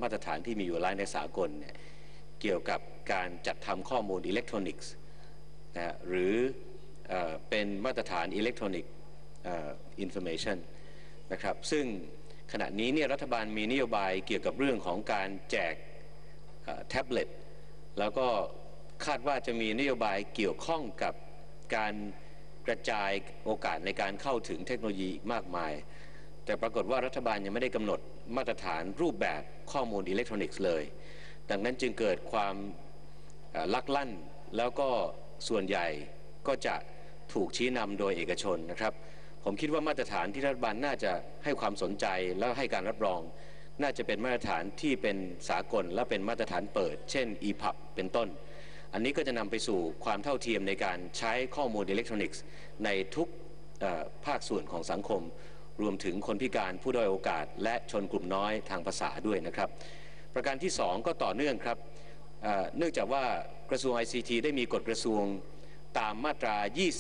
มาตรฐานที่มีอยู่แล้วในสากลเนี่ยเกี่ยวกับการจัดทำข้อมูลอิเล็กทรอนิกส์นะหรือเป็นมาตรฐานอิเล็กทรอนิกส์อินฟอร์เมชันนะครับซึ่งขณะนี้เนี่ยรัฐบาลมีนโยบายเกี่ยวกับเรื่องของการแจกแท็บเล็ตแล้วก็คาดว่าจะมีนโยบายเกี่ยวข้องกับการกระจายโอกาสในการเข้าถึงเทคโนโลยีอีกมากมายแต่ปรากฏว่ารัฐบาลยังไม่ได้กำหนดมาตรฐานรูปแบบข้อมูลอิเล็กทรอนิกส์เลยดังนั้นจึงเกิดความลักลั่นแล้วก็ส่วนใหญ่ก็จะถูกชี้นำโดยเอกชนนะครับผมคิดว่ามาตรฐานที่รัฐบาลน่าจะให้ความสนใจแล้วให้การรับรองน่าจะเป็นมาตรฐานที่เป็นสากลและเป็นมาตรฐานเปิดเช่น EPUB เป็นต้นอันนี้ก็จะนำไปสู่ความเท่าเทียมในการใช้ข้อมูลอิเล็กทรอนิกส์ในทุกภาคส่วนของสังคมรวมถึงคนพิการผู้ด้อยโอกาสและชนกลุ่มน้อยทางภาษาด้วยนะครับประการที่2ก็ต่อเนื่องครับเนื่องจากว่ากระทรวง ICT ได้มีกฎกระทรวงตามมาตรา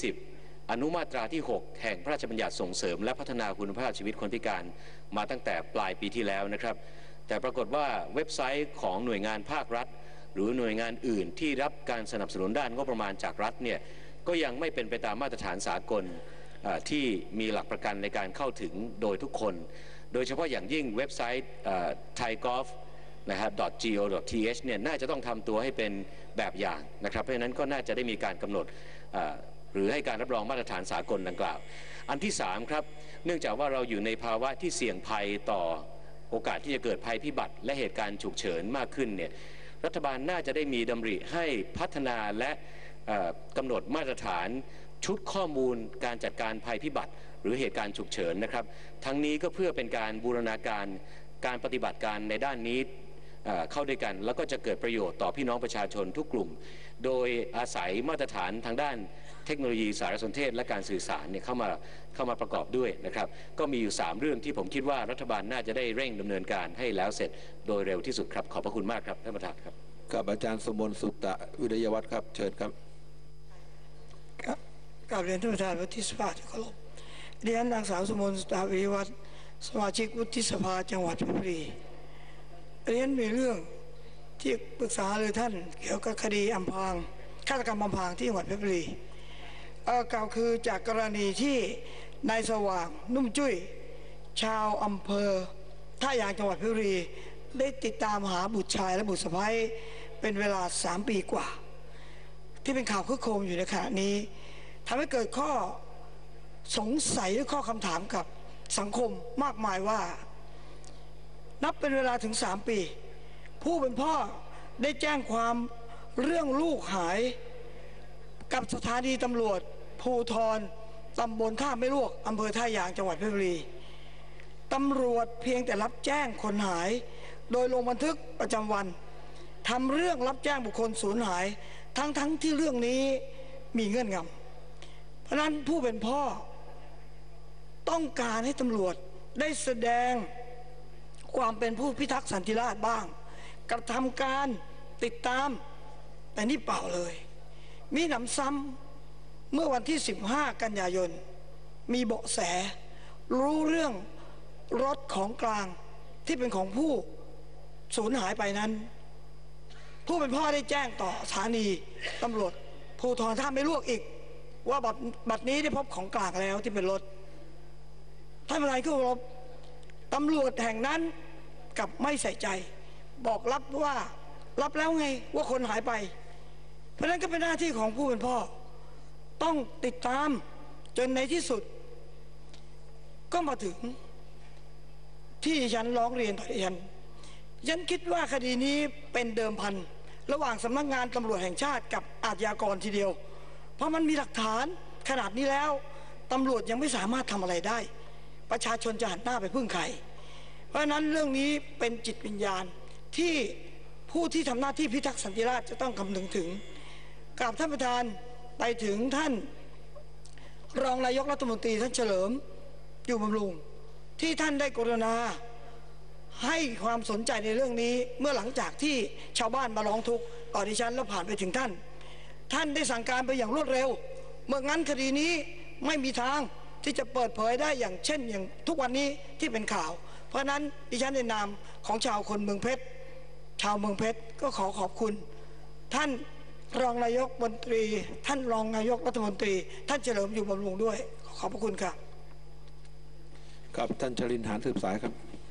20 อนุมาตราที่ 6 แห่งพระราชบัญญัติส่งเสริมและพัฒนาคุณภาพชีวิตคนพิการมาตั้งแต่ปลายปีที่แล้วนะครับแต่ปรากฏว่าเว็บไซต์ของหน่วยงานภาครัฐหรือหน่วยงานอื่นที่รับการสนับสนุนด้านงบประมาณจากรัฐเนี่ยก็ยังไม่เป็นไปตามมาตรฐานสากลที่มีหลักประกันในการเข้าถึงโดยทุกคนโดยเฉพาะอย่างยิ่งเว็บไซต์ Thai-Gov นะครับ .go.th เนี่ยน่าจะต้องทำตัวให้เป็นแบบอย่างนะครับเพราะฉะนั้นก็น่าจะได้มีการกำหนดหรือให้การรับรองมาตรฐานสากลดังกล่าวอันที่3ครับเนื่องจากว่าเราอยู่ในภาวะที่เสี่ยงภัยต่อโอกาสที่จะเกิดภัยพิบัติและเหตุการณ์ฉุกเฉินมากขึ้นเนี่ยรัฐบาลน่าจะได้มีดำริให้พัฒนาและกำหนดมาตรฐานชุดข้อมูลการจัดการภัยพิบัติหรือเหตุการณ์ฉุกเฉินนะครับทั้งนี้ก็เพื่อเป็นการบูรณาการการปฏิบัติการในด้านนี้เข้าด้วยกันแล้วก็จะเกิดประโยชน์ต่อพี่น้องประชาชนทุกกลุ่มโดยอาศัยมาตรฐานทางด้านเทคโนโลยีสารสนเทศและการสื่อสารเนี่ยเข้ามาประกอบด้วยนะครับก็มีอยู่3เรื่องที่ผมคิดว่ารัฐบาลน่าจะได้เร่งดำเนินการให้แล้วเสร็จโดยเร็วที่สุดครับขอบพระคุณมากครับท่านประธานครับกับอาจารย์สมบูรณ์สุตะวิทยาวัฒน์ครับเชิญครับกราบเรียนท่านประธานวุฒิสภาที่เคารพเรียนนางสาวสมบูรณ์สุตะวิทยาวัฒน์สมาชิกวุฒิสภาจังหวัดเพชรบุรีเรียนมีเรื่องที่ปรึกษาเลยท่านเกี่ยวกับคดีอำพรางฆาตกรรมอำพรางที่จังหวัดเพชรบุรีกล่าวคือจากกรณีที่นายสว่างนุ่มจุ้ยชาวอำเภอท่ายางจังหวัดเพชรบุรีได้ติดตามหาบุตรชายและบุตรสะใภ้เป็นเวลา3 ปีกว่าที่เป็นข่าวคึกโครมอยู่ในขณะนี้ทำให้เกิดข้อสงสัยหรือข้อคำถามกับสังคมมากมายว่านับเป็นเวลาถึง3 ปีผู้เป็นพ่อได้แจ้งความเรื่องลูกหายกับสถานีตำรวจภูธรตำบลท่าไม่ลวกอำเภอท่ายางจังหวัดเพชรบุรีตำรวจเพียงแต่รับแจ้งคนหายโดยลงบันทึกประจำวันทำเรื่องรับแจ้งบุคคลสูญหายทั้งที่เรื่องนี้มีเงื่อนงำเพราะนั้นผู้เป็นพ่อต้องการให้ตำรวจได้แสดงความเป็นผู้พิทักษ์สันติราษฎร์บ้างกระทำการติดตามแต่นี่เปล่าเลยมีหนำซ้ำเมื่อวันที่15 กันยายนมีเบาะแสรู้เรื่องรถของกลางที่เป็นของผู้สูญหายไปนั้นผู้เป็นพ่อได้แจ้งต่อสถานีตำรวจภูธรท่าไม่ลวกอีกว่าบัดนี้ได้พบของกลางแล้วที่เป็นรถท่านประธานที่เคารพตำรวจแห่งนั้นกับไม่ใส่ใจบอกรับว่ารับแล้วไงว่าคนหายไปเพราะนั้นก็เป็นหน้าที่ของผู้เป็นพ่อต้องติดตามจนในที่สุดก็มาถึงที่ฉันร้องเรียนต่อฉันคิดว่าคดีนี้เป็นเดิมพันระหว่างสำนักงานตำรวจแห่งชาติกับอาชญากรทีเดียวเพราะมันมีหลักฐานขนาดนี้แล้วตำรวจยังไม่สามารถทำอะไรได้ประชาชนจะหันหน้าไปพึ่งใครเพราะฉะนั้นเรื่องนี้เป็นจิตวิญญาณที่ผู้ที่ทำหน้าที่พิทักษ์สันติราษฎร์จะต้องคำนึงถึงกราบท่านประธานไปถึงท่านรองนายกรัฐมนตรีท่านเฉลิมอยู่บำรุงที่ท่านได้กรุณาให้ความสนใจในเรื่องนี้เมื่อหลังจากที่ชาวบ้านมาร้องทุกข์ต่อดิฉันแล้วผ่านไปถึงท่านได้สั่งการไปอย่างรวดเร็วเมื่องั้นคดีนี้ไม่มีทางที่จะเปิดเผยได้อย่างเช่นอย่างทุกวันนี้ที่เป็นข่าวเพราะฉะนั้นดิฉันในนามของชาวคนเมืองเพชรชาวเมืองเพชรก็ขอขอบคุณท่านรองนายกมนตรีท่านรองนายกรัฐมนตรีท่านเฉลิมอยู่บำรุงด้วยขอบพระคุณครับครับท่านชลินหานสืบสายครับ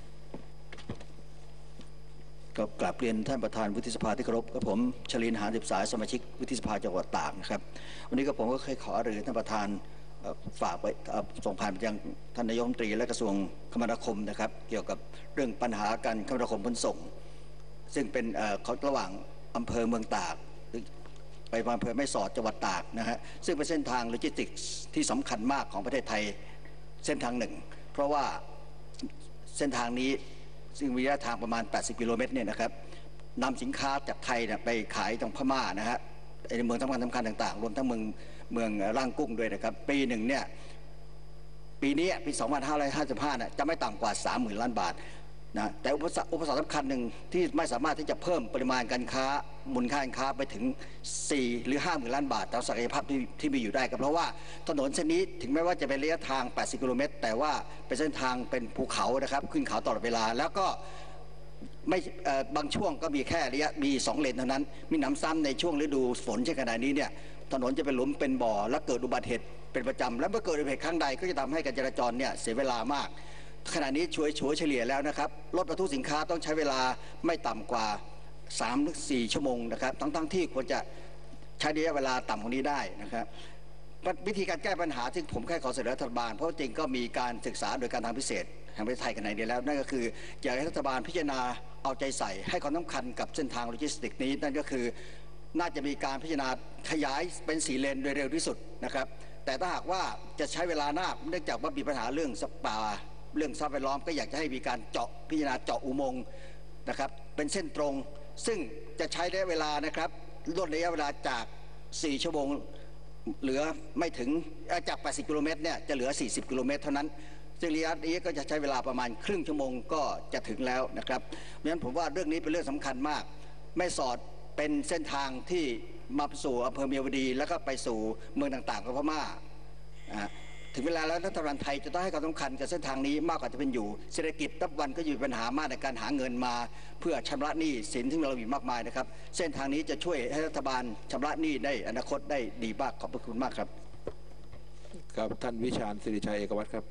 ก็กราบเรียนท่านประธานวุฒิสภาที่เคารพกับผมชลินหานสืบสายสมาชิกวุฒิสภาจังหวัดตากนะครับวันนี้ก็ผมก็เคยขอหรือท่านประธานฝากไปส่งผ่านไปยังท่านนายกรัฐมนตรีและกระทรวงคมนาคมนะครับเกี่ยวกับเรื่องปัญหาการคมนาคมขนส่งซึ่งเป็นระหว่างอำเภอเมืองตากไปอำเภอแม่สอดจังหวัดตากนะฮะซึ่งเป็นเส้นทางโลจิสติกส์ที่สำคัญมากของประเทศไทยเส้นทางหนึ่งเพราะว่าเส้นทางนี้ซึ่งมีระยะทางประมาณ80กิโลเมตรเนี่ยนะครับนำสินค้าจากไทยไปขายตรงพม่านะฮะในเมืองสำคัญต่างๆรวมทั้งเมืองร่างกุ้งด้วยนะครับปีหนึ่งเนี่ยปีนี้ปี2555เนี่ยจะไม่ต่ำกว่า 30,000 ล้านบาทนะแต่อุปสรรคสำคัญหนึ่งที่ไม่สามารถที่จะเพิ่มปริมาณการค้ามูลค่าการค้าไปถึง4 หรือ 50,000 ล้านบาทตามศักยภาพที่มีอยู่ได้ก็เพราะว่าถนนเส้นนี้ถึงแม้ว่าจะเป็นระยะทาง80กิโลเมตรแต่ว่าเป็นเส้นทางเป็นภูเขานะครับขึ้นเขาตลอดเวลาแล้วก็ไม่บางช่วงก็มีแค่ระยะมี2เลนเท่านั้นมีหนำซ้ำในช่วงฤดูฝนเช่นขณะนี้เนี่ยถนนจะเป็นหลุมเป็นบ่อและเกิดอุบัติเหตุเป็นประจำและเมื่อเกิดอุบัติเหตุครั้งใดก็จะทำให้การจราจรเนี่ยเสียเวลามากขณะนี้ช่วยเฉลี่ยแล้วนะครับรถบรรทุกสินค้าต้องใช้เวลาไม่ต่ำกว่า 3-4 ชั่วโมงนะครับทั้งที่ควรจะใช้ระยะเวลาต่ำกว่านี้ได้นะครับวิธีการแก้ปัญหาที่ผมแค่ขอเสนอรัฐบาลเพราะจริงก็มีการศึกษาโดยการทางพิเศษแห่งประเทศไทยกันในเดียวแล้วนั่นก็คืออยากให้รัฐบาลพิจารณาเอาใจใส่ให้ความสำคัญกับเส้นทางโลจิสติกส์นี้นั่นก็คือน่าจะมีการพิจารณาขยายเป็น4 เลนโดยเร็วที่สุดนะครับแต่ถ้าหากว่าจะใช้เวลานานเนื่องจากว่ามีปัญหาเรื่องสปาเรื่องทรัพย์แวดล้อมก็อยากจะให้มีการพิจารณาเจาะอุโมงค์นะครับเป็นเส้นตรงซึ่งจะใช้ระยะเวลานะครับลดระยะเวลาจาก4 ชั่วโมงเหลือไม่ถึงจาก80กิโลเมตรเนี่ยจะเหลือ40กิโลเมตรเท่านั้นซึ่งระยะนี้ก็จะใช้เวลาประมาณครึ่งชั่วโมงก็จะถึงแล้วนะครับเพราะฉะนั้นผมว่าเรื่องนี้เป็นเรื่องสำคัญมากแม่สอดเป็นเส้นทางที่มาสู่อำเภอเมียวดีแล้วก็ไปสู่เมืองต่างๆของพม่าถึงเวลาแล้วรัฐบาลไทยจะต้องให้ความสำคัญกับเส้นทางนี้มากกว่าจะเป็นอยู่เศรษฐกิจนับวันก็อยู่ปัญหามากในการหาเงินมาเพื่อชำระหนี้สินที่เรามีมากมายนะครับเส้นทางนี้จะช่วยให้รัฐบาลชำระหนี้ได้อนาคตได้ดีมากขอบพระคุณมากครับครับท่านวิชาญศิริชัยเอกวัฒน์ครับ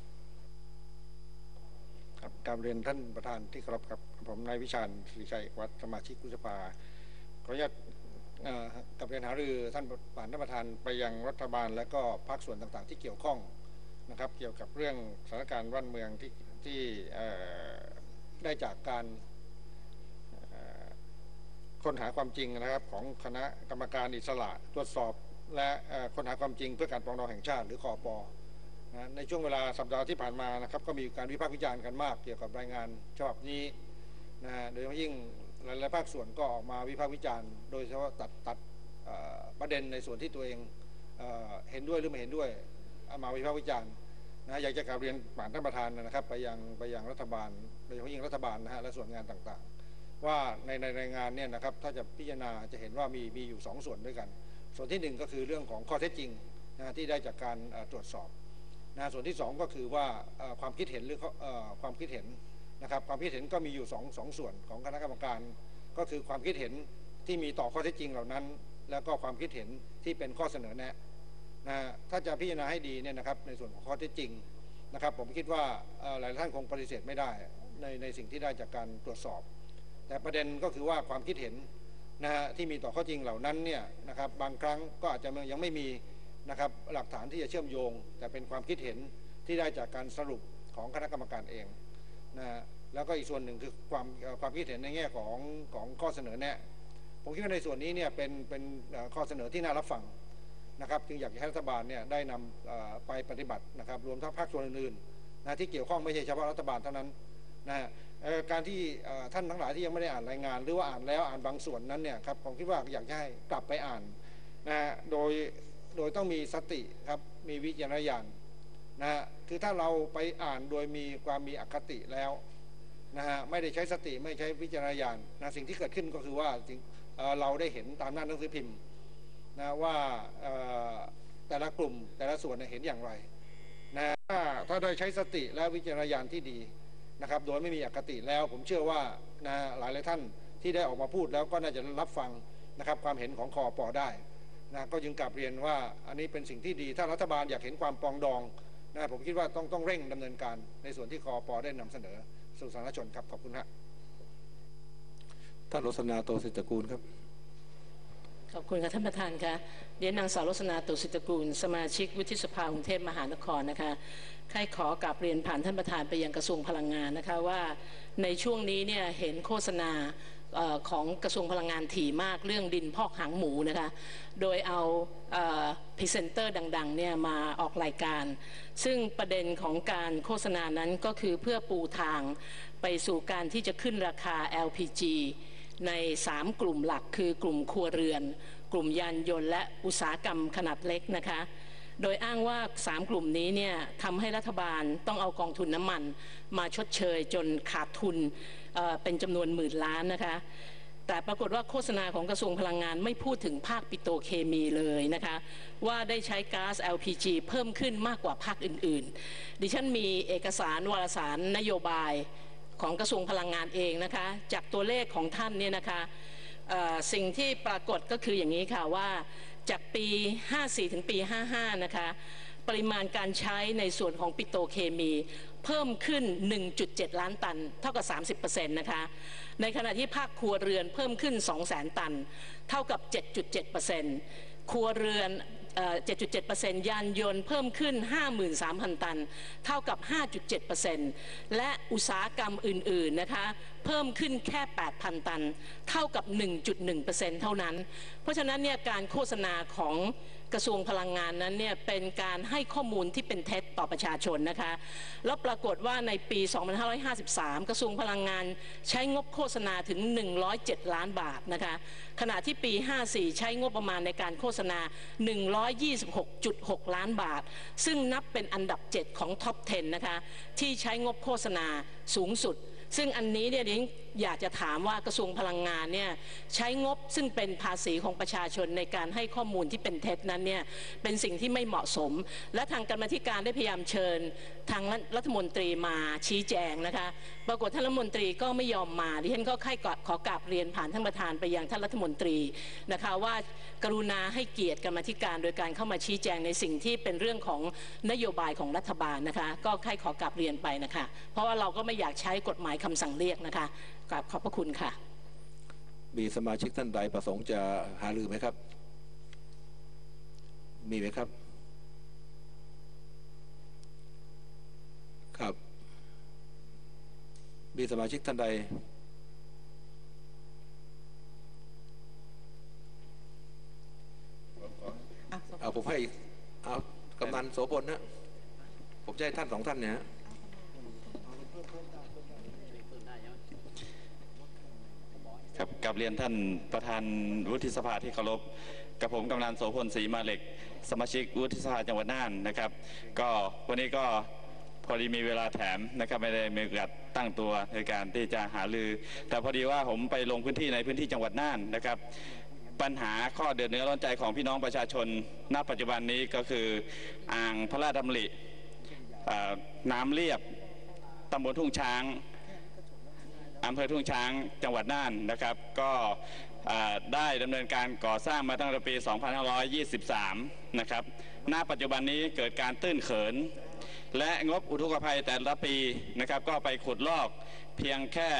กราบเรียนท่านประธานที่เคารพครับผมนายวิชาญศิริชัยเอกวัฒน์สมาชิกวุฒิสภาขออนุญาตกับเรียนหารือท่านประธานไปยังรัฐบาลและก็ภาคส่วนต่างๆที่เกี่ยวข้องนะครับเกี่ยวกับเรื่องสถานการณ์บ้านเมืองที่ได้จากการค้นหาความจริงนะครับของคณะกรรมการอิสระตรวจสอบและค้นหาความจริงเพื่อการปรองดองแห่งชาติหรือคป.ในช่วงเวลาสัปดาห์ที่ผ่านมานะครับก็มีการวิพากษ์วิจารณ์กันมากเกี่ยวกับรายงานฉบับนี้โดยเฉพาะยิ่งหลายภาคส่วนก็ออกมาวิพากษ์วิจารณ์โดยเฉพาะตัดประเด็นในส่วนที่ตัวเองเห็นด้วยหรือไม่เห็นด้วยเอามาวิพากษ์วิจารณ์อยากจะกราบเรียนผ่านท่านประธานนะครับไปยังรัฐบาลโดยเฉพาะยิ่งรัฐบาลและส่วนงานต่างๆว่าในรายงานเนี่ยนะครับถ้าจะพิจารณาจะเห็นว่ามีอยู่2 ส่วนด้วยกันส่วนที่1ก็คือเรื่องของข้อเท็จจริงที่ได้จากการตรวจสอบส่วนที่2ก็คือว่าความคิดเห็นหรือความคิดเห็นนะครับความคิดเห็นก็มีอยู่สองส่วนของคณะกรรมการก็คือความคิดเห็นที่มีต่อข้อเท็จจริงเหล่านั้นแล้วก็ความคิดเห็นที่เป็นข้อเสนอแนะถ้าจะพิจารณาให้ดีเนี่ยนะครับในส่วนของข้อเท็จจริงนะครับผมคิดว่าหลายท่านคงปฏิเสธไม่ได้ในสิ่งที่ได้จากการตรวจสอบแต่ประเด็นก็คือว่าความคิดเห็นที่มีต่อข้อจริงเหล่านั้นเนี่ยนะครับบางครั้งก็อาจจะยังไม่มีนะครับหลักฐานที่จะเชื่อมโยงแต่เป็นความคิดเห็นที่ได้จากการสรุปของคณะกรรมการเองแล้วก็อีกส่วนหนึ่งคือความคิดเห็นในแง่ของข้อเสนอแนะผมคิดว่าในส่วนนี้เนี่ยเป็นข้อเสนอที่น่ารับฟังนะครับจึงอยากให้รัฐบาลเนี่ยได้นำไปปฏิบัตินะครับรวมทั้งภาคส่วนอื่นๆที่เกี่ยวข้องไม่ใช่เฉพาะรัฐบาลเท่านั้นการที่ท่านทั้งหลายที่ยังไม่ได้อ่านรายงานหรือว่าอ่านแล้วอ่านบางส่วนนั้นเนี่ยครับผมคิดว่าอยากให้กลับไปอ่านโดยต้องมีสติครับมีวิจารณญาณคือถ้าเราไปอ่านโดยมีความมีอคติแล้วไม่ได้ใช้สติไม่ใช้วิจารณญาณสิ่งที่เกิดขึ้นก็คือว่าเราได้เห็นตามหน้าหนังสือพิมพ์ว่าแต่ละกลุ่มแต่ละส่วนเห็นอย่างไรถ้าได้ใช้สติและวิจารณญาณที่ดีนะครับโดยไม่มีอคติแล้วผมเชื่อว่านะหลายท่านที่ได้ออกมาพูดแล้วก็น่าจะรับฟังนะครับความเห็นของคอปอได้นะก็ยังกลับเรียนว่าอันนี้เป็นสิ่งที่ดีถ้ารัฐบาลอยากเห็นความปรองดองนะผมคิดว่าต้องเร่งดำเนินการในส่วนที่คอปอได้นำเสนอสู่สาธารณชนครับขอบคุณฮะท่านรสนาโตศิตกูลครับขอบคุณค่ะท่านประธานค่ะเรียนนางสาวรสนาตุสิตกูลสมาชิกวุฒิสภากรุงเทพมหานครนะคะใครขอกราบเรียนผ่านท่านประธานไปยังกระทรวงพลังงานนะคะว่าในช่วงนี้เนี่ยเห็นโฆษณาของกระทรวงพลังงานถี่มากเรื่องดินพอกหางหมูนะคะโดยเอาพรีเซนเตอร์ดังๆเนี่ยมาออกรายการซึ่งประเด็นของการโฆษณานั้นก็คือเพื่อปูทางไปสู่การที่จะขึ้นราคา LPGใน3กลุ่มหลักคือกลุ่มครัวเรือนกลุ่มยานยนต์และอุตสาหกรรมขนาดเล็กนะคะโดยอ้างว่า3กลุ่มนี้เนี่ยทำให้รัฐบาลต้องเอากองทุนน้ำมันมาชดเชยจนขาดทุนเป็นจำนวนหมื่นล้านนะคะแต่ปรากฏว่าโฆษณาของกระทรวงพลังงานไม่พูดถึงภาคปิโตรเคมีเลยนะคะว่าได้ใช้ก๊าซ LPG เพิ่มขึ้นมากกว่าภาคอื่นๆดิฉันมีเอกสารวารสารนโยบายของกระทรวงพลังงานเองนะคะจากตัวเลขของท่านเนี่ยนะคะสิ่งที่ปรากฏก็คืออย่างนี้ค่ะว่าจากปี 54 ถึงปี 55 นะคะปริมาณการใช้ในส่วนของปิโตรเคมีเพิ่มขึ้น 1.7 ล้านตันเท่ากับ 30% นะคะในขณะที่ภาคครัวเรือนเพิ่มขึ้น 200,000 ตันเท่ากับ 7.7% ครัวเรือน7.7% ยานยนต์เพิ่มขึ้น 53,000 ตันเท่ากับ 5.7% และอุตสาหกรรมอื่นๆนะคะเพิ่มขึ้นแค่ 8,000 ตันเท่ากับ 1.1% เท่านั้นเพราะฉะนั้นเนี่ยการโฆษณาของกระทรวงพลังงานนั้นเนี่ยเป็นการให้ข้อมูลที่เป็นเท็จต่อประชาชนนะคะแล้วปรากฏว่าในปี 2553 กระทรวงพลังงานใช้งบโฆษณาถึง 107 ล้านบาทนะคะขณะที่ปี 54 ใช้งบประมาณในการโฆษณา 126.6 ล้านบาทซึ่งนับเป็นอันดับ 7 ของท็อป 10 นะคะที่ใช้งบโฆษณาสูงสุดซึ่งอันนี้เนี่ยอยากจะถามว่ากระทรวงพลังงานเนี่ยใช้งบซึ่งเป็นภาษีของประชาชนในการให้ข้อมูลที่เป็นเท็จนั้นเนี่ยเป็นสิ่งที่ไม่เหมาะสมและทางกรรมาธิการได้พยายามเชิญทางรัฐมนตรีมาชี้แจงนะคะปรากฏท่านรัฐมนตรีก็ไม่ยอมมาดิฉันก็ขอกราบเรียนผ่านท่านประธานไปยังท่านรัฐมนตรีนะคะว่ากรุณาให้เกียรติกรรมาธิการโดยการเข้ามาชี้แจงในสิ่งที่เป็นเรื่องของนโยบายของรัฐบาลนะคะก็ขอกราบเรียนไปนะคะเพราะว่าเราก็ไม่อยากใช้กฎหมายคำสั่งเรียกนะคะกราบขอบพระคุณค่ะมีสมาชิกท่านใดประสงค์จะหารือไหมครับมีไหมครับครับมีสมาชิกท่านใดผมให้กำนันโสพลนะผมจะให้ท่าน2 ท่านเนี่ยครับกลับเรียนท่านประธานวุฒิสภาที่เคารพกับผมกำนันโสพลศรีมาเหล็กสมาชิกวุฒิสภาจังหวัดน่านนะครับก็วันนี้ก็พอดีมีเวลาแถมนะครับไม่ได้มีโอกาสตั้งตัวในการที่จะหารือแต่พอดีว่าผมไปลงพื้นที่ในพื้นที่จังหวัดน่านนะครับปัญหาข้อเดือดเนื้อร้อนใจของพี่น้องประชาชนณปัจจุบันนี้ก็คืออ่างพระราชดำริน้ำเรียบตำบลทุ่งช้างอำเภอทุ่งช้างจังหวัดน่านนะครับก็ได้ดำเนินการก่อสร้างมาตั้งแต่ปี 2523 นะครับณปัจจุบันนี้เกิดการตื้นเขินและงบอุทกภัยแต่ละปีนะครับก็ไปขุดลอกเพียงแค่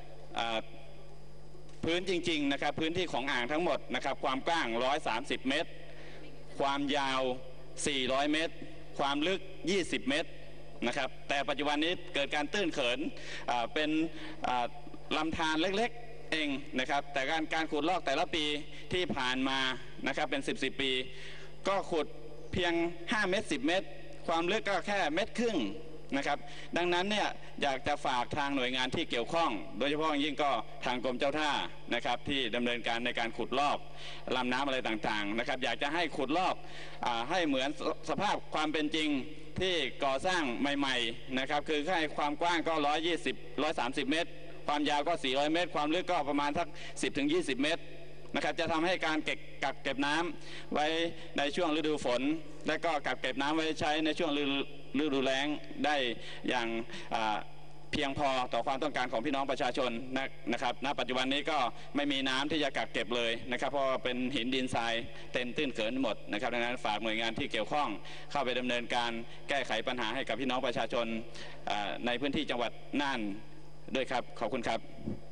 พื้นจริงๆนะครับพื้นที่ของอ่างทั้งหมดนะครับความกว้าง130 เมตรความยาว400 เมตรความลึก20 เมตรนะครับแต่ปัจจุบันนี้เกิดการตื้นเขินเป็นลำธารเล็กๆเองนะครับแต่การขุดลอกแต่ละปีที่ผ่านมานะครับเป็น10 ปีก็ขุดเพียง5 เมตร 10 เมตรความลึกก็แค่1.5 เมตรนะครับดังนั้นเนี่ยอยากจะฝากทางหน่วยงานที่เกี่ยวข้องโดยเฉพาะยิ่งก็ทางกรมเจ้าท่านะครับที่ดำเนินการในการขุดลอกลำน้ำอะไรต่างๆนะครับอยากจะให้ขุดลอกให้เหมือนสภาพความเป็นจริงที่ก่อสร้างใหม่ๆนะครับคือให้ความกว้างก็130 เมตรความยาวก็400 เมตรความลึกก็ประมาณสัก10-20 เมตรนะครับจะทำให้การกักเก็บน้ำไว้ในช่วงฤดูฝนและก็กักเก็บน้ำไว้ใช้ในช่วงฤดูแล้งได้อย่างเพียงพอต่อความต้องการของพี่น้องประชาชนนะครับณปัจจุบันนี้ก็ไม่มีน้ำที่จะกักเก็บเลยนะครับเพราะเป็นหินดินทรายเต็มตื้นเขินหมดนะครับดังนั้นฝากหน่วยงานที่เกี่ยวข้องเข้าไปดำเนินการแก้ไขปัญหาให้กับพี่น้องประชาชนในพื้นที่จังหวัดน่านด้วยครับขอบคุณครับ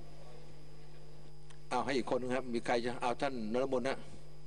เอาให้อีกคนนึงครับมีใครจะเอาท่านนฤมลนะ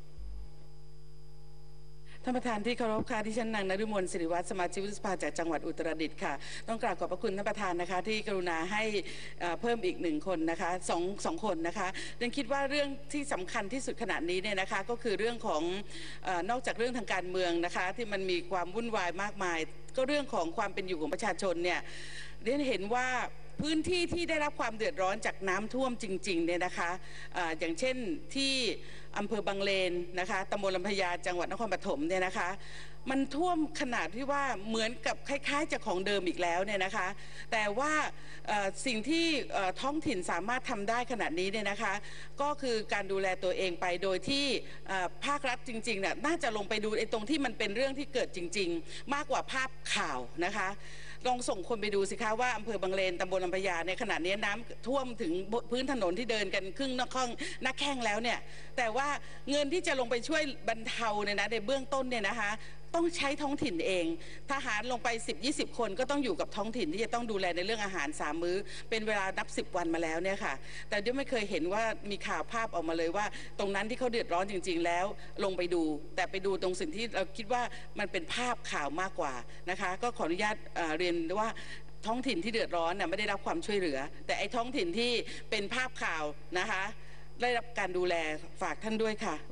ท่านประธานที่เคารพค่ะที่ฉันนางนฤมลศิริวัฒน์สมาชิกวุฒิสภาจากจังหวัดอุตรดิตถ์ค่ะต้องกราบขอบพระคุณท่านประธานนะคะที่กรุณาให้เพิ่มอีก1 คนนะคะสองคนนะคะดังคิดว่าเรื่องที่สำคัญที่สุดขณะนี้เนี่ยนะคะก็คือเรื่องของนอกจากเรื่องทางการเมืองนะคะที่มันมีความวุ่นวายมากมายก็เรื่องของความเป็นอยู่ของประชาชนเนี่ยเรียนเห็นว่าพื้นที่ที่ได้รับความเดือดร้อนจากน้ำท่วมจริงๆเนี่ยนะคะอย่างเช่นที่อำเภอบางเลนนะคะตำบลลำพญาจังหวัดนครปฐมเนี่ยนะคะมันท่วมขนาดที่ว่าเหมือนกับคล้ายๆจากของเดิมอีกแล้วเนี่ยนะคะแต่ว่าสิ่งที่ท้องถิ่นสามารถทำได้ขณะนี้เนี่ยนะคะก็คือการดูแลตัวเองไปโดยที่ภาครัฐจริงๆเนี่ยน่าจะลงไปดูไอ้ตรงที่มันเป็นเรื่องที่เกิดจริงๆมากกว่าภาพข่าวนะคะลองส่งคนไปดูสิคะว่าอำเภอบางเลนตำบลลำพญาในขณะนี้น้ำท่วมถึงพื้นถนนที่เดินกันครึ่งหน้าแข้งแล้วเนี่ยแต่ว่าเงินที่จะลงไปช่วยบรรเทาเนี่ยนะในเบื้องต้นเนี่ยนะคะต้องใช้ท้องถิ่นเองทหารลงไป10-20 คนก็ต้องอยู่กับท้องถิ่นที่จะต้องดูแลในเรื่องอาหาร3 มื้อเป็นเวลานับ10 วันมาแล้วเนี่ยค่ะแต่ยังไม่เคยเห็นว่ามีข่าวภาพออกมาเลยว่าตรงนั้นที่เขาเดือดร้อนจริงๆแล้วลงไปดูแต่ไปดูตรงสิ่งที่เราคิดว่ามันเป็นภาพข่าวมากกว่านะคะก็ขออนุญาตเรียนว่าท้องถิ่นที่เดือดร้อนน่ะไม่ได้รับความช่วยเหลือแต่ไอ้ท้องถิ่นที่เป็นภาพข่าวนะคะได้รับการดูแลฝากท่านด้วยค่ะ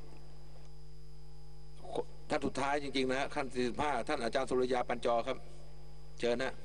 ท่านสุดท้ายจริงๆนะขั้น45ท่านอาจารย์สุริยาปัญจครับเชิญนะ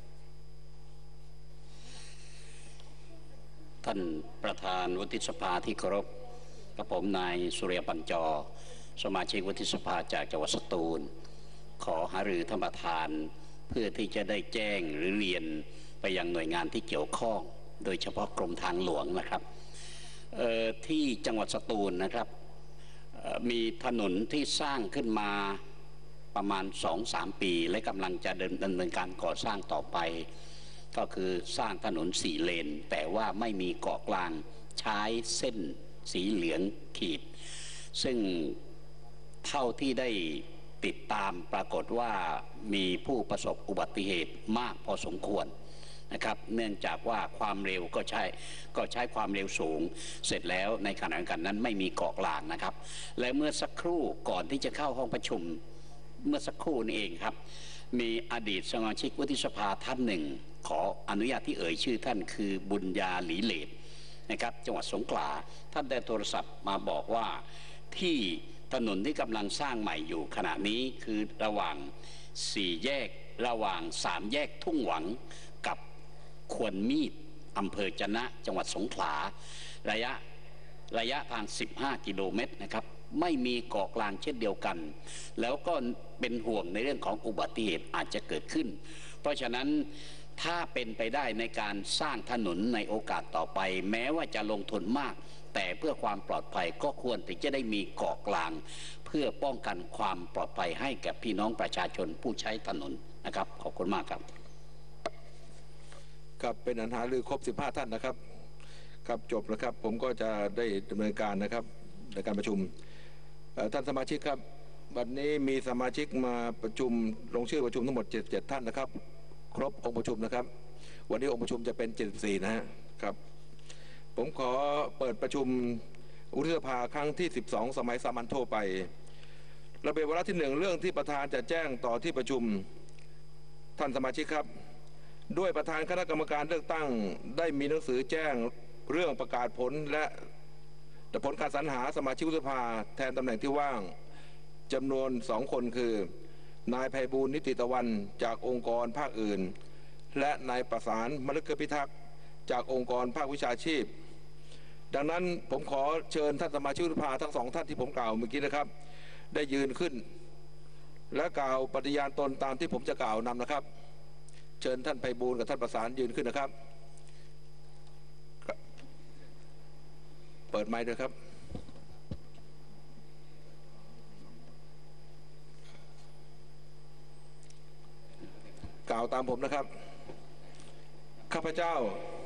ท่านประธานวุฒิสภาที่เคารพกับผมนายสุริยาปัญจสมาชิกวุฒิสภาจากจังหวัดสตูลขอหารือท่านประธานเพื่อที่จะได้แจ้งหรือเรียนไปยังหน่วยงานที่เกี่ยวข้องโดยเฉพาะกรมทางหลวงนะครับที่จังหวัดสตูลนะครับมีถนนที่สร้างขึ้นมาประมาณ 2-3 ปีและกำลังจะดำเนินการก่อสร้างต่อไปก็คือสร้างถนน4 เลนแต่ว่าไม่มีเกาะกลางใช้เส้นสีเหลืองขีดซึ่งเท่าที่ได้ติดตามปรากฏว่ามีผู้ประสบอุบัติเหตุมากพอสมควรนะครับเนื่องจากว่าความเร็วก็ใช้ความเร็วสูงเสร็จแล้วในขณะกันนั้นไม่มีเกาะกลางนะครับและเมื่อสักครู่ก่อนที่จะเข้าห้องประชุมเมื่อสักครู่นี้เองครับมีอดีตสมาชิกวุฒิสภาท่านหนึ่งขออนุญาตที่เอ่ยชื่อท่านคือบุญญาหลีเลดนะครับจังหวัดสงขลาท่านได้โทรศัพท์มาบอกว่าที่ถนนที่กำลังสร้างใหม่อยู่ขณะนี้คือระหว่าง4 แยกระหว่าง3 แยกทุ่งหวังกับควรมีดอำเภอจะนะจังหวัดสงขลาระยะทาง15 กิโลเมตรนะครับไม่มีเกาะกลางเช่นเดียวกันแล้วก็เป็นห่วงในเรื่องของอุบัติเหตุอาจจะเกิดขึ้นเพราะฉะนั้นถ้าเป็นไปได้ในการสร้างถนนในโอกาสต่อไปแม้ว่าจะลงทุนมากแต่เพื่อความปลอดภัยก็ควรที่จะได้มีเกาะกลางเพื่อป้องกันความปลอดภัยให้แก่พี่น้องประชาชนผู้ใช้ถนนนะครับขอบคุณมากครับครับเป็นอันหารือครบ15ท่านนะครับครับจบแล้วครับผมก็จะได้ดำเนินการนะครับในการประชุมท่านสมาชิกครับวันนี้มีสมาชิกมาประชุมลงชื่อประชุมทั้งหมด77ท่านนะครับครบองค์ประชุมนะครับวันนี้องค์ประชุมจะเป็น74นะฮะครับผมขอเปิดประชุมวุฒิสภาครั้งที่12สมัยสามัญทั่วไประเบียบวาระที่1เรื่องที่ประธานจะแจ้งต่อที่ประชุมท่านสมาชิกครับด้วยประธานคณะกรรมการเลือกตั้งได้มีหนังสือแจ้งเรื่องประกาศผลและผลการสรรหาสมาชิกวุฒิสภาแทนตำแหน่งที่ว่างจำนวน2 คนคือนายไพบูลย์นิติตะวันจากองค์กรภาคอื่นและนายประสานมฤคพิทักษ์จากองค์กรภาควิชาชีพดังนั้นผมขอเชิญท่านสมาชิกวุฒิสภาทั้ง2 ท่านที่ผมกล่าวเมื่อกี้นะครับได้ยืนขึ้นและกล่าวปฏิญาณตนตามที่ผมจะกล่าวนำนะครับเชิญท่านไพบูลย์กับท่านประสานยืนขึ้นนะครับเปิดไมค์ด้วยครับกล่าวตามผมนะครับข้าพเจ้า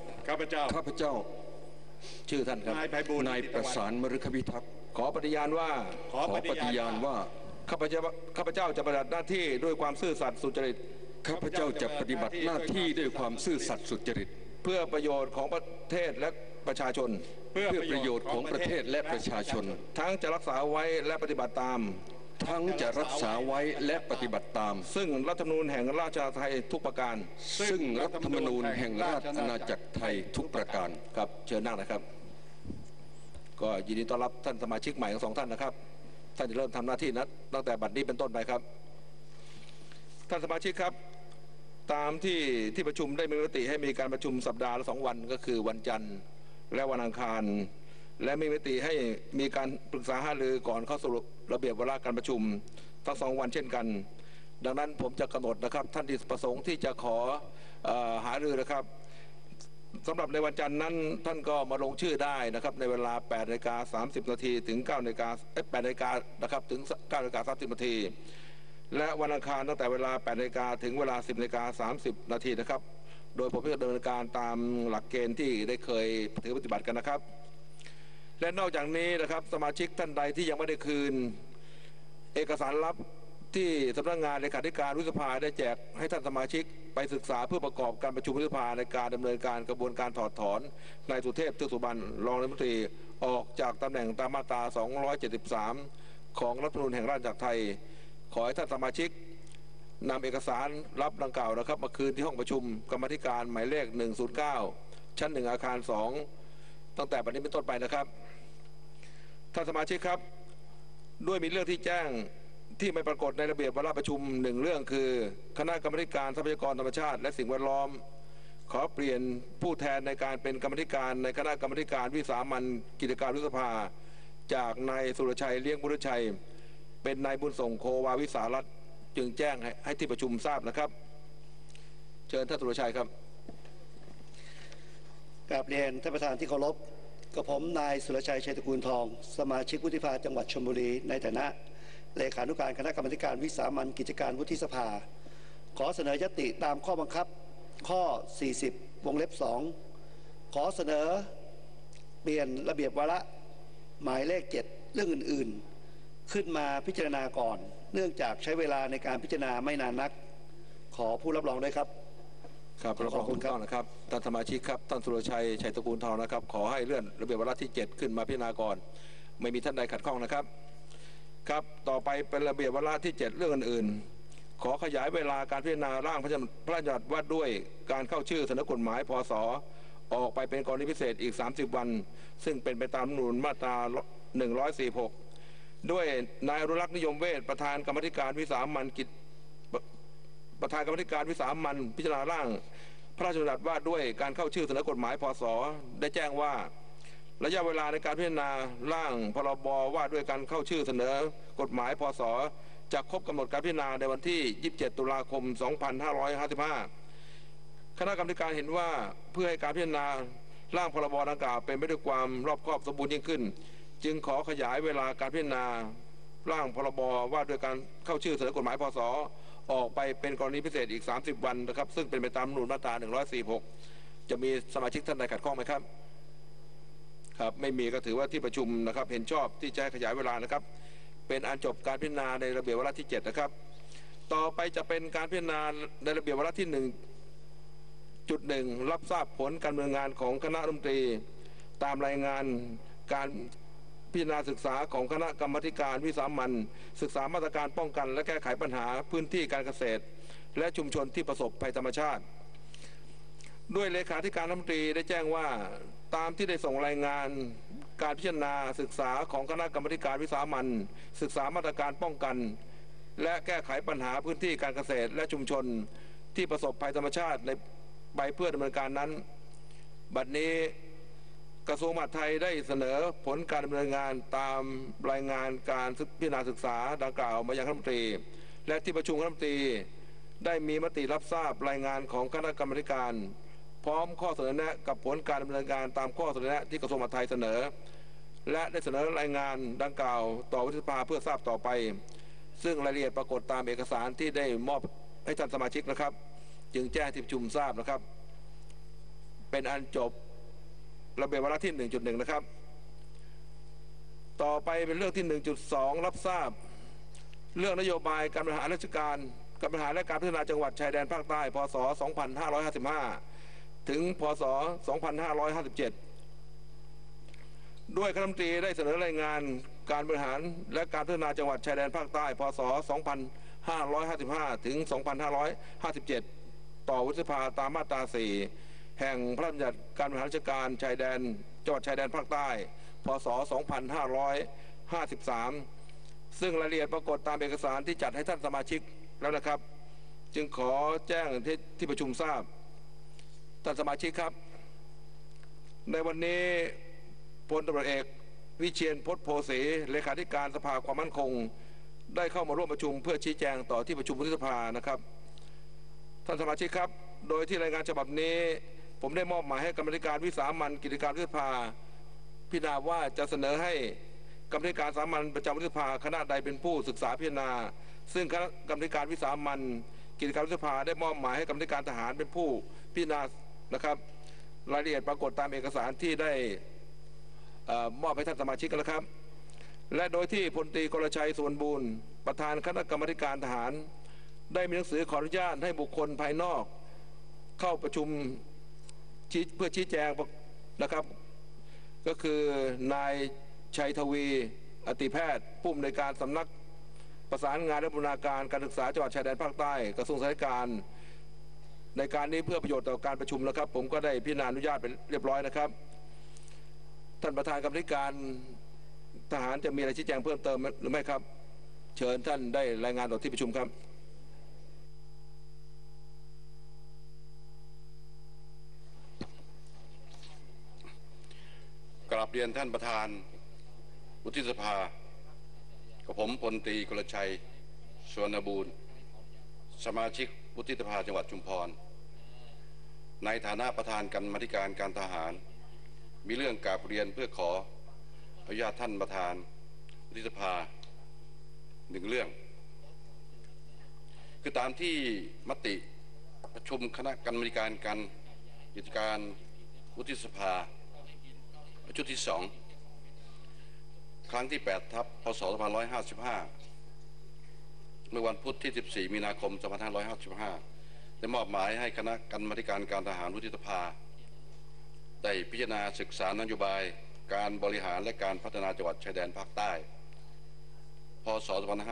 ชื่อท่านครับนายประสานมฤคพิทักษ์ขอปฏิญาณว่าข้าพเจ้าจะปฏิบัติหน้าที่ด้วยความซื่อสัตย์สุจริตข้าพเจ้าจะปฏิบัติหน้าที่ด้วยความซื่อสัตย์สุจริตเพื่อประโยชน์ของประเทศและประชาชนทั้งจะรักษาไว้และปฏิบัติตามซึ่งรัฐธรรมนูญแห่งราชอาณาจักรไทยทุกประการครับเชิญนั่งนะครับก็ยินดีต้อนรับท่านสมาชิกใหม่ทั้งสองท่านนะครับท่านจะเริ่มทำหน้าที่ตั้งแต่บัดนี้เป็นต้นไปครับท่านสมาชิกครับตามที่ประชุมได้มีมติให้มีการประชุมสัปดาห์ละ2 วันก็คือวันจันทร์และวันอังคารและมีมติให้มีการปรึกษาหารือก่อนเข้าสู่ระเบียบวาระการประชุมทั้ง2 วันเช่นกันดังนั้นผมจะกำหนดนะครับท่านที่ประสงค์ที่จะขอหารือนะครับสำหรับในวันจันทร์นั้นท่านก็มาลงชื่อได้นะครับในเวลา 8:30 นาทีถึง 8 นาฬิกานะครับถึง 9:30 นาทีและวันอังคารตั้งแต่เวลา 8 นาฬิกาถึงเวลา 10:30 นาทีนะครับโดยผมจะดำเนินการตามหลักเกณฑ์ที่ได้เคยถือปฏิบัติกันนะครับและนอกจากนี้นะครับสมาชิกท่านใดที่ยังไม่ได้คืนเอกสารลับที่สำนักงานเลขาธิการวุฒิสภาได้แจกให้ท่านสมาชิกไปศึกษาเพื่อประกอบการประชุมวุฒิสภาในการดำเนินการกระบวนการถอดถอนนายสุเทพ เทือกสุบรรณรองนายกรัฐมนตรีออกจากตำแหน่งตามมาตรา 273 ของรัฐธรรมนูญแห่งราชอาณาจักรไทยขอให้ท่านสมาชิกนำเอกสารรับดังกล่าวนะครับมาคืนที่ห้องประชุมกรรมาธิการหมายเลข 109 ชั้น 1 อาคาร 2ตั้งแต่บัดนี้เป็นต้นไปนะครับท่านสมาชิกครับด้วยมีเรื่องที่แจ้งที่ไม่ปรากฏในระเบียบวาระประชุม1 เรื่องคือคณะกรรมาธิการทรัพยากรธรรมชาติและสิ่งแวดล้อมขอเปลี่ยนผู้แทนในการเป็นกรรมาธิการในคณะกรรมาธิการวิสามัญกิจการวุฒิสภาจากนายสุรชัยเลี้ยงบุรุชัยเป็นนายบุญส่งโควาวิสารัตน์จึงแจ้งให้ที่ประชุมทราบนะครับเชิญท่านสุรชัยครับกราบเรียนท่านประธานที่เคารพกับผมนายสุรชัยชัยตระกูลทองสมาชิกวุฒิสภาจังหวัดชลบุรีในฐานะเลขานุการคณะกรรมาการวิสามัญกิจการวุฒิสภาขอเสนอยติตามข้อบังคับข้อ 40 วงเล็บ 2 ขอเสนอเปลี่ยนระเบียบวาระหมายเลข 7 เรื่องอื่นๆขึ้นมาพิจารณาก่อนเนื่องจากใช้เวลาในการพิจารณาไม่นานนักขอผู้รับรองด้วยครับครับขอบคุณครับนะครับท่านสมาชิกครับท่านสุรชัยชัยตระกูลทองนะครับขอให้เลื่อนระเบียบวาระที่ 7 ขึ้นมาพิจารณาก่อนไม่มีท่านใดขัดข้องนะครับครับต่อไปเป็นระเบียบวาระที่ 7 เรื่องอื่นๆขอขยายเวลาการพิจารณาร่างพระราชบัญญัติว่าด้วยการเข้าชื่อเสนอกฎหมายพ.ศ.ออกไปเป็นกรณีพิเศษอีก30 วันซึ่งเป็นไปตามรัฐธรรมนูญมาตรา 146ด้วยนายอนุรักษ์นิยมเวชประธานกรรมาธิการวิสามัญพิจารณาร่างพระราชบัญญัติว่าด้วยการเข้าชื่อเสนอกฎหมายพ.ศ.ได้แจ้งว่าระยะเวลาในการพิจารณาร่างพรบว่าด้วยการเข้าชื่อเสนอกฎหมายพ.ศ.จะครบกำหนดการพิจารณาในวันที่ 27 ตุลาคม 2555 คณะกรรมการเห็นว่าเพื่อให้การพิจารณาร่างพรบดังกล่าวเป็นไปด้วยความรอบคอบสมบูรณ์ยิ่งขึ้นจึงขอขยายเวลาการพิจารณาร่างพรบว่าด้วยการเข้าชื่อเสนอกฎหมายพ.ศ.ออกไปเป็นกรณีพิเศษอีก30 วันนะครับซึ่งเป็นไปตามรัฐธรรมนูญมาตรา 146 จะมีสมาชิกท่านใดขัดข้องไหมครับครับไม่มีก็ถือว่าที่ประชุมนะครับเห็นชอบที่จะขยายเวลานะครับเป็นอันจบการพิจารณาในระเบียบวาระที่ 7 นะครับต่อไปจะเป็นการพิจารณาในระเบียบวาระที่ 1.1 รับทราบผลการดำเนินงานของคณะรัฐมนตรีตามรายงานการพิจารณาศึกษาของคณะกรรมาธิการวิสามัญศึกษามาตรการป้องกันและแก้ไขปัญหาพื้นที่การเกษตรและชุมชนที่ประสบภัยธรรมชาติด้วยเลขาธิการรัฐมนตรีได้แจ้งว่าตามที่ได้ส่งรายงานการพิจารณาศึกษาของคณะกรรมาธิการวิสามัญศึกษามาตรการป้องกันและแก้ไขปัญหาพื้นที่การเกษตรและชุมชนที่ประสบภัยธรรมชาติในใบเพื่อดำเนินการนั้นบัดนี้กระทรวงมหาดไทยได้เสนอผลการดำเนินงานตามรายงานการพิจารณาศึกษาดังกล่าวมายังคณะรัฐมนตรีและที่ประชุมคณะรัฐมนตรีได้มีมติรับทราบรายงานของคณะกรรมาธิการพร้อมข้อเสนอแนะกับผลการดำเนินการตามข้อเสนอแนะที่กระทรวงมหาดไทยเสนอและได้เสนอรายงานดังกล่าวต่อวุฒิสภาเพื่อทราบต่อไปซึ่งรายละเอียดปรากฏตามเอกสารที่ได้มอบให้ท่านสมาชิกนะครับจึงแจ้งที่ประชุมทราบนะครับเป็นอันจบระเบียบวาระที่ 1.1 นะครับต่อไปเป็นเรื่องที่ 1.2 รับทราบเรื่องนโยบายการบริหารราชการการบริหารและการพัฒนาจังหวัดชายแดนภาคใต้พ.ศ. 2555 ถึงพ.ศ. 2557 ด้วยคณะรัฐมนตรีได้เสนอรายงานการบริหารและการพัฒนาจังหวัดชายแดนภาคใต้พ.ศ. 2555 ถึง 2557 ต่อวุฒิสภาตามมาตรา 4 แห่งพระราชบัญญัติการบริหารราชการชายแดนจังหวัดชายแดนภาคใต้พ.ศ. 2553 ซึ่งรายละเอียดปรากฏตามเอกสารที่จัดให้ท่านสมาชิกแล้วนะครับจึงขอแจ้งที่ประชุมทราบท่านสมาชิกครับในวันนี้พลตำรวจเอกวิเชียรพจน์โพสีเลขาธิการสภาความมั่นคงได้เข้ามาร่วมประชุมเพื่อชี้แจงต่อที่ประชุมวุฒิสภานะครับท่านสมาชิกครับโดยที่รายงานฉบับนี้ผมได้มอบหมายให้กรรมการวิสามัญกิจการวุฒิสภาพิจารณาว่าจะเสนอให้กรรมการสามัญประจำวุฒิสภาคณะใดเป็นผู้ศึกษาพิจารณาซึ่งคณะกรรมการวิสามัญกิจการวุฒิสภาได้มอบหมายให้กรรมการทหารเป็นผู้พิจารณานะครับรายละเอียดปรากฏตามเอกสารที่ได้มอบให้ท่านสมาชิกกันแล้วครับและโดยที่พลตรีกรชัย สุวรรณบูรณ์ประธานคณะกรรมการทหารได้มีหนังสือขออนุญาตให้บุคคลภายนอกเข้าประชุมเพื่อชี้แจงนะครับก็คือนายชัยทวีอติแพทย์ผู้อำนวยการสำนักประสานงานและบูรณาการการศึกษาจังหวัดชายแดนภาคใต้กระทรวงศึกษาธิการในการนี้เพื่อประโยชน์ต่อการประชุมแล้วครับผมก็ได้พิจารณาอนุญาตไปเรียบร้อยนะครับท่านประธานกรรมการทหารจะมีอะไรชี้แจงเพิ่มเติมหรือไม่ครับเชิญท่านได้รายงานต่อที่ประชุมครับกราบเรียนท่านประธานวุฒิสภากับผมพลตรีกรชัย สุวรรณบูรณ์สมาชิกวุฒิสภาจังหวัดชุมพรในฐานะประธานกรรมาธิการการทหารมีเรื่องกราบเรียนเพื่อขออนุญาตท่านประธานวุฒิสภาหนึ่งเรื่องคือตามที่มติประชุมคณะกรรมาธิการกิจการวุฒิสภาชุดที่ 2 ครั้งที่ 8 ทับพ.ศ. 2555 เมื่อวันพุธที่ 14 มีนาคม 2555 ได้มอบหมายให้คณะกรรมาธิการการทหารวุฒิสภาได้พิจารณาศึกษานโยบายการบริหารและการพัฒนาจังหวัดชายแดนภาคใต้พ.ศ.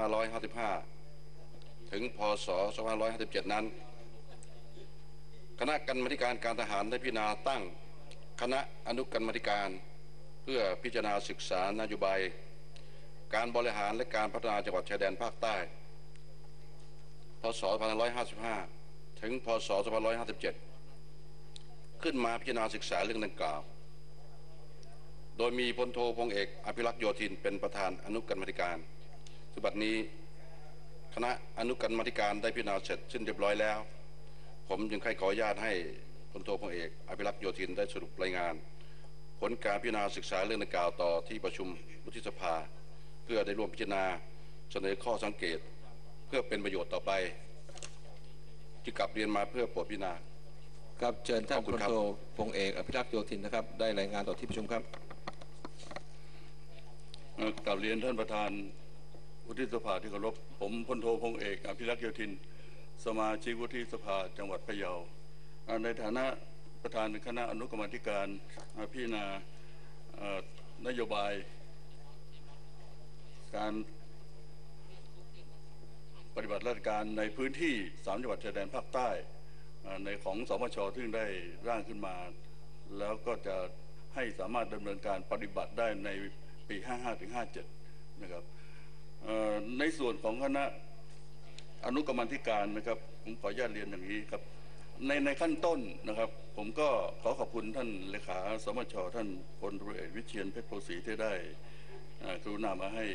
2555 ถึงพ.ศ. 2557 นั้นคณะกรรมาธิการการทหารได้พิจารณาตั้งคณะอนุกรรมาธิการเพื่อพิจารณาศึกษานโยบายการบริหารและการพัฒนาจังหวัดชายแดนภาคใต้พ.ศ. 2555 ถึงพ.ศ. 2557 ขึ้นมาพิจารณาศึกษาเรื่องดังกล่าวโดยมีพลโทพงษ์เอกอภิรักษ์โยธินเป็นประธานอนุกรรมาธิการซึ่งบัดนี้คณะอนุกรรมาธิการได้พิจารณาเสร็จสิ้นเรียบร้อยแล้วผมจึงขออนุญาตให้พลโทพงษ์เอกอภิรักษ์โยธินได้สรุปรายงานผลการพิจารณาศึกษาเรื่องดังกล่าวต่อที่ประชุมวุฒิสภาเพื่อได้ร่วมพิจารณาเสนอข้อสังเกตเพื่อเป็นประโยชน์ต่อไปที่กลับเรียนมาเพื่อโปรดพิจารณาครับเชิญท่านพลโทพงษ์เอกอภิรักษ์โยธินนะครับได้รายงานต่อที่ประชุมครับกราบเรียนท่านประธานวุฒิสภาที่เคารพผมพลโทพงษ์เอกอภิรักษ์โยธินสมาชิกวุฒิสภาจังหวัดพะเยาในฐานะประธานคณะอนุกรรมาธิการพิจารณานโยบายการปฏิบัติราชการในพื้นที่3จังหวัดชายแดนภาคใต้ในของสมช.ที่ได้ร่างขึ้นมาแล้วก็จะให้สามารถดำเนินการปฏิบัติได้ในปี 55-57 นะครับในส่วนของคณะอนุกรรมาธิการนะครับผมขออนุญาตเรียนอย่างนี้ครับในขั้นต้นนะครับผมก็ขอขอบคุณท่านเลขาสมช.ท่านพลตำรวจเอกวิเชียรเพชรโพสีที่ได้กรุณามาให้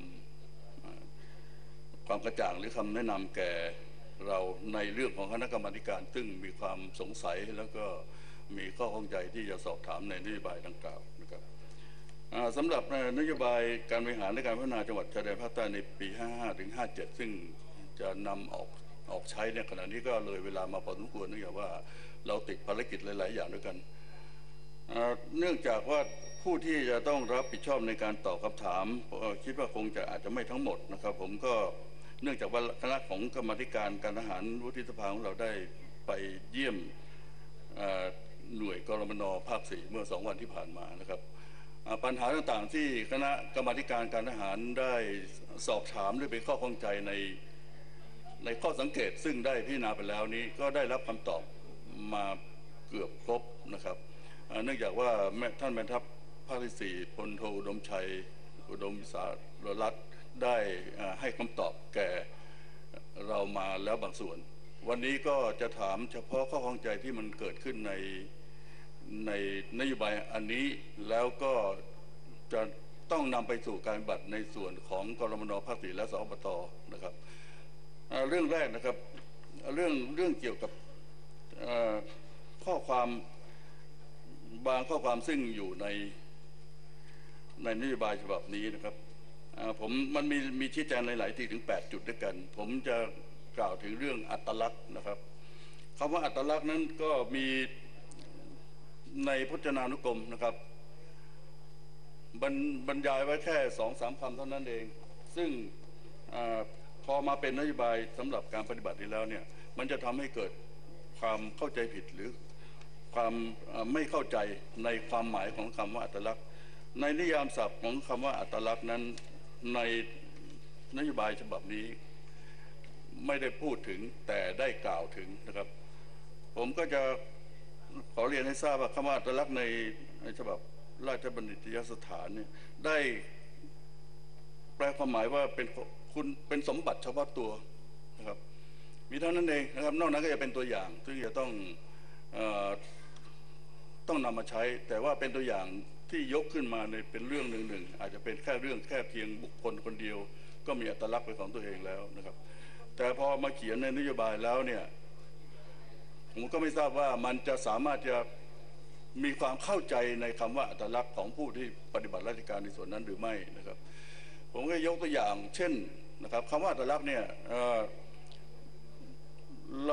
ความกระจ่างหรือคำแนะนำแก่เราในเรื่องของคณะกรรมาธิการซึ่งมีความสงสัยแล้วก็มีข้อข้องใจที่จะสอบถามในนโยบายดังกล่าวนะครับสำหรับนโยบายการบริหารและการพัฒนาจังหวัดชายแดนภาคใต้ในปี 55-57 ซึ่งจะนำออกใช้ในขณะนี้ก็เลยเวลามาพอสมควรเนื่องจากว่าเราติดภารกิจหลายๆอย่างด้วยกันเนื่องจากว่าผู้ที่จะต้องรับผิดชอบในการตอบคำถามคิดว่าคงจะอาจจะไม่ทั้งหมดนะครับผมก็เนื่องจากว่าคณะของกรรมาธิการการทหารวุฒิสภาของเราได้ไปเยี่ยมหน่วยกรมน.ภาค 4เมื่อ2 วันที่ผ่านมานะครับปัญหาต่างๆที่คณะกรรมาธิการการทหารได้สอบถามด้วยเป็นข้อข้องใจในข้อสังเกตซึ่งได้พิจารณาไปแล้วนี้ก็ได้รับคำตอบมาเกือบครบนะครับเนื่องจากว่าท่านแม่ทัพภาคที่ 4พลโทอุดมชัยอุดมสารรัตน์ได้ให้คำตอบแก่เรามาแล้วบางส่วนวันนี้ก็จะถามเฉพาะข้อข้องใจที่มันเกิดขึ้นในนโยบายอันนี้แล้วก็จะต้องนำไปสู่การปฏิบัติในส่วนของกรมน.ภาค 4และสอบต.นะครับเรื่องแรกนะครับเรื่องเกี่ยวกับข้อความบางข้อความซึ่งอยู่ในนโยบายฉบับนี้นะครับมันมีชี้แจงหลายๆที่ถึง8 จุดด้วยกันผมจะกล่าวถึงเรื่องอัตลักษณ์นะครับคำว่าอัตลักษณ์นั้นก็มีในพจนานุกรมนะครับบรรยายไว้แค่ 2-3 คำเท่านั้นเองซึ่งพอมาเป็นนโยบายสำหรับการปฏิบัตินี้แล้วเนี่ยมันจะทำให้เกิดความเข้าใจผิดหรือความไม่เข้าใจในความหมายของคำว่าอัตลักษณ์ในนิยามศัพท์ของคำว่าอัตลักษณ์นั้นในนโยบายฉบับนี้ไม่ได้พูดถึงแต่ได้กล่าวถึงนะครับผมก็จะขอเรียนให้ทราบว่าคำว่าอัตลักษณ์ในฉบับราชบัณฑิตยสถานเนี่ยได้แปลความหมายว่าเป็นสมบัติเฉพาะตัวนะครับมีเท่านั้นเองนะครับนอกนั้นก็จะเป็นตัวอย่างซึ่งจะต้องนำมาใช้แต่ว่าเป็นตัวอย่างที่ยกขึ้นมาในเป็นเรื่องหนึ่งอาจจะเป็นแค่เรื่องแค่เพียงบุคคลคนเดียวก็มีอัตลักษณ์เป็นของตัวเองแล้วนะครับแต่พอมาเขียนในนโยบายแล้วเนี่ยผมก็ไม่ทราบว่ามันจะสามารถจะมีความเข้าใจในคำว่าอัตลักษณ์ของผู้ที่ปฏิบัติราชการในส่วนนั้นหรือไม่นะครับผมก็ยกตัวอย่างเช่นนะครับคำว่าอัตลักษณ์เนี่ยเรา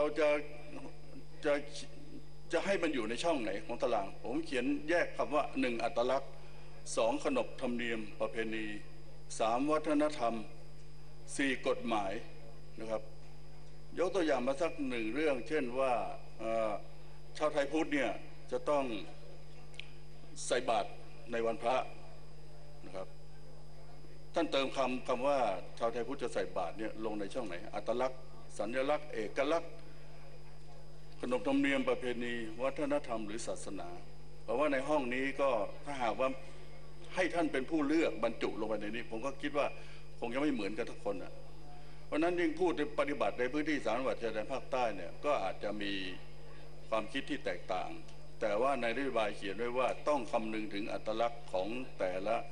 จะให้มันอยู่ในช่องไหนของตารางผมเขียนแยกคำว่า1อัตลักษณ์2ขนบธรรมเนียมประเพณี3วัฒนธรรม4กฎหมายนะครับยกตัวอย่างมาสัก1เรื่องเช่นว่าชาวไทยพุทธเนี่ยจะต้องใส่บาตรในวันพระนะครับท่านเติมคำว่าชาวไทยพุทธจะใส่บาตรเนี่ยลงในช่องไหนอัตลักษณ์สัญลักษณ์เอกลักษณ์ขนบธรรมเนียมประเพณีวัฒนธรรมหรือศาสนาเพราะว่าในห้องนี้ก็ถ้าหากว่าให้ท่านเป็นผู้เลือกบรรจุลงไปในนี้ผมก็คิดว่าคงจะไม่เหมือนกันทุกคนอ่ะเพราะนั้นยิ่งพูดปฏิบัติในพื้นที่3 จังหวัดชายแดนภาคใต้เนี่ยก็อาจจะมีความคิดที่แตกต่างแต่ว่าในนโยบายเขียนไว้ว่าต้องคำนึงถึงอัตลักษณ์ของแต่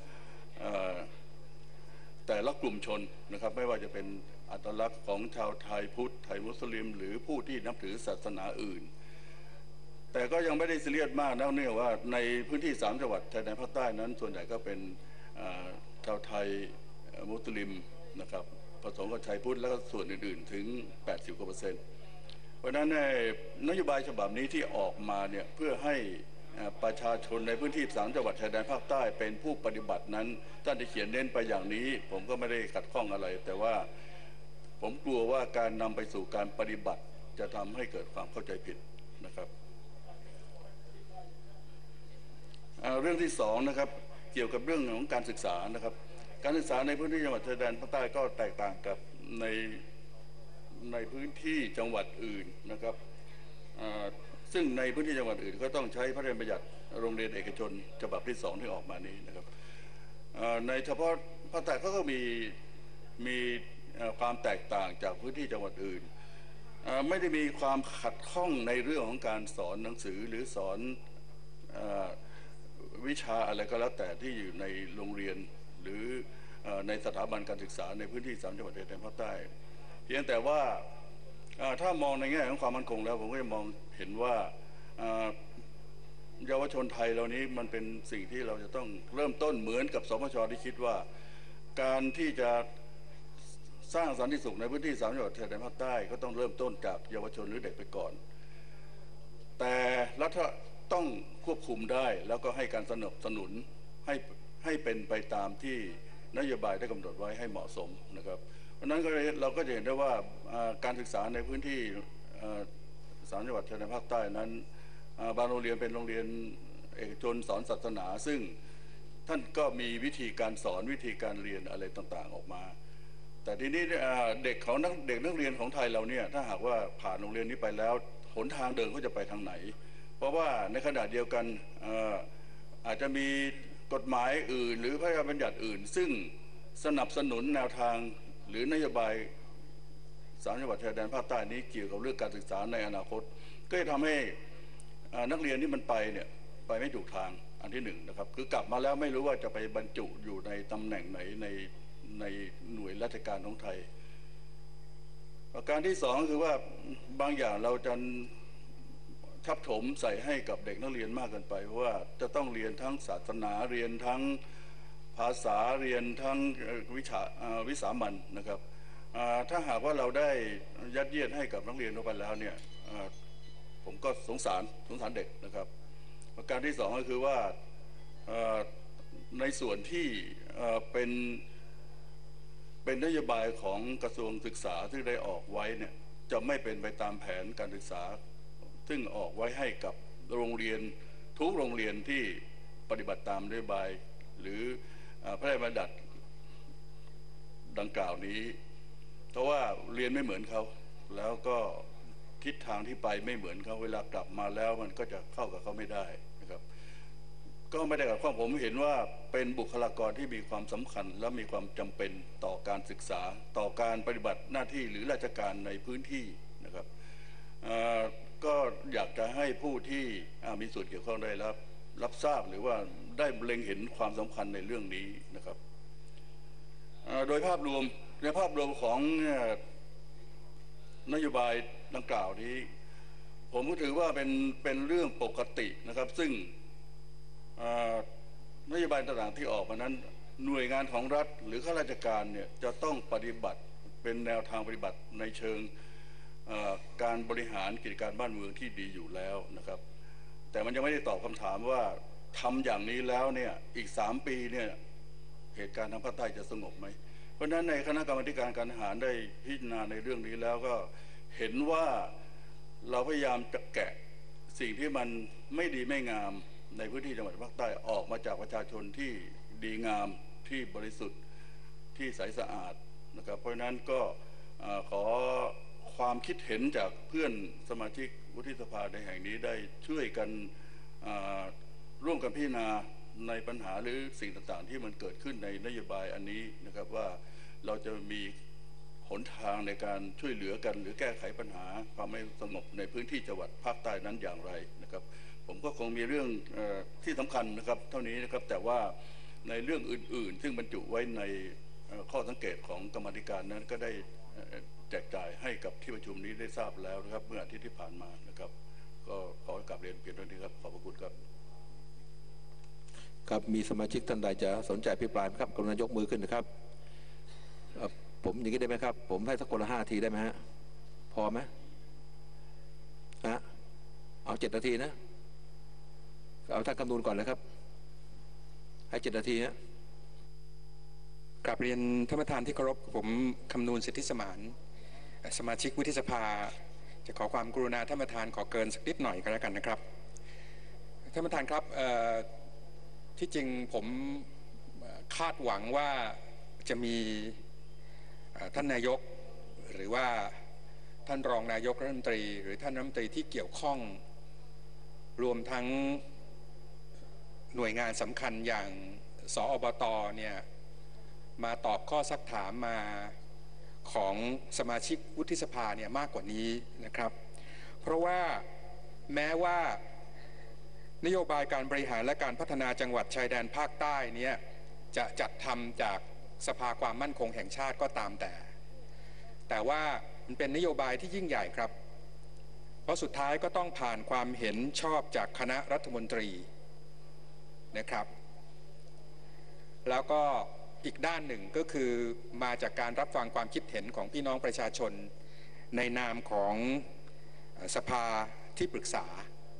ละกลุ่มชนนะครับไม่ว่าจะเป็นอัตลักษณ์ของชาวไทยพุทธไทยมุสลิมหรือผู้ที่นับถือศาสนาอื่นแต่ก็ยังไม่ได้ซีเรียสมากนะเนื่องว่าในพื้นที่3 จังหวัดชายแดนภาคใต้นั้นส่วนใหญ่ก็เป็นชาวไทยมุสลิมนะครับผสมกับชายพุทธแล้วก็ส่วนอื่นๆถึง 80%เพราะฉะนั้นในนโยบายฉบับนี้ที่ออกมาเนี่ยเพื่อให้ประชาชนในพื้นที่3 จังหวัดชายแดนภาคใต้เป็นผู้ปฏิบัตินั้นท่านได้เขียนเน้นไปอย่างนี้ผมก็ไม่ได้ขัดข้องอะไรแต่ว่าผมกลัวว่าการนำไปสู่การปฏิบัติจะทำให้เกิดความเข้าใจผิดนะครับเรื่องที่2นะครับเกี่ยวกับเรื่องของการศึกษานะครับการศึกษาในพื้นที่จังหวัดชายแดนภาคใต้ก็แตกต่างกับในพื้นที่จังหวัดอื่นนะครับซึ่งในพื้นที่จังหวัดอื่นก็ต้องใช้พระราชบัญญัติโรงเรียนเอกชนฉบับที่2ที่ออกมานี้นะครับในเฉพาะภาคใต้เขาก็มีความแตกต่างจากพื้นที่จังหวัดอื่นไม่ได้มีความขัดข้องในเรื่องของการสอนหนังสือหรือสอนวิชาอะไรก็แล้วแต่ที่อยู่ในโรงเรียนหรือในสถาบันการศึกษาในพื้นที่3 จังหวัดชายแดนภาคใต้เพียงแต่ว่าถ้ามองในแง่ของความมั่นคงแล้วผมก็จะมองเห็นว่าเยาวชนไทยเหล่านี้มันเป็นสิ่งที่เราจะต้องเริ่มต้นเหมือนกับสมช.ที่คิดว่าการที่จะสร้างสันติสุขในพื้นที่3 จังหวัดชายแดนภาคใต้ก็ต้องเริ่มต้นจากเยาวชนหรือเด็กไปก่อนแต่รัฐต้องควบคุมได้แล้วก็ให้การสนับสนุนให้เป็นไปตามที่นโยบายได้กำหนดไว้ให้เหมาะสมนะครับเพราะนั้นเราก็จะเห็นได้ว่าการศึกษาในพื้นที่3 จังหวัดชายแดนภาคใต้นั้นบางโรงเรียนเป็นโรงเรียนเอกชนสอนศาสนาซึ่งท่านก็มีวิธีการสอนวิธีการเรียนอะไรต่างๆออกมาแต่ทีนี้เด็กนักเรียนของไทยเราเนี่ยถ้าหากว่าผ่านโรงเรียนนี้ไปแล้วหนทางเดินเขาจะไปทางไหนเพราะว่าในขณะเดียวกันอาจจะมีกฎหมายอื่นหรือพระราชบัญญัติอื่นซึ่งสนับสนุนแนวทางหรือนโยบาย3 จังหวัดชายแดนภาคใต้นี้เกี่ยวกับเรื่องการศึกษาในอนาคตก็จะทำให้นักเรียนที่มันไปเนี่ยไปไม่ถูกทางอันที่1นะครับคือกลับมาแล้วไม่รู้ว่าจะไปบรรจุอยู่ในตำแหน่งไหนในหน่วยราชการของไทยประการที่2คือว่าบางอย่างเราจะทับถมใส่ให้กับเด็กนักเรียนมากเกินไปเพราะว่าจะต้องเรียนทั้งศาสนาเรียนทั้งภาษาเรียนทั้งวิสามัญนะครับถ้าหากว่าเราได้ยัดเยียดให้กับนักเรียนเข้าไปแล้วเนี่ยผมก็สงสารเด็กนะครับประการที่2ก็คือว่าในส่วนที่เป็นนโยบายของกระทรวงศึกษาที่ได้ออกไว้เนี่ยจะไม่เป็นไปตามแผนการศึกษาซึ่งออกไว้ให้กับโรงเรียนทุกโรงเรียนที่ปฏิบัติตามนโยบายหรือพระราชบัญญัติดังกล่าวนี้เพราะว่าเรียนไม่เหมือนเขาแล้วก็ทิศทางที่ไปไม่เหมือนเขาเวลากลับมาแล้วมันก็จะเข้ากับเขาไม่ได้นะครับก็ไม่ได้กับข้อผมเห็นว่าเป็นบุคลากรที่มีความสำคัญและมีความจำเป็นต่อการศึกษาต่อการปฏิบัติหน้าที่หรือราชการในพื้นที่นะครับก็อยากจะให้ผู้ที่มีส่วนเกี่ยวข้องได้รับทราบหรือว่าได้เล็งเห็นความสำคัญในเรื่องนี้นะครับโดยภาพรวมในภาพรวมของนโยบายดังกล่าวนี้ผมก็ถือว่าเป็นเรื่องปกตินะครับซึ่งนโยบายต่างๆที่ออกมานั้นหน่วยงานของรัฐหรือข้าราชการเนี่ยจะต้องปฏิบัติเป็นแนวทางปฏิบัติในเชิงการบริหารกิจการบ้านเมืองที่ดีอยู่แล้วนะครับแต่มันยังไม่ได้ตอบคำถามว่าทำอย่างนี้แล้วเนี่ยอีก3 ปีเนี่ยเหตุการณ์ทางภาคใต้จะสงบไหมเพราะฉะนั้นในคณะกรรมการการทหารได้พิจารณาในเรื่องนี้แล้วก็เห็นว่าเราพยายามจะแกะสิ่งที่มันไม่ดีไม่งามในพื้นที่จังหวัดภาคใต้ออกมาจากประชาชนที่ดีงามที่บริสุทธิ์ที่ใสสะอาดนะครับเพราะฉะนั้นก็ขอความคิดเห็นจากเพื่อนสมาชิกวุฒิสภาในแห่งนี้ได้ช่วยกันร่วมกันพิจารณาในปัญหาหรือสิ่งต่างๆที่มันเกิดขึ้นในนโยบายอันนี้นะครับว่าเราจะมีหนทางในการช่วยเหลือกันหรือแก้ไขปัญหาความไม่สงบในพื้นที่จังหวัดภาคใต้นั้นอย่างไรนะครับผมก็คงมีเรื่องที่สำคัญนะครับเท่านี้นะครับแต่ว่าในเรื่องอื่นๆซึ่งบรรจุไว้ในข้อสังเกตของกรรมาธิการนั้นก็ได้แจกจ่ายให้กับที่ประชุมนี้ได้ทราบแล้วนะครับเมื่ออาทิตย์ที่ผ่านมานะครับก็ขอกราบเรียนเพียงเท่านี้ครับขอบพระคุณครับครับมีสมาชิกท่านใดจะสนใจอภิปรายไหมครับกรุณายกมือขึ้นนะครับผมอย่างนี้ได้ไหมครับผมให้สักคนละ5 นาทีได้ไหมฮะพอไหมเอา7 นาทีนะเอาท่านคำนวณก่อนเลยครับให้7 นาทีฮะกราบเรียนท่านประธานที่เคารพผมคำนวณสิทธิสมานสมาชิกวุฒิสภาจะขอความกรุณาท่านประธานขอเกินสักนิดหน่อยก็แล้วกันนะครับท่านประธานครับที่จริงผมคาดหวังว่าจะมีท่านนายกหรือว่าท่านรองนายกรัฐมนตรีหรือท่านรัฐมนตรีที่เกี่ยวข้องรวมทั้งหน่วยงานสำคัญอย่างสอบต.เนี่ยมาตอบข้อซักถามมาของสมาชิกวุฒิสภาเนี่ยมากกว่านี้นะครับเพราะว่าแม้ว่านโยบายการบริหารและการพัฒนาจังหวัดชายแดนภาคใต้เนี่ยจะจัดทำจากสภาความมั่นคงแห่งชาติก็ตามแต่ว่ามันเป็นนโยบายที่ยิ่งใหญ่ครับเพราะสุดท้ายก็ต้องผ่านความเห็นชอบจากคณะรัฐมนตรีนะครับแล้วก็อีกด้านหนึ่งก็คือมาจากการรับฟังความคิดเห็นของพี่น้องประชาชนในนามของสภาที่ปรึกษา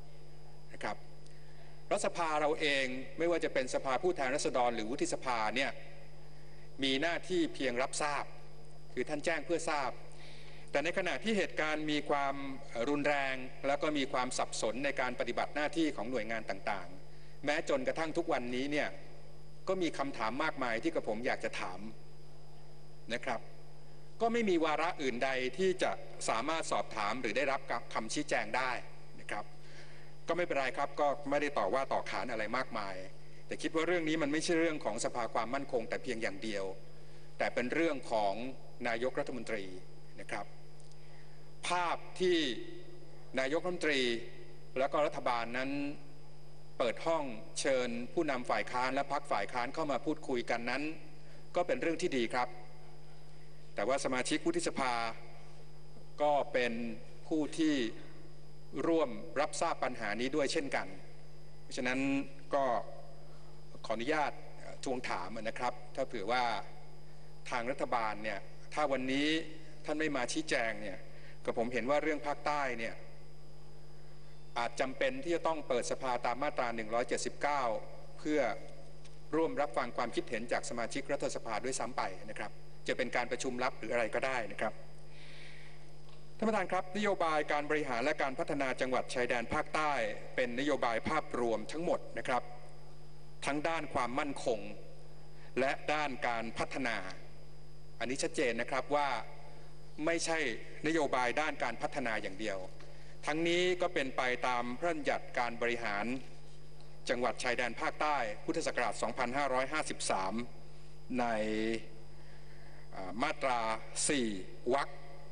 รัฐสภาเราเองไม่ว่าจะเป็นสภาผู้แทนราษฎรหรือวุฒิสภาเนี่ยมีหน้าที่เพียงรับทราบคือท่านแจ้งเพื่อทราบแต่ในขณะที่เหตุการณ์มีความรุนแรงแล้วก็มีความสับสนในการปฏิบัติหน้าที่ของหน่วยงานต่างๆแม้จนกระทั่งทุกวันนี้เนี่ยก็มีคำถามมากมายที่กระผมอยากจะถามนะครับก็ไม่มีวาระอื่นใดที่จะสามารถสอบถามหรือได้รับคำชี้แจงได้นะครับก็ไม่เป็นไรครับก็ไม่ได้ต่อว่าต่อขานอะไรมากมายแต่คิดว่าเรื่องนี้มันไม่ใช่เรื่องของสภาความมั่นคงแต่เพียงอย่างเดียวแต่เป็นเรื่องของนายกรัฐมนตรีนะครับภาพที่นายกรัฐมนตรีและก็รัฐบาลนั้นเปิดห้องเชิญผู้นำฝ่ายค้านและพรรคฝ่ายค้านเข้ามาพูดคุยกันนั้นก็เป็นเรื่องที่ดีครับแต่ว่าสมาชิกวุฒิสภาก็เป็นผู้ที่ร่วมรับทราบปัญหานี้ด้วยเช่นกันเพราะฉะนั้นก็ขออนุญาตทวงถามนะครับถ้าเผื่อว่าทางรัฐบาลเนี่ยถ้าวันนี้ท่านไม่มาชี้แจงเนี่ยก็ผมเห็นว่าเรื่องภาคใต้เนี่ยอาจจำเป็นที่จะต้องเปิดสภาตามมาตรา179เพื่อร่วมรับฟังความคิดเห็นจากสมาชิกรัฐสภาด้วยซ้ำไปนะครับจะเป็นการประชุมลับหรืออะไรก็ได้นะครับท่านประธานครับนโยบายการบริหารและการพัฒนาจังหวัดชายแดนภาคใต้เป็นนโยบายภาพรวมทั้งหมดนะครับทั้งด้านความมั่นคงและด้านการพัฒนาอันนี้ชัดเจนนะครับว่าไม่ใช่นโยบายด้านการพัฒนาอย่างเดียวทั้งนี้ก็เป็นไปตามพระราชบัญญัติการบริหารจังหวัดชายแดนภาคใต้พุทธศักราช 2553 ในมาตรา 4 วรรค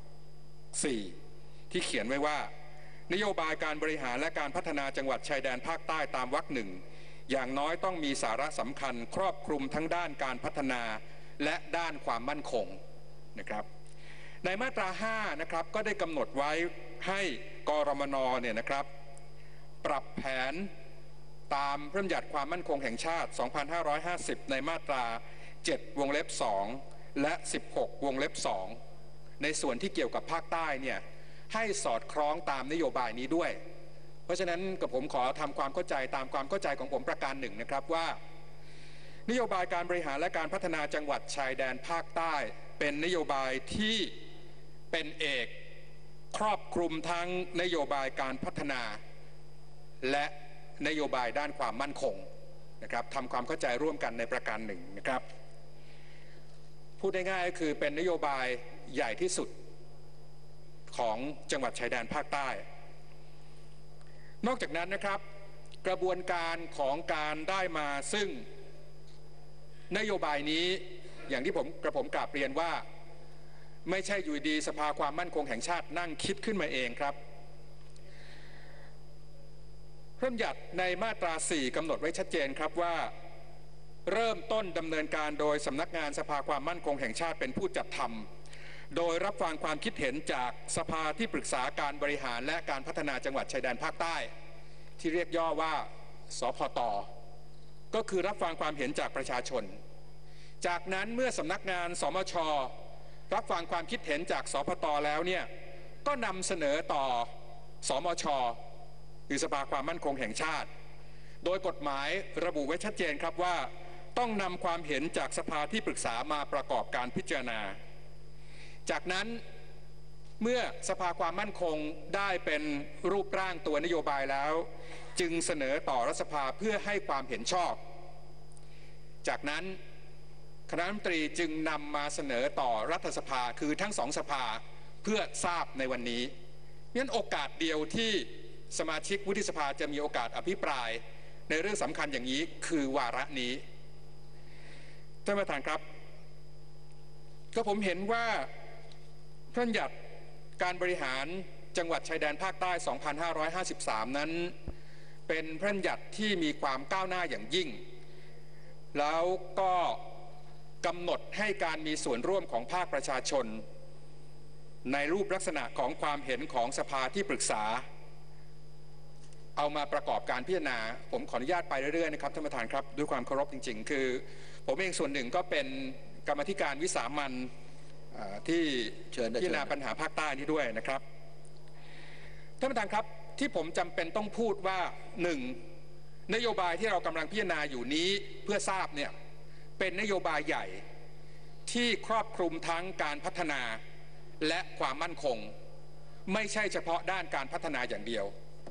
4 ที่เขียนไว้ว่านโยบายการบริหารและการพัฒนาจังหวัดชายแดนภาคใต้ตามวรรค 1อย่างน้อยต้องมีสาระสำคัญครอบคลุมทั้งด้านการพัฒนาและด้านความมั่นคงนะครับในมาตรา 5 นะครับก็ได้กำหนดไว้ให้กรมน.เนี่ยนะครับปรับแผนตามพระราชบัญญัติความมั่นคงแห่งชาติ 2550 ในมาตรา 7 วงเล็บ 2 และ 16 วงเล็บ 2 ในส่วนที่เกี่ยวกับภาคใต้เนี่ยให้สอดคล้องตามนโยบายนี้ด้วยเพราะฉะนั้นกับผมขอทำความเข้าใจตามความเข้าใจของผมประการหนึ่งนะครับว่านโยบายการบริหารและการพัฒนาจังหวัดชายแดนภาคใต้เป็นนโยบายที่เป็นเอกครอบคลุมทั้งนโยบายการพัฒนาและนโยบายด้านความมั่นคงนะครับทำความเข้าใจร่วมกันในประการหนึ่งนะครับพูดง่ายๆก็คือเป็นนโยบายใหญ่ที่สุดของจังหวัดชายแดนภาคใต้นอกจากนั้นนะครับกระบวนการของการได้มาซึ่งนโยบายนี้อย่างที่ผมกราบเรียนว่าไม่ใช่อยู่ดีสภาความมั่นคงแห่งชาตินั่งคิดขึ้นมาเองครับพระราชบัญญัติในมาตรา 4 กำหนดไว้ชัดเจนครับว่าเริ่มต้นดำเนินการโดยสำนักงานสภาความมั่นคงแห่งชาติเป็นผู้จัดทำโดยรับฟังความคิดเห็นจากสภาที่ปรึกษาการบริหารและการพัฒนาจังหวัดชายแดนภาคใต้ที่เรียกย่อว่าสพต.ก็คือรับฟังความเห็นจากประชาชนจากนั้นเมื่อสำนักงานสมช.รับฟังความคิดเห็นจากสพต.แล้วเนี่ยก็นำเสนอต่อสมช.คือสภาความมั่นคงแห่งชาติโดยกฎหมายระบุไว้ชัดเจนครับว่าต้องนำความเห็นจากสภาที่ปรึกษามาประกอบการพิจารณาจากนั้นเมื่อสภาความมั่นคงได้เป็นรูปร่างตัวนโยบายแล้วจึงเสนอต่อรัฐสภาเพื่อให้ความเห็นชอบจากนั้นคณะรัฐมนตรีจึงนำมาเสนอต่อรัฐสภาคือทั้งสองสภาเพื่อทราบในวันนี้งั้นโอกาสเดียวที่สมาชิกวุฒิสภาจะมีโอกาสอภิปรายในเรื่องสำคัญอย่างนี้คือวาระนี้ท่านประธานครับก็ผมเห็นว่าพระราชบัญญัติการบริหารจังหวัดชายแดนภาคใต้ 2553 นั้นเป็นพระราชบัญญัติที่มีความก้าวหน้าอย่างยิ่งแล้วก็กำหนดให้การมีส่วนร่วมของภาคประชาชนในรูปลักษณะของความเห็นของสภาที่ปรึกษาเอามาประกอบการพิจารณาผมขออนุญาตไปเรื่อยๆนะครับท่านประธานครับด้วยความเคารพจริงๆคือผมเองส่วนหนึ่งก็เป็นกรรมาธิการวิสามัญที่พิจารณาปัญหาภาคใต้นี้ด้วยนะครับท่านประธานครับที่ผมจำเป็นต้องพูดว่า1 นโยบายที่เรากำลังพิจารณาอยู่นี้เพื่อทราบเนี่ยเป็นนโยบายใหญ่ที่ครอบคลุมทั้งการพัฒนาและความมั่นคงไม่ใช่เฉพาะด้านการพัฒนาอย่างเดียว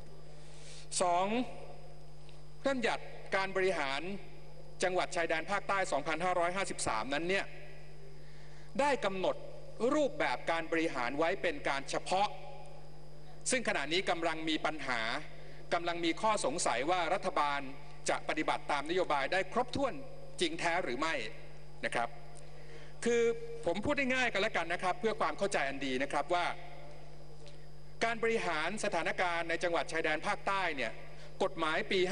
2. พระราชบัญญัติการบริหารจังหวัดชายแดนภาคใต้ 2553 นั้นเนี่ยได้กำหนดรูปแบบการบริหารไว้เป็นการเฉพาะซึ่งขณะนี้กำลังมีปัญหากำลังมีข้อสงสัยว่ารัฐบาลจะปฏิบัติตามนโยบายได้ครบถ้วนจริงแท้หรือไม่นะครับคือผมพูดได้ง่ายกันแล้วกันนะครับเพื่อความเข้าใจอันดีนะครับว่าการบริหารสถานการณ์ในจังหวัดชายแดนภาคใต้เนี่ยกฎหมายปี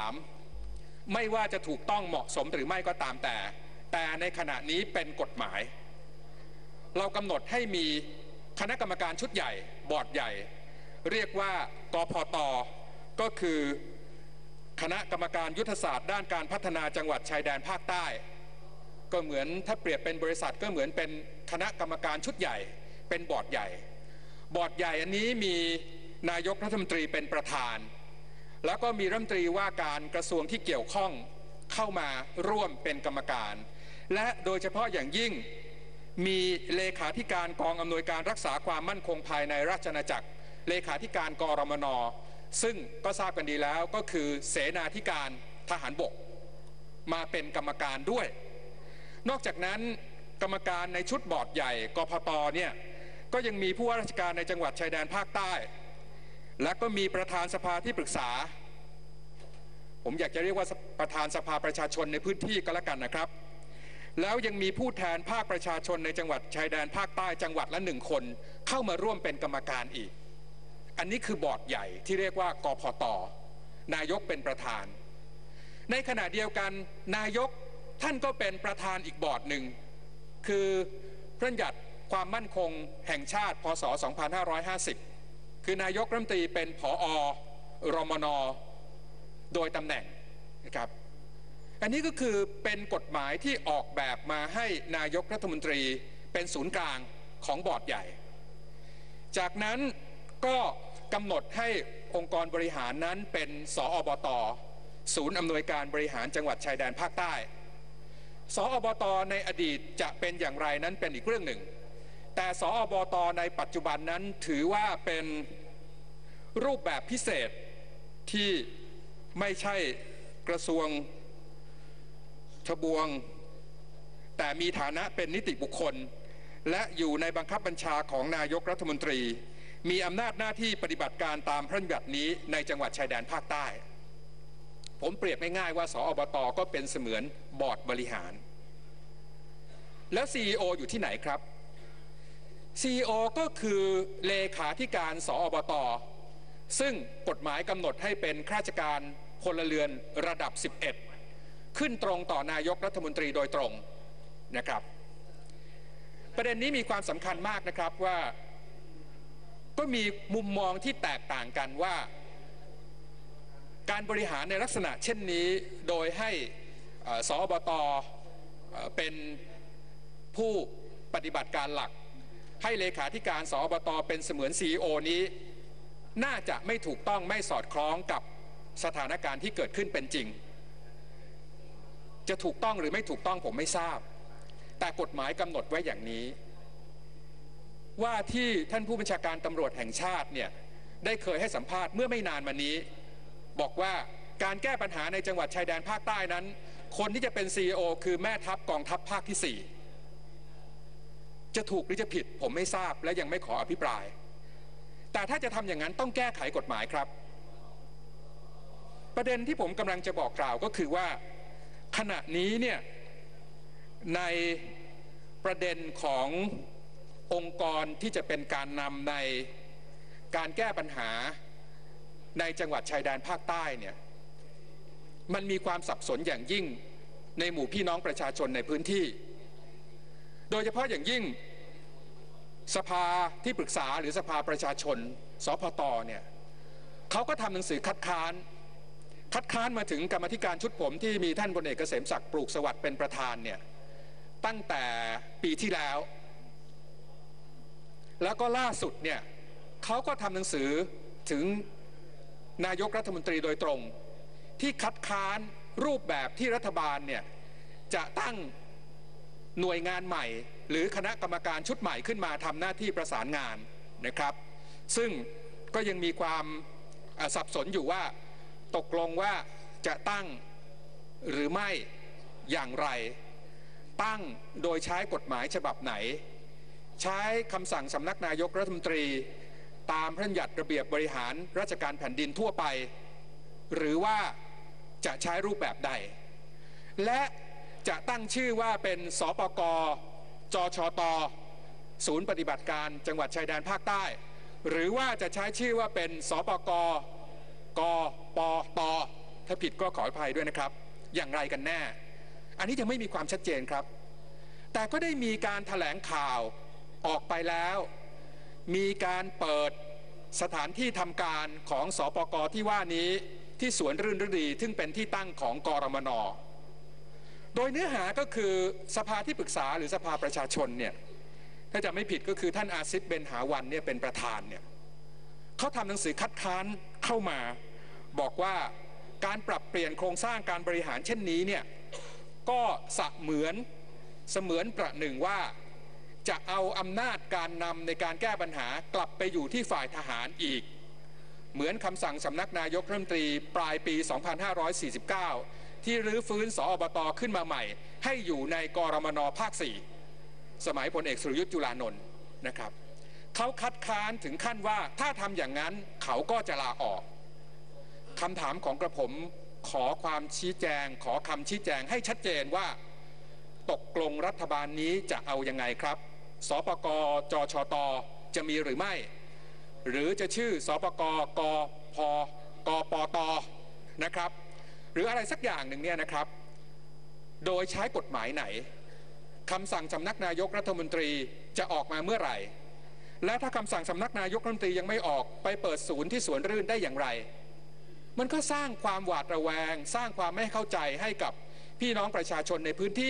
53ไม่ว่าจะถูกต้องเหมาะสมหรือไม่ก็ตามแต่ในขณะนี้เป็นกฎหมายเรากำหนดให้มีคณะกรรมการชุดใหญ่บอร์ดใหญ่เรียกว่ากพต.ก็คือคณะกรรมการยุทธศาสตร์ด้านการพัฒนาจังหวัดชายแดนภาคใต้ก็เหมือนถ้าเปรียบเป็นบริษัทก็เหมือนเป็นคณะกรรมการชุดใหญ่เป็นบอร์ดใหญ่บอร์ดใหญ่อันนี้มีนายกรัฐมนตรีเป็นประธานแล้วก็มีรัฐมนตรีว่าการกระทรวงที่เกี่ยวข้องเข้ามาร่วมเป็นกรรมการและโดยเฉพาะอย่างยิ่งมีเลขาธิการกองอำนวยการรักษาความมั่นคงภายในราชอาณาจักรเลขาธิการกรมน.ซึ่งก็ทราบกันดีแล้วก็คือเสนาธิการทหารบกมาเป็นกรรมการด้วยนอกจากนั้นกรรมการในชุดบอร์ดใหญ่กพต.เนี่ยก็ยังมีผู้ว่าราชการในจังหวัดชายแดนภาคใต้และก็มีประธานสภาที่ปรึกษาผมอยากจะเรียกว่าประธานสภาประชาชนในพื้นที่ก็แล้วกันนะครับแล้วยังมีผู้แทนภาคประชาชนในจังหวัดชายแดนภาคใต้จังหวัดละ1 คนเข้ามาร่วมเป็นกรรมการอีกอันนี้คือบอร์ดใหญ่ที่เรียกว่ากพต.นายกเป็นประธานในขณะเดียวกันนายกท่านก็เป็นประธานอีกบอร์ดหนึ่งคือพระราชบัญญัติความมั่นคงแห่งชาติพ.ศ. 2550คือนายกรัฐมนตรีเป็นผอ.รมน.โดยตำแหน่งนะครับอันนี้ก็คือเป็นกฎหมายที่ออกแบบมาให้นายกรัฐมนตรีเป็นศูนย์กลางของบอร์ดใหญ่จากนั้นก็กำหนดให้องค์กรบริหารนั้นเป็นสอบต.ศูนย์อำนวยการบริหารจังหวัดชายแดนภาคใต้สอบต.ในอดีตจะเป็นอย่างไรนั้นเป็นอีกเรื่องหนึ่งแต่สอบต.ในปัจจุบันนั้นถือว่าเป็นรูปแบบพิเศษที่ไม่ใช่กระทรวงทบวงแต่มีฐานะเป็นนิติบุคคลและอยู่ในบังคับบัญชาของนายกรัฐมนตรีมีอำนาจหน้าที่ปฏิบัติการตามพระราชบัญญัตินี้ในจังหวัดชายแดนภาคใต้ผมเปรียบง่ายๆว่าสอบต.ก็เป็นเสมือนบอร์ดบริหารแล้ว CEO อยู่ที่ไหนครับ CEO ก็คือเลขาธิการสอบต.ซึ่งกฎหมายกำหนดให้เป็นข้าราชการพลเรือนระดับ11ขึ้นตรงต่อนายกรัฐมนตรีโดยตรงนะครับประเด็นนี้มีความสำคัญมากนะครับว่าก็มีมุมมองที่แตกต่างกันว่าการบริหารในลักษณะเช่นนี้โดยให้สอบต.เป็นผู้ปฏิบัติการหลักให้เลขาธิการสอบต.เป็นเสมือน CEO นี้น่าจะไม่ถูกต้องไม่สอดคล้องกับสถานการณ์ที่เกิดขึ้นเป็นจริงจะถูกต้องหรือไม่ถูกต้องผมไม่ทราบแต่กฎหมายกำหนดไว้อย่างนี้ว่าที่ท่านผู้บัญชาการตำรวจแห่งชาติเนี่ยได้เคยให้สัมภาษณ์เมื่อไม่นานมานี้บอกว่าการแก้ปัญหาในจังหวัดชายแดนภาคใต้นั้นคนที่จะเป็น CEO คือแม่ทัพกองทัพภาคที่4จะถูกหรือจะผิดผมไม่ทราบและยังไม่ขออภิปรายแต่ถ้าจะทำอย่างนั้นต้องแก้ไขกฎหมายครับประเด็นที่ผมกำลังจะบอกกล่าวก็คือว่าขณะนี้เนี่ยในประเด็นขององค์กรที่จะเป็นการนำในการแก้ปัญหาในจังหวัดชายแดนภาคใต้เนี่ยมันมีความสับสนอย่างยิ่งในหมู่พี่น้องประชาชนในพื้นที่โดยเฉพาะอย่างยิ่งสภาที่ปรึกษาหรือสภาประชาชนสพต.เนี่ยเขาก็ทำหนังสือคัดค้านมาถึงกรรมาธิการชุดผมที่มีท่านพลเอกเกษมศักดิ์ปลูกสวัสดิ์เป็นประธานเนี่ยตั้งแต่ปีที่แล้วแล้วก็ล่าสุดเนี่ยเขาก็ทำหนังสือถึงนายกรัฐมนตรีโดยตรงที่คัดค้านรูปแบบที่รัฐบาลเนี่ยจะตั้งหน่วยงานใหม่หรือคณะกรรมการชุดใหม่ขึ้นมาทำหน้าที่ประสานงานนะครับซึ่งก็ยังมีความสับสนอยู่ว่าตกลงว่าจะตั้งหรือไม่อย่างไรตั้งโดยใช้กฎหมายฉบับไหนใช้คำสั่งสำนักนายกรัฐมนตรีตามพระราชบัญญัติระเบียบบริหารราชการแผ่นดินทั่วไปหรือว่าจะใช้รูปแบบใดและจะตั้งชื่อว่าเป็นสปก.จชต.ศูนย์ปฏิบัติการจังหวัดชายแดนภาคใต้หรือว่าจะใช้ชื่อว่าเป็นสปก.กปต.ถ้าผิดก็ขออภัยด้วยนะครับอย่างไรกันแน่อันนี้ยังไม่มีความชัดเจนครับแต่ก็ได้มีการแถลงข่าวออกไปแล้วมีการเปิดสถานที่ทำการของสปก.ที่ว่านี้ที่สวนรื่นฤดีซึ่งเป็นที่ตั้งของกรมน.โดยเนื้อหาก็คือสภาที่ปรึกษาหรือสภาประชาชนเนี่ยถ้าจะไม่ผิดก็คือท่านอาซิดเบนหาวันเนี่ยเป็นประธานเนี่ยเขาทำหนังสือคัดค้านเข้ามาบอกว่าการปรับเปลี่ยนโครงสร้างการบริหารเช่นนี้เนี่ยก็เสมือนประหนึ่งว่าจะเอาอำนาจการนำในการแก้ปัญหากลับไปอยู่ที่ฝ่ายทหารอีกเหมือนคำสั่งสำนักนายกรัฐมนตรีปลายปี 2549 ที่รื้อฟื้นสอบต.ขึ้นมาใหม่ให้อยู่ในกรมน.ภาค 4 สมัยพลเอกสุรยุทธ์จุลานนท์นะครับเขาคัดค้านถึงขั้นว่าถ้าทำอย่างนั้นเขาก็จะลาออกคำถามของกระผมขอความชี้แจงขอคำชี้แจงให้ชัดเจนว่าตกลงรัฐบาลนี้จะเอายังไงครับสปก.จชต.จะมีหรือไม่หรือจะชื่อสปก.กพ.กปต.นะครับหรืออะไรสักอย่างหนึ่งเนี่ยนะครับโดยใช้กฎหมายไหนคำสั่งสำนักนายกรัฐมนตรีจะออกมาเมื่อไหร่และถ้าคำสั่งสำนักนายกรัฐมนตรียังไม่ออกไปเปิดศูนย์ที่สวนรื่นได้อย่างไรมันก็สร้างความหวาดระแวงสร้างความไม่เข้าใจให้กับพี่น้องประชาชนในพื้นที่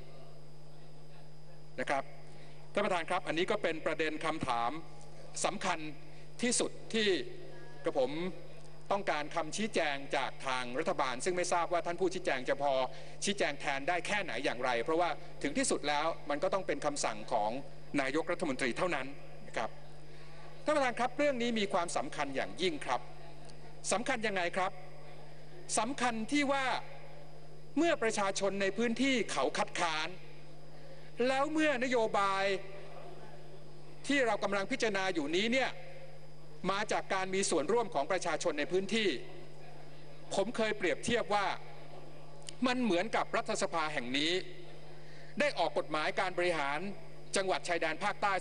นะครับท่านประธานครับอันนี้ก็เป็นประเด็นคำถามสำคัญที่สุดที่กระผมต้องการคำชี้แจงจากทางรัฐบาลซึ่งไม่ทราบว่าท่านผู้ชี้แจงจะพอชี้แจงแทนได้แค่ไหนอย่างไรเพราะว่าถึงที่สุดแล้วมันก็ต้องเป็นคำสั่งของนายกรัฐมนตรีเท่านั้นนะครับท่านประธานครับเรื่องนี้มีความสำคัญอย่างยิ่งครับสำคัญยังไงครับสำคัญที่ว่าเมื่อประชาชนในพื้นที่เขาคัดค้านแล้วเมื่อนโยบายที่เรากำลังพิจารณาอยู่นี้เนี่ยมาจากการมีส่วนร่วมของประชาชนในพื้นที่ผมเคยเปรียบเทียบว่ามันเหมือนกับรัฐสภาแห่งนี้ได้ออกกฎหมายการบริหารจังหวัดชายแดนภาคใต้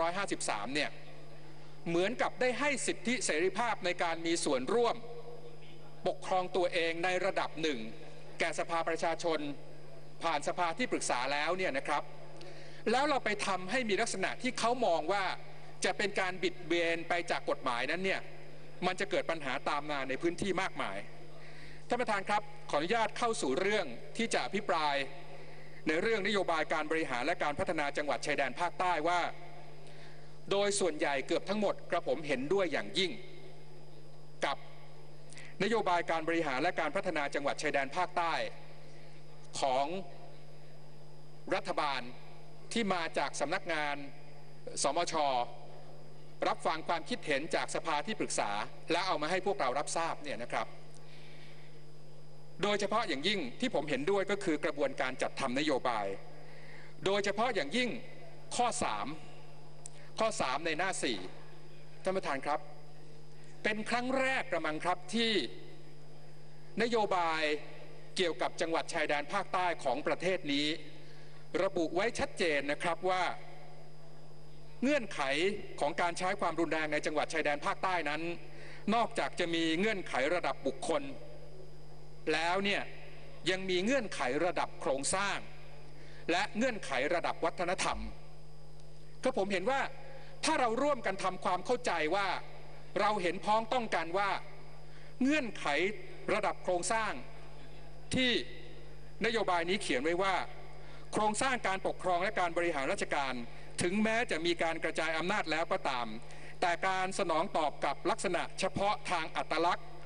2553 เนี่ยเหมือนกับได้ให้สิทธิเสรีภาพในการมีส่วนร่วมปกครองตัวเองในระดับหนึ่งแก่สภาประชาชนผ่านสภาที่ปรึกษาแล้วเนี่ยนะครับแล้วเราไปทำให้มีลักษณะที่เขามองว่าจะเป็นการบิดเบือนไปจากกฎหมายนั้นเนี่ยมันจะเกิดปัญหาตามมาในพื้นที่มากมายท่านประธานครับขออนุญาตเข้าสู่เรื่องที่จะอภิปรายในเรื่องนโยบายการบริหารและการพัฒนาจังหวัดชายแดนภาคใต้ว่าโดยส่วนใหญ่เกือบทั้งหมดกระผมเห็นด้วยอย่างยิ่งกับนโยบายการบริหารและการพัฒนาจังหวัดชายแดนภาคใต้ของรัฐบาลที่มาจากสำนักงานสมช.รับฟังความคิดเห็นจากสภาที่ปรึกษาและเอามาให้พวกเรารับทราบเนี่ยนะครับโดยเฉพาะอย่างยิ่งที่ผมเห็นด้วยก็คือกระบวนการจัดทำนโยบายโดยเฉพาะอย่างยิ่งข้อ 3ในหน้า 4ท่านประธานครับเป็นครั้งแรกกระมังครับที่นโยบายเกี่ยวกับจังหวัดชายแดนภาคใต้ของประเทศนี้ระบุไว้ชัดเจนนะครับว่าเงื่อนไขของการใช้ความรุนแรงในจังหวัดชายแดนภาคใต้นั้นนอกจากจะมีเงื่อนไขระดับบุคคลแล้วเนี่ยยังมีเงื่อนไขระดับโครงสร้างและเงื่อนไขระดับวัฒนธรรมก็ผมเห็นว่าถ้าเราร่วมกันทำความเข้าใจว่าเราเห็นพ้องต้องกันว่าเงื่อนไขระดับโครงสร้างที่นโยบายนี้เขียนไว้ว่าโครงสร้างการปกครองและการบริหารราชการถึงแม้จะมีการกระจายอำนาจแล้วก็ตามแต่การสนองตอบกับลักษณะเฉพาะทางอัตลักษณ์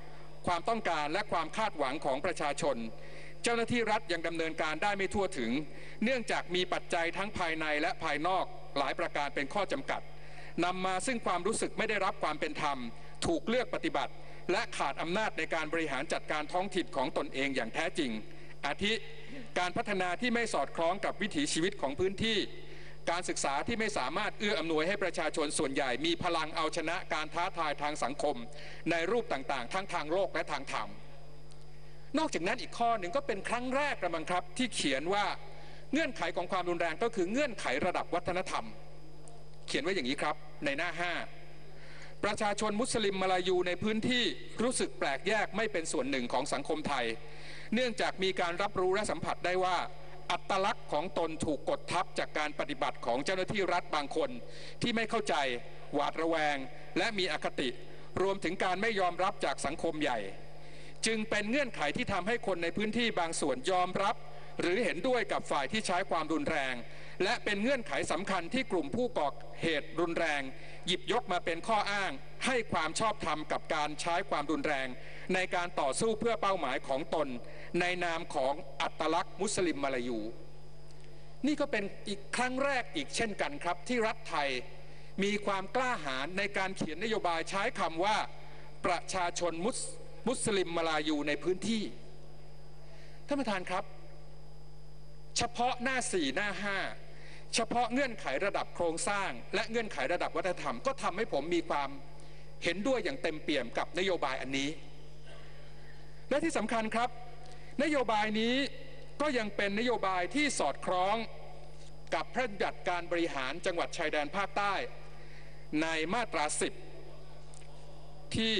ความต้องการและความคาดหวังของประชาชนเจ้าหน้าที่รัฐยังดำเนินการได้ไม่ทั่วถึงเนื่องจากมีปัจจัยทั้งภายในและภายนอกหลายประการเป็นข้อจำกัดนำมาซึ่งความรู้สึกไม่ได้รับความเป็นธรรมถูกเลือกปฏิบัติและขาดอำนาจในการบริหารจัดการท้องถิ่นของตนเองอย่างแท้จริงอาทิการพัฒนาที่ไม่สอดคล้องกับวิถีชีวิตของพื้นที่การศึกษาที่ไม่สามารถเอื้ออำนวยให้ประชาชนส่วนใหญ่มีพลังเอาชนะการท้าทายทางสังคมในรูปต่างๆทั้งทางโลกและทางธรรมนอกจากนั้นอีกข้อหนึ่งก็เป็นครั้งแรกกระมังครับที่เขียนว่าเงื่อนไขของความรุนแรงก็คือเงื่อนไขระดับวัฒนธรรมเขียนไว้อย่างนี้ครับในหน้า 5ประชาชนมุสลิมมาลายูในพื้นที่รู้สึกแปลกแยกไม่เป็นส่วนหนึ่งของสังคมไทยเนื่องจากมีการรับรู้และสัมผัสได้ว่าอัตลักษณ์ของตนถูกกดทับจากการปฏิบัติของเจ้าหน้าที่รัฐบางคนที่ไม่เข้าใจหวาดระแวงและมีอคติรวมถึงการไม่ยอมรับจากสังคมใหญ่จึงเป็นเงื่อนไขที่ทำให้คนในพื้นที่บางส่วนยอมรับหรือเห็นด้วยกับฝ่ายที่ใช้ความรุนแรงและเป็นเงื่อนไขสำคัญที่กลุ่มผู้ก่อเหตุรุนแรงหยิบยกมาเป็นข้ออ้างให้ความชอบธรรมกับการใช้ความรุนแรงในการต่อสู้เพื่อเป้าหมายของตนในนามของอัตลักษณ์มุสลิมมาลายูนี่ก็เป็นอีกครั้งแรกอีกเช่นกันครับที่รัฐไทยมีความกล้าหาญในการเขียนนโยบายใช้คำว่าประชาชนมุสลิมมาลายูในพื้นที่ท่านประธานครับเฉพาะหน้า 4 หน้า 5เฉพาะเงื่อนไขระดับโครงสร้างและเงื่อนไขระดับวัฒนธรรมก็ทำให้ผมมีความเห็นด้วยอย่างเต็มเปี่ยมกับนโยบายอันนี้และที่สำคัญครับนโยบายนี้ก็ยังเป็นนโยบายที่สอดคล้องกับพระราชบัญญัติการบริหารจังหวัดชายแดนภาคใต้ในมาตรา 10ที่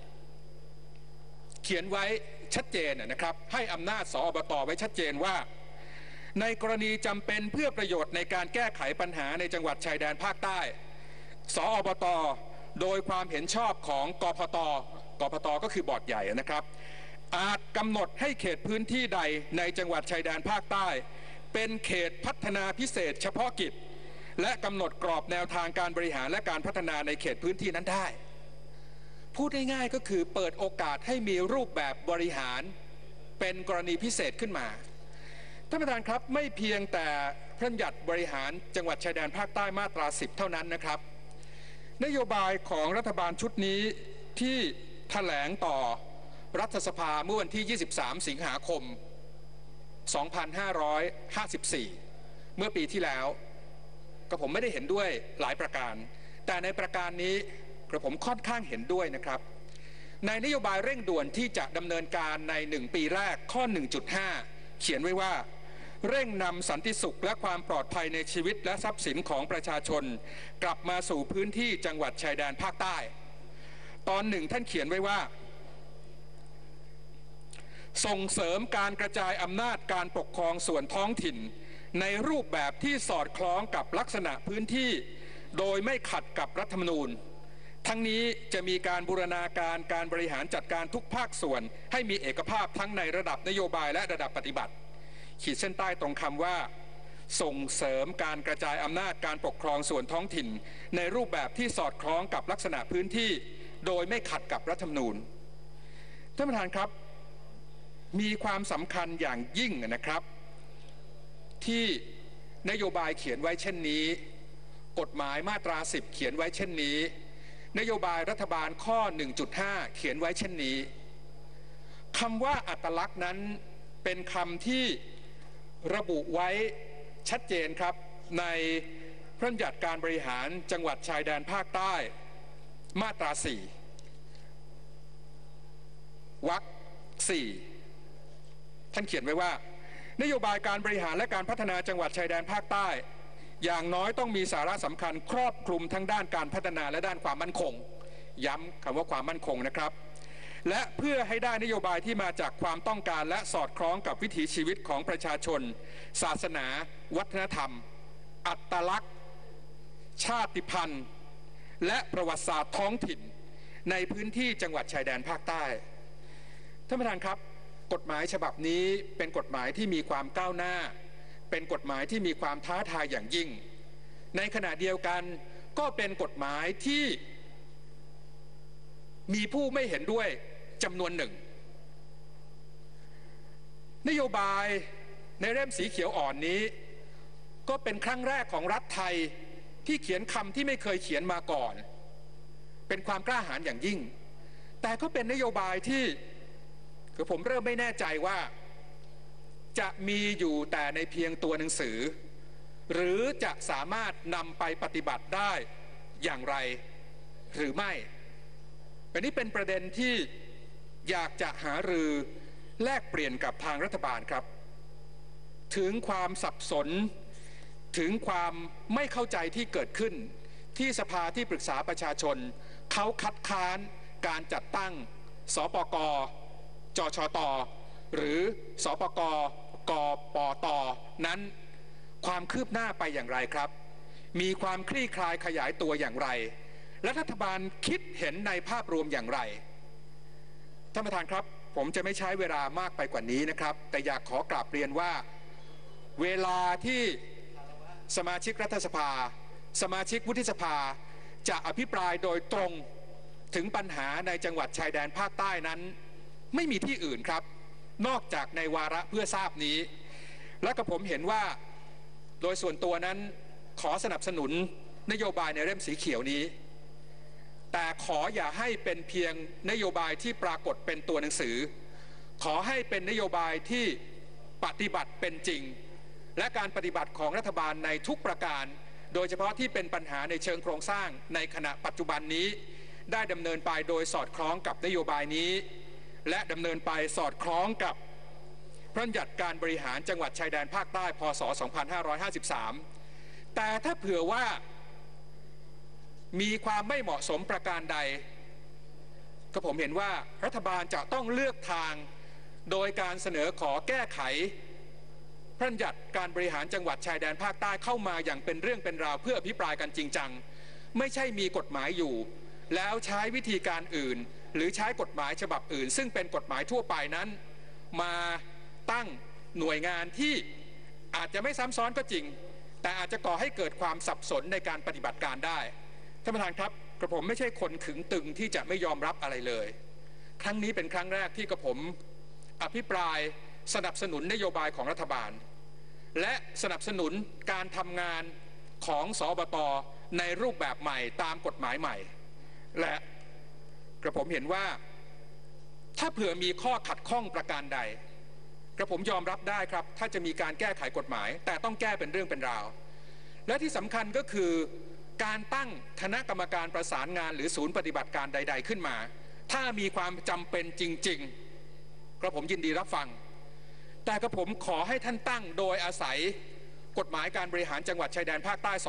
เขียนไว้ชัดเจนนะครับให้อำนาจสอบต.ไว้ชัดเจนว่าในกรณีจำเป็นเพื่อประโยชน์ในการแก้ไขปัญหาในจังหวัดชายแดนภาคใต้สอบต.โดยความเห็นชอบของกพต.ก็คือบอร์ดใหญ่นะครับอาจกำหนดให้เขตพื้นที่ใดในจังหวัดชายแดนภาคใต้เป็นเขตพัฒนาพิเศษเฉพาะกิจและกำหนดกรอบแนวทางการบริหารและการพัฒนาในเขตพื้นที่นั้นได้พูดง่ายๆก็คือเปิดโอกาสให้มีรูปแบบบริหารเป็นกรณีพิเศษขึ้นมาท่านประธานครับไม่เพียงแต่พระราชบัญญัติบริหารจังหวัดชายแดนภาคใต้มาตรา 10เท่านั้นนะครับนโยบายของรัฐบาลชุดนี้ที่แถลงต่อรัฐสภาเมื่อวันที่ 23 สิงหาคม 2554 เมื่อปีที่แล้วกระผมไม่ได้เห็นด้วยหลายประการแต่ในประการนี้กระผมค่อนข้างเห็นด้วยนะครับในนโยบายเร่งด่วนที่จะดำเนินการใน1ปีแรกข้อ 1.5 เขียนไว้ว่าเร่งนำสันติสุขและความปลอดภัยในชีวิตและทรัพย์สินของประชาชนกลับมาสู่พื้นที่จังหวัดชายแดนภาคใต้ตอน 1ท่านเขียนไว้ว่าส่งเสริมการกระจายอำนาจการปกครองส่วนท้องถิ่นในรูปแบบที่สอดคล้องกับลักษณะพื้นที่โดยไม่ขัดกับรัฐธรรมนูญทั้งนี้จะมีการบูรณาการการบริหารจัดการทุกภาคส่วนให้มีเอกภาพทั้งในระดับนโยบายและระดับปฏิบัติขีดเส้นใต้ตรงคำว่าส่งเสริมการกระจายอำนาจการปกครองส่วนท้องถิ่นในรูปแบบที่สอดคล้องกับลักษณะพื้นที่โดยไม่ขัดกับรัฐธรรมนูญท่านประธานครับมีความสำคัญอย่างยิ่งนะครับที่นโยบายเขียนไว้เช่นนี้กฎหมายมาตรา 10เขียนไว้เช่นนี้นโยบายรัฐบาลข้อ 1.5 เขียนไว้เช่นนี้คำว่าอัตลักษณ์นั้นเป็นคำที่ระบุไว้ชัดเจนครับในพระราชบัญญัติการบริหารจังหวัดชายแดนภาคใต้มาตรา 4 วรรค 4ท่านเขียนไว้ว่านโยบายการบริหารและการพัฒนาจังหวัดชายแดนภาคใต้อย่างน้อยต้องมีสาระสำคัญครอบคลุมทั้งด้านการพัฒนาและด้านความมั่นคงย้ำคำว่าความมั่นคงนะครับและเพื่อให้ได้นโยบายที่มาจากความต้องการและสอดคล้องกับวิถีชีวิตของประชาชนศาสนาวัฒนธรรมอัตลักษณ์ชาติพันธุ์และประวัติศาสตร์ท้องถิ่นในพื้นที่จังหวัดชายแดนภาคใต้ท่านประธานครับกฎหมายฉบับนี้เป็นกฎหมายที่มีความก้าวหน้าเป็นกฎหมายที่มีความท้าทายอย่างยิ่งในขณะเดียวกันก็เป็นกฎหมายที่มีผู้ไม่เห็นด้วยจำนวนหนึ่งนโยบายในเล่มสีเขียวอ่อนนี้ก็เป็นครั้งแรกของรัฐไทยที่เขียนคำที่ไม่เคยเขียนมาก่อนเป็นความกล้าหาญอย่างยิ่งแต่ก็เป็นนโยบายที่คือผมเริ่มไม่แน่ใจว่าจะมีอยู่แต่ในเพียงตัวหนังสือหรือจะสามารถนำไปปฏิบัติได้อย่างไรหรือไม่อันนี้เป็นประเด็นที่อยากจะหารือแลกเปลี่ยนกับทางรัฐบาลครับถึงความสับสนถึงความไม่เข้าใจที่เกิดขึ้นที่สภาที่ปรึกษาประชาชนเขาคัดค้านการจัดตั้งสปก.จชต.หรือสปก.กปต.นั้นความคืบหน้าไปอย่างไรครับมีความคลี่คลายขยายตัวอย่างไรและรัฐบาลคิดเห็นในภาพรวมอย่างไรท่านประธานครับผมจะไม่ใช้เวลามากไปกว่านี้นะครับแต่อยากขอกราบเรียนว่าเวลาที่สมาชิกรัฐสภาสมาชิกวุฒิสภาจะอภิปรายโดยตรงถึงปัญหาในจังหวัดชายแดนภาคใต้นั้นไม่มีที่อื่นครับนอกจากในวาระเพื่อทราบนี้และกับผมเห็นว่าโดยส่วนตัวนั้นขอสนับสนุนนโยบายในเล่มสีเขียวนี้แต่ขออย่าให้เป็นเพียงนโยบายที่ปรากฏเป็นตัวหนังสือขอให้เป็นนโยบายที่ปฏิบัติเป็นจริงและการปฏิบัติของรัฐบาลในทุกประการโดยเฉพาะที่เป็นปัญหาในเชิงโครงสร้างในขณะปัจจุบันนี้ได้ดำเนินไปโดยสอดคล้องกับนโยบายนี้และดำเนินไปสอดคล้องกับพระราชบัญญัติการบริหารจังหวัดชายแดนภาคใต้พ.ศ. 2553แต่ถ้าเผื่อว่ามีความไม่เหมาะสมประการใดก็ผมเห็นว่ารัฐบาลจะต้องเลือกทางโดยการเสนอขอแก้ไขพระราชบัญญัติการบริหารจังหวัดชายแดนภาคใต้เข้ามาอย่างเป็นเรื่องเป็นราวเพื่ออภิปรายกันจริงจังไม่ใช่มีกฎหมายอยู่แล้วใช้วิธีการอื่นหรือใช้กฎหมายฉบับอื่นซึ่งเป็นกฎหมายทั่วไปนั้นมาตั้งหน่วยงานที่อาจจะไม่ซ้ำซ้อนก็จริงแต่อาจจะก่อให้เกิดความสับสนในการปฏิบัติการได้ท่านประธานครับกระผมไม่ใช่คนขึงตึงที่จะไม่ยอมรับอะไรเลยครั้งนี้เป็นครั้งแรกที่กระผมอภิปรายสนับสนุนนโยบายของรัฐบาลและสนับสนุนการทำงานของสบต.ในรูปแบบใหม่ตามกฎหมายใหม่และกระผมเห็นว่าถ้าเผื่อมีข้อขัดข้องประการใดกระผมยอมรับได้ครับถ้าจะมีการแก้ไขกฎหมายแต่ต้องแก้เป็นเรื่องเป็นราวและที่สำคัญก็คือการตั้งคณะกรรมการประสานงานหรือศูนย์ปฏิบัติการใดๆขึ้นมาถ้ามีความจำเป็นจริงๆกระผมยินดีรับฟังแต่กระผมขอให้ท่านตั้งโดยอาศัยกฎหมายการบริหารจังหวัดชายแดนภาคใต้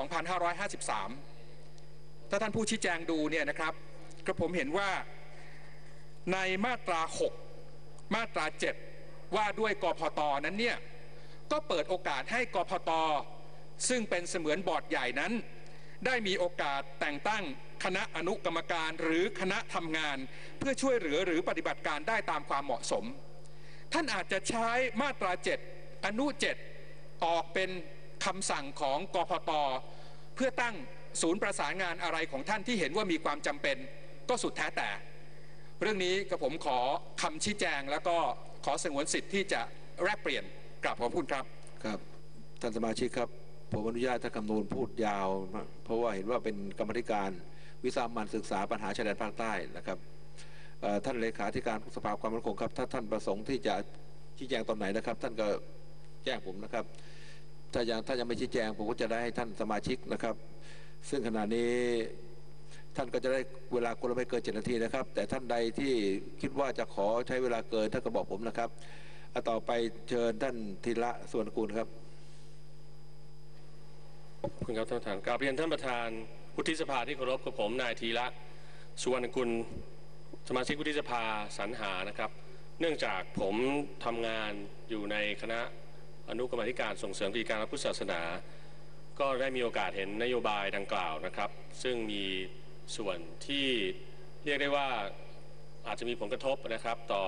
2553ถ้าท่านผู้ชี้แจงดูเนี่ยนะครับกระผมเห็นว่าในมาตรา 6 มาตรา 7 ว่าด้วยกพต.นั้นเนี่ยก็เปิดโอกาสให้กพต.ซึ่งเป็นเสมือนบอร์ดใหญ่นั้นได้มีโอกาสแต่งตั้งคณะอนุกรรมการหรือคณะทำงานเพื่อช่วยเหลือหรือปฏิบัติการได้ตามความเหมาะสมท่านอาจจะใช้มาตรา 7 อนุ 7 ออกเป็นคำสั่งของกพต.เพื่อตั้งศูนย์ประสานงานอะไรของท่านที่เห็นว่ามีความจำเป็นก็สุดแท้แต่เรื่องนี้กระผมขอคำชี้แจงแล้วก็ขอสงวนสิทธิ์ที่จะแลกเปลี่ยนกราบขอบคุณครับครับท่านสมาชิกครับผมอนุญาตท่านคำนูนพูดยาวเพราะว่าเห็นว่าเป็นกรรมธิการวิสามัญศึกษาปัญหาชายแดนภาคใต้นะครับท่านเลขาธิการสภาความมั่นคงครับถ้าท่านประสงค์ที่จะชี้แจงตอนไหนนะครับท่านก็แจ้งผมนะครับถ้ายังไม่ชี้แจงผมก็จะได้ให้ท่านสมาชิกนะครับซึ่งขณะนี้ท่านก็จะได้เวลาคนละไม่เกิน7 นาทีนะครับแต่ท่านใดที่คิดว่าจะขอใช้เวลาเกินท่านก็บอกผมนะครับต่อไปเชิญท่านธีระสุวรรณกูลครับขอบคุณครับท่านประธานกราบเรียนท่านประธานวุฒิสภาที่เคารพกับผมนายธีระสุวรรณกุลสมาชิกวุฒิสภาสรรหานะครับเนื่องจากผมทำงานอยู่ในคณะอนุกรรมาธิการส่งเสริมกิจการพระพุทธศาสนาก็ได้มีโอกาสเห็นนโยบายดังกล่าวนะครับซึ่งมีส่วนที่เรียกได้ว่าอาจจะมีผลกระทบนะครับต่อ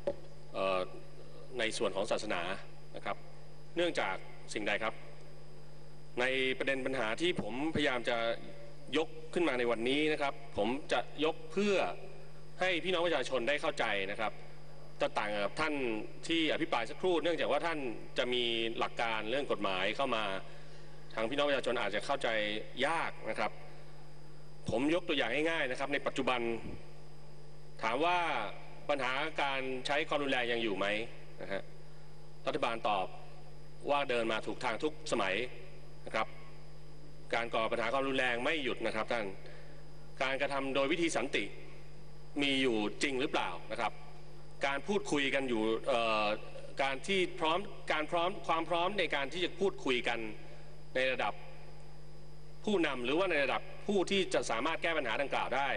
ในส่วนของศาสนานะครับเนื่องจากสิ่งใดครับในประเด็นปัญหาที่ผมพยายามจะยกขึ้นมาในวันนี้นะครับผมจะยกเพื่อให้พี่น้องประชาชนได้เข้าใจนะครับจะต่างกับท่านที่อภิปรายสักครู่เนื่องจากว่าท่านจะมีหลักการเรื่องกฎหมายเข้ามาทางพี่น้องประชาชนอาจจะเข้าใจยากนะครับผมยกตัวอย่างง่ายๆนะครับในปัจจุบันถามว่าปัญหาการใช้ความรุนแรงยังอยู่ไหมนะฮะรัฐบาลตอบว่าเดินมาถูกทางทุกสมัยนะครับการก่อปัญหาความรุนแรงไม่หยุดนะครับท่านการกระทำโดยวิธีสันติมีอยู่จริงหรือเปล่านะครับการพูดคุยกันอยู่การที่ความพร้อมในการที่จะพูดคุยกันในระดับผู้นำหรือว่าในระดับผู้ที่จะสามารถแก้ปัญหาดังกล่าวได้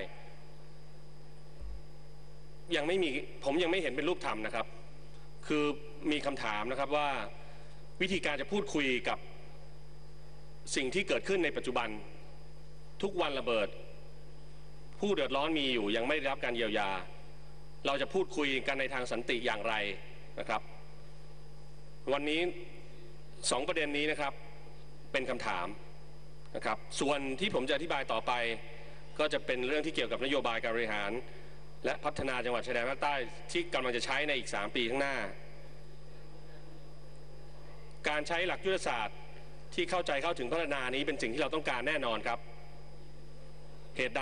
ยังไม่มีผมยังไม่เห็นเป็นรูปธรรมนะครับคือมีคำถามนะครับว่าวิธีการจะพูดคุยกับสิ่งที่เกิดขึ้นในปัจจุบันทุกวันระเบิดผู้เดือดร้อนมีอยู่ยังไม่ได้รับการเยียวยาเราจะพูดคุยกันในทางสันติอย่างไรนะครับวันนี้2ประเด็นนี้นะครับเป็นคำถามนะครับส่วนที่ผมจะอธิบายต่อไปก็จะเป็นเรื่องที่เกี่ยวกับนโยบายการบริหารและพัฒนาจังหวัดชายแดนภาคใต้ที่กำลังจะใช้ในอีก3 ปีข้างหน้าการใช้หลักยุทธศาสตร์ที่เข้าใจเข้าถึงพัฒนานี้เป็นสิ่งที่เราต้องการแน่นอนครับเหตุใด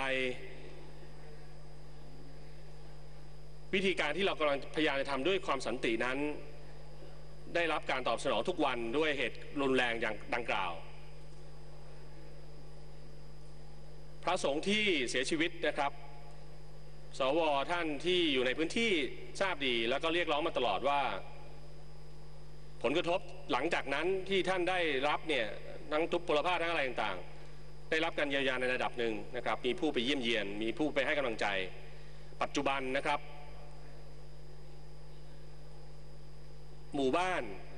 วิธีการที่เรากำลังพยายามจะทำด้วยความสันตินั้นได้รับการตอบสนองทุกวันด้วยเหตุรุนแรงอย่างดังกล่าวพระสงฆ์ที่เสียชีวิตนะครับสว.ท่านที่อยู่ในพื้นที่ทราบดีแล้วก็เรียกร้องมาตลอดว่าผลกระทบหลังจากนั้นที่ท่านได้รับเนี่ยทั้งทุพพลภาพทั้งอะไรต่างๆได้รับการเยียวยาในระดับหนึ่งนะครับมีผู้ไปเยี่ยมเยียนมีผู้ไปให้กำลังใจปัจจุบันนะครับหมู่บ้าน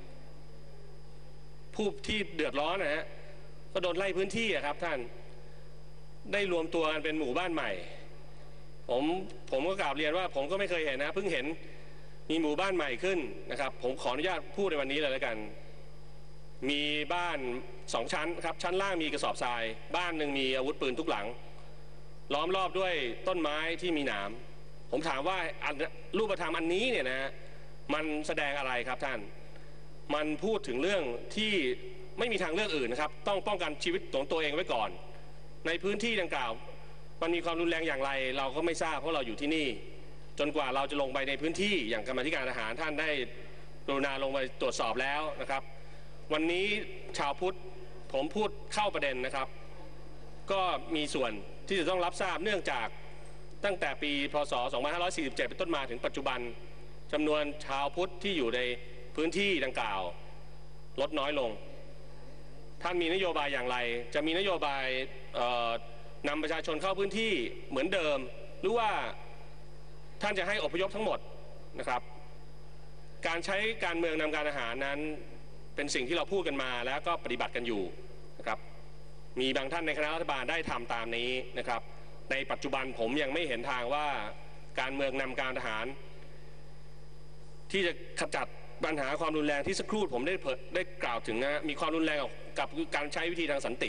ผู้ที่เดือดร้อนนะฮะก็โดนไล่พื้นที่ครับท่านได้รวมตัวกันเป็นหมู่บ้านใหม่ผมก็กราบเรียนว่าผมก็ไม่เคยเห็นนะเพิ่งเห็นมีหมู่บ้านใหม่ขึ้นนะครับผมขออนุญาตพูดในวันนี้เลยแล้วกันมีบ้าน2 ชั้นครับชั้นล่างมีกระสอบทรายบ้านหนึ่งมีอาวุธปืนทุกหลังล้อมรอบด้วยต้นไม้ที่มีหนามผมถามว่ารูปธรรมอันนี้เนี่ยนะมันแสดงอะไรครับท่านมันพูดถึงเรื่องที่ไม่มีทางเลือกอื่นนะครับต้องป้องกันชีวิตของตัวเองไว้ก่อนในพื้นที่ดังกล่าวมันมีความรุนแรงอย่างไรเราก็ไม่ทราบเพราะเราอยู่ที่นี่จนกว่าเราจะลงไปในพื้นที่อย่างกรรมาธิการทหารท่านได้กรุณาลงไปตรวจสอบแล้วนะครับวันนี้ชาวพุทธผมพูดเข้าประเด็นนะครับก็มีส่วนที่จะต้องรับทราบเนื่องจากตั้งแต่ปีพ.ศ. 2547เป็นต้นมาถึงปัจจุบันจำนวนชาวพุทธที่อยู่ในพื้นที่ดังกล่าวลดน้อยลงท่านมีนโยบายอย่างไรจะมีนโยบายนำประชาชนเข้าพื้นที่เหมือนเดิมหรือว่าท่านจะให้อพยพทั้งหมดนะครับการใช้การเมืองนำการทหารนั้นเป็นสิ่งที่เราพูดกันมาแล้วก็ปฏิบัติกันอยู่นะครับมีบางท่านในคณะรัฐบาลได้ทำตามนี้นะครับในปัจจุบันผมยังไม่เห็นทางว่าการเมืองนำการทหารที่จะขจัดปัญหาความรุนแรงที่สักครู่ผมได้กล่าวถึงนะมีความรุนแรงกับการใช้วิธีทางสันติ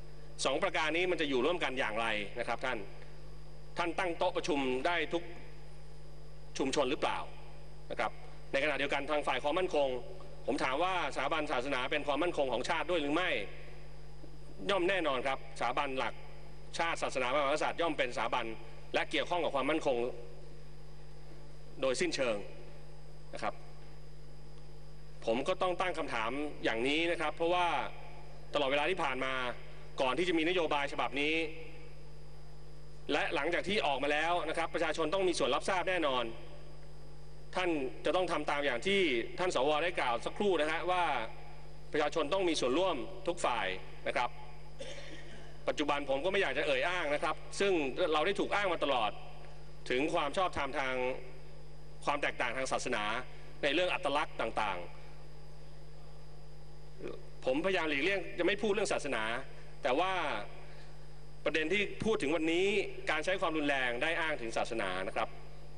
2 ประการนี้มันจะอยู่ร่วมกันอย่างไรนะครับท่านตั้งโต๊ะประชุมได้ทุกชุมชนหรือเปล่านะครับในขณะเดียวกันทางฝ่ายความมั่นคงผมถามว่าสถาบันศาสนาเป็นความมั่นคงของชาติด้วยหรือไม่ย่อมแน่นอนครับสถาบันหลักชาติศาสนาพระมหากษัตริย์ย่อมเป็นสถาบันและเกี่ยวข้องกับความมั่นคงโดยสิ้นเชิงนะครับผมก็ต้องตั้งคำถามอย่างนี้นะครับเพราะว่าตลอดเวลาที่ผ่านมาก่อนที่จะมีนโยบายฉบับนี้และหลังจากที่ออกมาแล้วนะครับประชาชนต้องมีส่วนรับทราบแน่นอนท่านจะต้องทำตามอย่างที่ท่านสว.ได้กล่าวสักครู่นะฮะว่าประชาชนต้องมีส่วนร่วมทุกฝ่ายนะครับปัจจุบันผมก็ไม่อยากจะเอ่ยอ้างนะครับซึ่งเราได้ถูกอ้างมาตลอดถึงความชอบธรรมทางความแตกต่างทางศาสนาในเรื่องอัตลักษณ์ต่างๆผมพยายามหลีกเลี่ยงจะไม่พูดเรื่องศาสนาแต่ว่าประเด็นที่พูดถึงวันนี้การใช้ความรุนแรงได้อ้างถึงศาสนานะครับ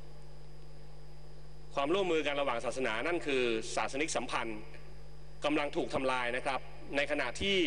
ความร่วมมือกันระหว่างศาสนานั่นคือศาสนิกสัมพันธ์กำลังถูกทำลายนะครับในขณะที่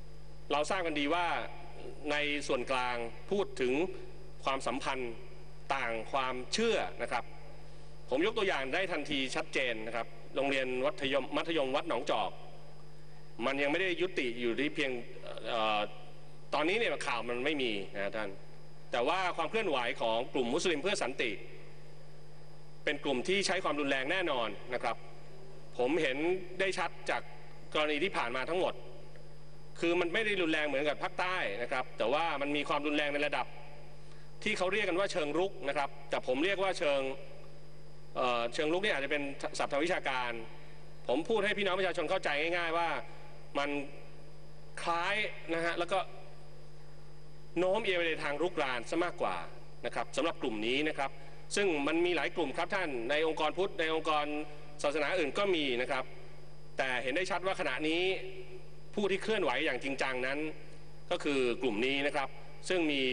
เราทราบกันดีว่าในส่วนกลางพูดถึงความสัมพันธ์ต่างความเชื่อนะครับผมยกตัวอย่างได้ทันทีชัดเจนนะครับโรงเรียนมัธยมวัดหนองจอกมันยังไม่ได้ยุติอยู่ที่เพียงตอนนี้เนี่ยข่าวมันไม่มีนะท่านแต่ว่าความเคลื่อนไหวของกลุ่มมุสลิมเพื่อสันติเป็นกลุ่มที่ใช้ความรุนแรงแน่นอนนะครับผมเห็นได้ชัดจากกรณีที่ผ่านมาทั้งหมดคือมันไม่ได้รุนแรงเหมือนกับภาคใต้นะครับแต่ว่ามันมีความรุนแรงในระดับที่เขาเรียกกันว่าเชิงรุกนะครับแต่ผมเรียกว่าเชิงรุกนี่อาจจะเป็นศัพท์ทางวิชาการผมพูดให้พี่น้องประชาชนเข้าใจง่ายๆว่ามันคล้ายนะฮะแล้วก็โน้มเอียงไปในทางรุกรานซะมากกว่านะครับสำหรับกลุ่มนี้นะครับซึ่งมันมีหลายกลุ่มครับท่านในองค์กรพุทธในองค์กรศาสนาอื่นก็มีนะครับแต่เห็นได้ชัดว่าขณะนี้ผู้ที่เคลื่อนไหวอย่างจริงจังนั้นก็คือกลุ่มนี้นะครับซึ่งมี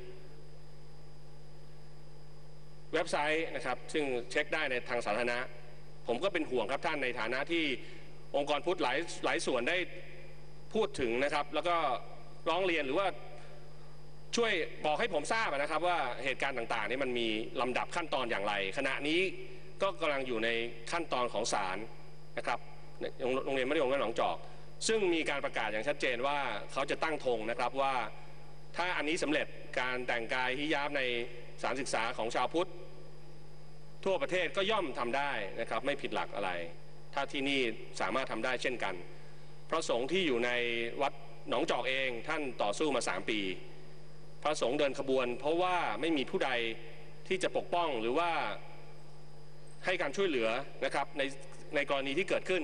เว็บไซต์นะครับซึ่งเช็คได้ในทางสาธารณะผมก็เป็นห่วงครับท่านในฐานะที่องค์กรพุทธหลายส่วนได้พูดถึงนะครับแล้วก็ร้องเรียนหรือว่าช่วยบอกให้ผมทราบนะครับว่าเหตุการณ์ต่างๆนี้มันมีลำดับขั้นตอนอย่างไรขณะนี้ก็กำลังอยู่ในขั้นตอนของศาลนะครับโรงเรียนมัธยมวัดหนองจอกซึ่งมีการประกาศอย่างชัดเจนว่าเขาจะตั้งธงนะครับว่าถ้าอันนี้สำเร็จการแต่งกายฮิญาบในสถานศึกษาของชาวพุทธทั่วประเทศก็ย่อมทำได้นะครับไม่ผิดหลักอะไรถ้าที่นี่สามารถทำได้เช่นกันพระสงฆ์ที่อยู่ในวัดหนองจอกเองท่านต่อสู้มา3 ปีพระสงฆ์เดินขบวนเพราะว่าไม่มีผู้ใดที่จะปกป้องหรือว่าให้การช่วยเหลือนะครับในกรณีที่เกิดขึ้น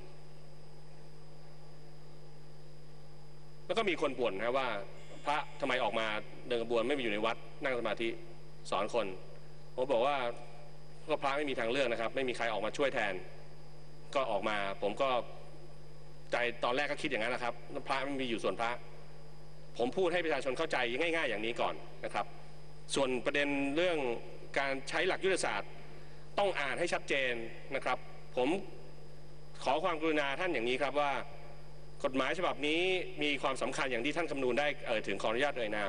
แล้วก็มีคนบ่นนะว่าพระทำไมออกมาเดินขบวนไม่ไปอยู่ในวัดนั่งสมาธิสอนคนผมบอกว่าก็พระไม่มีทางเลือกนะครับไม่มีใครออกมาช่วยแทนก็ออกมาผมก็ใจตอนแรกก็คิดอย่างนั้นนะครับพระไม่มีอยู่ส่วนพระผมพูดให้ประชาชนเข้าใจง่ายๆอย่างนี้ก่อนนะครับส่วนประเด็นเรื่องการใช้หลักยุทธศาสตร์ต้องอ่านให้ชัดเจนนะครับผมขอความกรุณาท่านอย่างนี้ครับว่ากฎหมายฉบับนี้มีความสำคัญอย่างที่ท่านคำนูนได้ถึงขออนุญาตเอ่ยนาม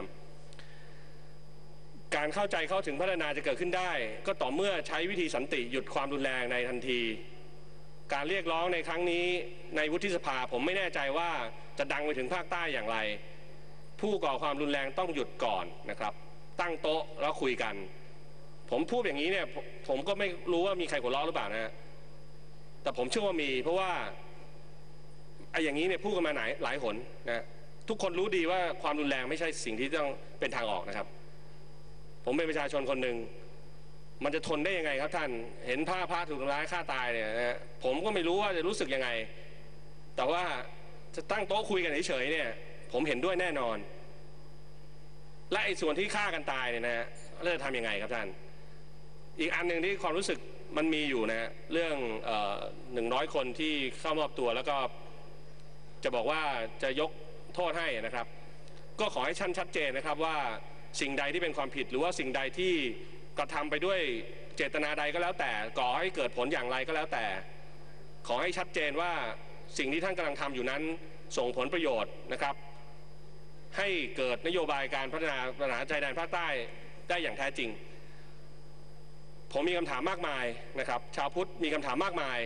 การเข้าใจเข้าถึงพัฒนาจะเกิดขึ้นได้ก็ต่อเมื่อใช้วิธีสันติหยุดความรุนแรงในทันทีการเรียกร้องในครั้งนี้ในวุฒิสภาผมไม่แน่ใจว่าจะดังไปถึงภาคใต้อย่างไรผู้ก่อความรุนแรงต้องหยุดก่อนนะครับตั้งโต๊ะแล้วคุยกันผมพูดอย่างนี้เนี่ยผมก็ไม่รู้ว่ามีใครหัวเราะหรือเปล่านะแต่ผมเชื่อว่ามีเพราะว่าไอ้อย่างนี้เนี่ยพูดกันมาหลายหนนะทุกคนรู้ดีว่าความรุนแรงไม่ใช่สิ่งที่ต้องเป็นทางออกนะครับผมเป็นประชาชนคนหนึ่งมันจะทนได้ยังไงครับท่านเห็นพระถูกทำร้ายฆ่าตายเนี่ยนะผมก็ไม่รู้ว่าจะรู้สึกยังไงแต่ว่าจะตั้งโต๊ะคุยกันเฉยๆเนี่ยผมเห็นด้วยแน่นอนและไอ้ส่วนที่ฆ่ากันตายเนี่ยนะเราจะทำยังไงครับท่านอีกอันหนึ่งที่ความรู้สึกมันมีอยู่นะเรื่อง100 คนที่เข้ามอบตัวแล้วก็จะบอกว่าจะยกโทษให้นะครับก็ขอให้ชัดเจนนะครับว่าสิ่งใดที่เป็นความผิดหรือว่าสิ่งใดที่กระทำไปด้วยเจตนาใดก็แล้วแต่ก่อให้เกิดผลอย่างไรก็แล้วแต่ขอให้ชัดเจนว่าสิ่งที่ท่านกำลังทำอยู่นั้นส่งผลประโยชน์นะครับให้เกิดนโยบายการพัฒนาปัญหาชายแดนภาคใต้ได้อย่างแท้จริงผมมีคำถามมากมายนะครับชาวพุทธมีคำถามมากมาย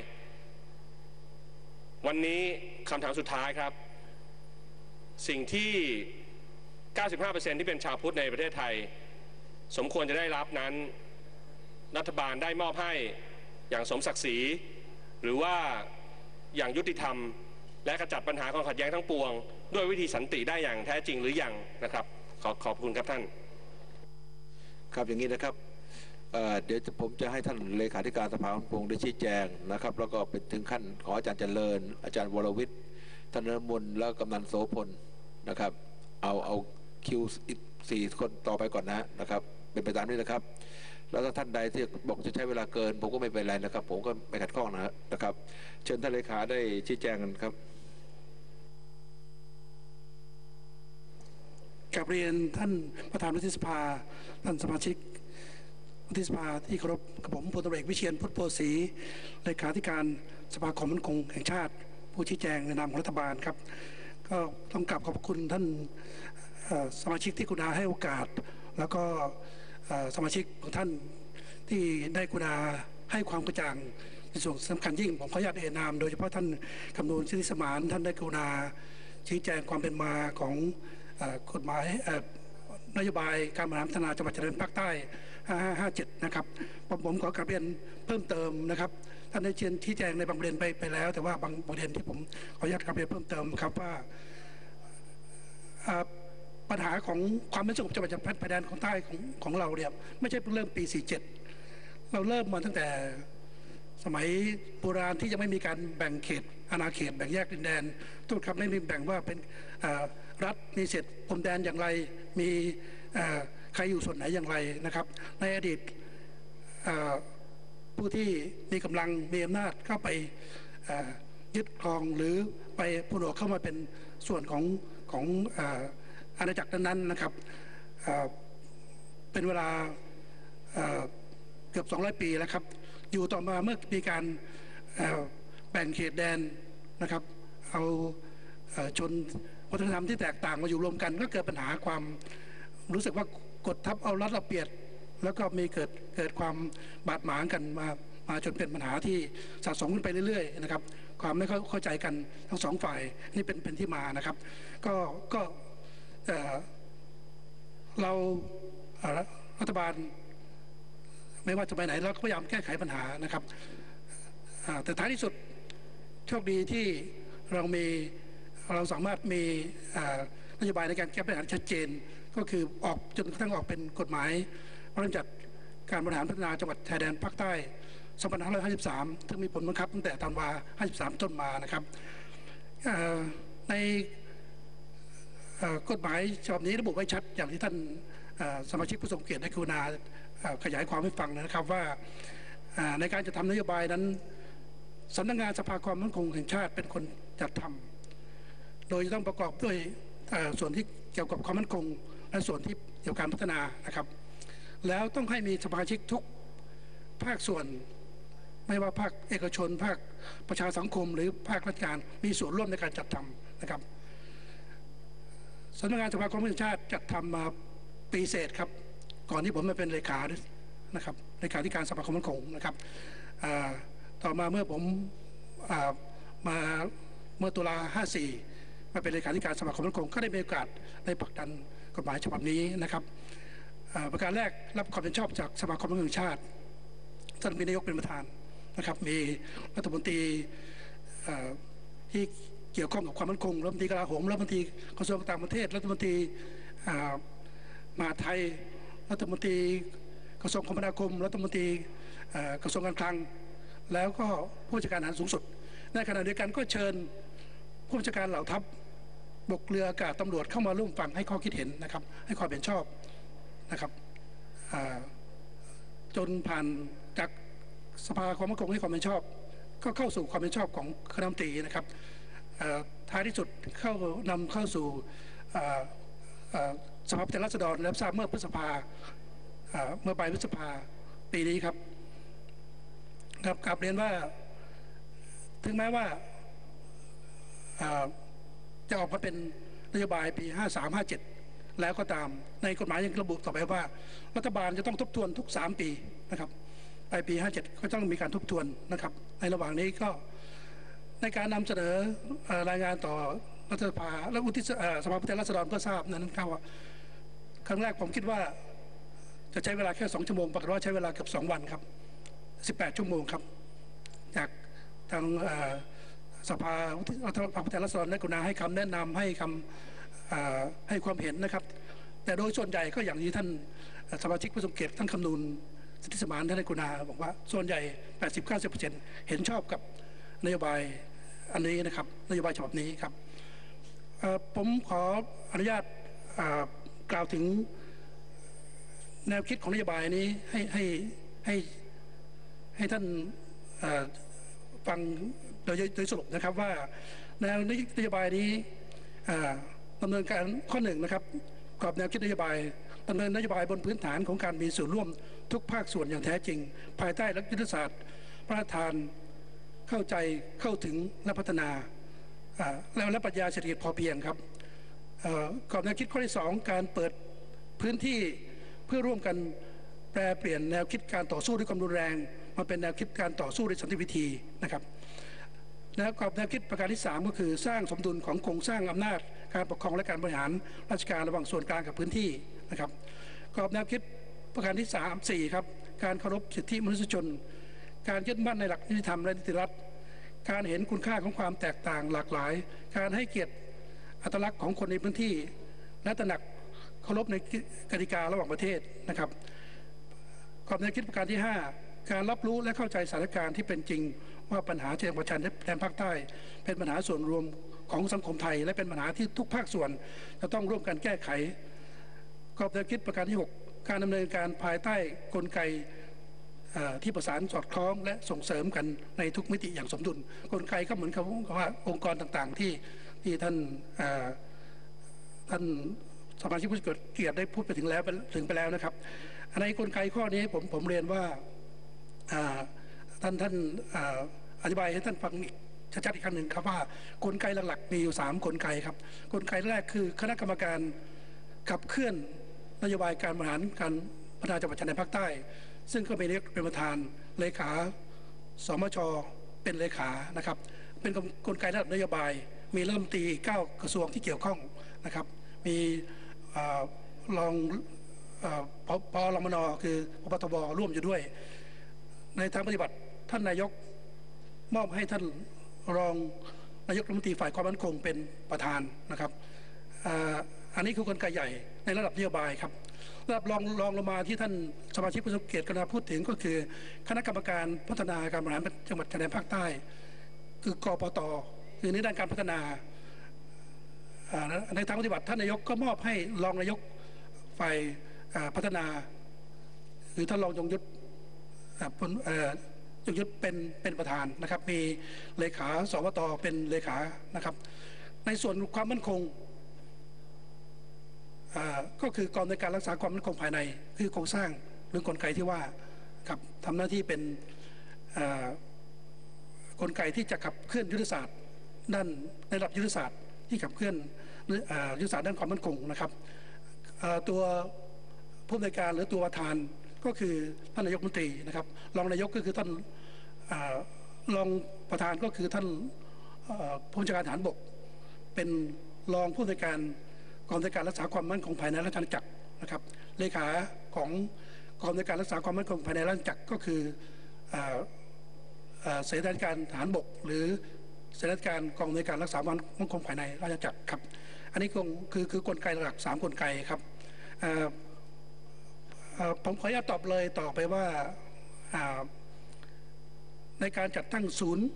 วันนี้คำถามสุดท้ายครับสิ่งที่ 95% ที่เป็นชาวพุทธในประเทศไทยสมควรจะได้รับนั้นรัฐบาลได้มอบให้อย่างสมศักดิ์ศรีหรือว่าอย่างยุติธรรมและขจัดปัญหาความขัดแย้งทั้งปวงด้วยวิธีสันติได้อย่างแท้จริงหรือยังนะครับขอบคุณครับท่านครับอย่างนี้นะครับเดี๋ยวผมจะให้ท่านเลขาธิการสภาพงศ์ได้ชี้แจงนะครับแล้วก็เป็นถึงขั้นของอาจารย์เจริญอาจารย์วรวิทย์ท่านนรมนแล้วกำนันโสพลนะครับเอาคิวอีก4 คนต่อไปก่อนนะครับเป็นไปตามนี้นะครับแล้วถ้าท่านใดที่บอกจะใช้เวลาเกินผมก็ไม่เป็นไรนะครับผมก็ไม่ขัดข้องนะครับเชิญท่านเลขาได้ชี้แจงกันครับกราบเรียนท่านประธานวุฒิสภาท่านสมาชิกวุฒิสภาที่เคารพกับผมพลตำรวจเอกวิเชียรพุทธโพสีเลขาธิการสภาความมั่นคงแห่งชาติผู้ชี้แจงในนามของรัฐบาลครับก็ต้องกราบขอบคุณท่านสมาชิกที่กรุณาให้โอกาสแล้วก็สมาชิกของท่านที่ได้กรุณาให้ความกระจ่างในส่วนสำคัญยิ่งผมขออนุญาตเอ่ยนามโดยเฉพาะท่านคำนูนสิทธิสมานท่านได้กรุณาชี้แจงความเป็นมาของกฎหมายนโยบายการบริหารพัฒนาจังหวัดชายแดนภาคใต้5557นะครับผมขอกราบเรียนเพิ่มเติมนะครับท่านได้ชี้แจงในบางประเด็นไปแล้วแต่ว่าบางประเด็นที่ผมขออนุญาตกราบเรียนเพิ่มเติมครับว่าปัญหาของความไม่สงบจังหวัดชายแดนของใต้ของเราเนี่ยไม่ใช่เพิ่งเริ่มปี47เราเริ่มมาตั้งแต่สมัยโบราณที่ยังไม่มีการแบ่งเขตอาณาเขตแบ่งแยกดินแดนทุกครับไม่มีแบ่งว่าเป็นรัฐมีเขตพรมแดนอย่างไรมีใครอยู่ส่วนไหนอย่างไรนะครับในอดีตผู้ที่มีกำลังมีอำนาจเข้าไปยึดครองหรือไปผนวกเข้ามาเป็นส่วนของอาณาจักรนั้นๆนะครับเป็นเวลาเกือบ200 ปีแล้วครับอยู่ต่อมาเมื่อมีการแบ่งเขตแดนนะครับเอาชนวัฒนธรรมที่แตกต่างมาอยู่รวมกันก็เกิดปัญหาความรู้สึกว่ากดทับเอารัดเอาเปรียบแล้วก็มีเกิดความบาดหมางกันมาจนเป็นปัญหาที่สะสมขึ้นไปเรื่อยๆนะครับความไม่เข้าใจกันทั้งสองฝ่ายนี่เป็นที่มานะครับก็เรารัฐบาลไม่ว่าจะไปไหนเราก็พยายามแก้ไขปัญหานะครับแต่ท้ายที่สุดโชคดีที่เราสามารถมีนโยบายในการแก้ปัญหาชัดเจนก็คือออกจนกระทั่งออกเป็นกฎหมายพระราชบัญญัติการบริหารพัฒนาจังหวัดชายแดนภาคใต้2553ซึ่งมีผลบังคับตั้งแต่ธันวา53ต้นมานะครับในกฎหมายฉบับนี้ระบุไว้ชัดอย่างที่ท่านสมาชิกผู้ทรงเกียรติได้กรุณาขยายความให้ฟังนะครับว่าในการจะทำนโยบายนั้นสำนักงานสภาความมั่นคงแห่งชาติเป็นคนจัดทำโดยจะต้องประกอบด้วยส่วนที่เกี่ยวกับความมั่นคงและส่วนที่เกี่ยวกับการพัฒนานะครับแล้วต้องให้มีสมาชิกทุกภาคส่วนไม่ว่าภาคเอกชนภาคประชาสังคมหรือภาคราชการมีส่วนร่วมในการจัดทำนะครับสำนักงานสภาความมั่นคงแห่งชาติจัดทำมาปีเศษครับก่อนที่ผมมาเป็นเลขานะครับเลขาธิการสภาความมั่นคงนะครับต่อมาเมื่อผมมาเมื่อตุลา54มาเป็นเลขาธิการสภาความมั่นคงก็ได้มีโอกาสได้ผลักดันกฎหมายฉบับนี้นะครับประการแรกรับความเห็นชอบจากสภาความมั่นคงแห่งชาติท่านมีนายกเป็นประธานนะครับมีรัฐมนตรีที่เกี่ยวข้องกับความมั่นคงรัฐมนตรีกลาโหมรัฐมนตรีกระทรวงต่างประเทศรัฐมนตรีมหาดไทยรัฐมนตรีกระทรวงคมนาคมรัฐมนตรีกระทรวงการคลังแล้วก็ผู้บัญชาการทหารสูงสุดในขณะเดียวกันก็เชิญผู้บัญชาการเหล่าทัพบกเรืออากาศตำรวจเข้ามาร่วมฟังให้ข้อคิดเห็นนะครับให้ความเห็นชอบนะครับจนผ่านจากสภาความมั่นคงให้ความเห็นชอบก็เข้าสู่ความเห็นชอบของคณะรัฐมนตรีนะครับท้ายที่สุดนำเข้าสู่สภาผู้แทนราษฎรและทราบเมื่อปลายพฤษภาปีนี้ครับกลับเรียนว่าถึงแม้ว่าจะออกมาเป็นนโยบายปี53-57แล้วก็ตามในกฎหมายยังระบุต่อไปว่ารัฐบาลจะต้องทบทวนทุก3ปีนะครับไปปี57ก็ต้องมีการทบทวนนะครับในระหว่างนี้ก็ในการนำเสนอรายงานต่อรัฐสภาและสภาผู้แทนราษฎรเพื่อทราบนั้นครับว่าครั้งแรกผมคิดว่าจะใช้เวลาแค่2 ชั่วโมงปรากฏว่าใช้เวลาเกือบ2 วันครับ18 ชั่วโมงครับจากทางสภาผู้แทนราษฎรได้กรุณาให้คำแนะนำให้ความเห็นนะครับแต่โดยส่วนใหญ่ก็อย่างที่ท่านสมาชิกผู้ทรงเกียรติท่านคำนูนสิทธิสมานท่านได้กรุณาบอกว่าส่วนใหญ่ 80-90% เห็นชอบกับนโยบายอันนี้นะครับนโยบายฉบับนี้ครับผมขออนุญาตกล่าวถึงแนวคิดของนโยบายนี้ให้ท่านฟังโดยสรุปนะครับว่าแนวนโยบายนี้ดำเนินการข้อ1นะครับกรอบแนวคิดนโยบายดำเนินนโยบายบนพื้นฐานของการมีส่วนร่วมทุกภาคส่วนอย่างแท้จริงภายใต้หลักยุทธศาสตร์พระราชทานเข้าใจเข้าถึงและพัฒนาและปรัชญาเศรษฐกิจพอเพียงครับกรอบแนวคิดข้อที่2การเปิดพื้นที่เพื่อร่วมกันแปลเปลี่ยนแนวคิดการต่อสู้ด้วยความรุนแรงมาเป็นแนวคิดการต่อสู้ด้วยสันติวิธีนะครับแล้วกรอบแนวคิดประการที่3ก็คือสร้างสมดุลของโครงสร้างอำนาจการปกครองและการบริหารราชการระหว่างส่วนกลางกับพื้นที่นะครับกรอบแนวคิดประการที่4ครับการเคารพสิทธิมนุษยชนการยึดมั่นในหลักนิติธรรมและนิติรัฐการเห็นคุณค่าของความแตกต่างหลากหลายการให้เกียรติอัตลักษณ์ของคนในพื้นที่และตระหนักเคารพในกติการะหว่างประเทศนะครับกรอบแนวคิดประการที่5การรับรู้และเข้าใจสถานการณ์ที่เป็นจริงว่าปัญหาเชิงประชันแดนภาคใต้เป็นปัญหาส่วนรวมของสังคมไทยและเป็นปัญหาที่ทุกภาคส่วนจะต้องร่วมกันแก้ไขกรอบแนวคิดประการที่6การดำเนินการภายใต้กลไกที่ประสานสอดคล้องและส่งเสริมกันในทุกมิติอย่างสมดุลกลไกก็เหมือนกับว่าองค์กรต่างๆที่ท่านสมาชิกผู้เกียรติได้พูดไปถึงแล้วนะครับในกลไกข้อนี้ผมเรียนว่าท่านอธิบายให้ท่านฟังอีกชัดๆอีกครั้งหนึ่งครับว่ากลไกหลักๆมีอยู่3กลไกครับกลไกแรกคือคณะกรรมการขับเคลื่อนนโยบายการบริหารการพัฒนาจังหวัดชายแดนภาคใต้ซึ่งก็มีนายกเป็นประธานเลขาสมชเป็นเลขานะครับเป็นกลไกระดับนโยบายมีรัฐมนตรี9กระทรวงที่เกี่ยวข้องนะครับมีรองพลมนคือพบทบร่วมอยู่ด้วยในทางปฏิบัติท่านนายกมอบให้ท่านรองนายกรัฐมนตรีฝ่ายความมั่นคงเป็นประธานนะครับอันนี้คือกลไกใหญ่ในระดับนโยบายครับระดับรองลงมาที่ท่านสมาชิกผู้ทรงเกียรติกรุณาพูดถึงก็คือคณะกรรมการพัฒนาการบริหารจังหวัดชายแดนภาคใต้คือกปต.คือในด้านการพัฒนาในทางปฏิบัติท่านนายกก็มอบให้รองนายกฝ่ายพัฒนาคือท่านรองยงยุทธเป็นประธานนะครับมีเลขาสวต.เป็นเลขานะครับในส่วนความมั่นคงก็คือกองในการรักษาความมั่นคงภายในคือโครงสร้างหรือกลไกที่ว่าครับทำหน้าที่เป็นกลไกที่จะขับเคลื่อนยุทธศาสตร์ด้านในระดับยุทธศาสตร์ที่ขับเคลื่อนยุทธศาสตร์ด้านความมั่นคงนะครับตัวผู้อำนวยการหรือตัวประธานก็คือท่านนายกรัฐมนตรีนะครับรองนายกก็คือท่านรองประธานก็คือท่านผู้บัญชาการทหารบกเป็นรองผู้อำนวยการกองในการรักษาความมั่นคงภายในราชอาณาจักรนะครับเลขาของกองในการรักษาความมั่นคงภายในราชอาณาจักรก็คือเสนาธิการทหารบกหรือเสนาธิการกองในการรักษาความมั่นคงภายในราชอาณาจักรครับอันนี้คือกลไกหลัก3กลไกครับผมขออนุญาตตอบเลยต่อไปว่าในการจัดตั้งศูนย์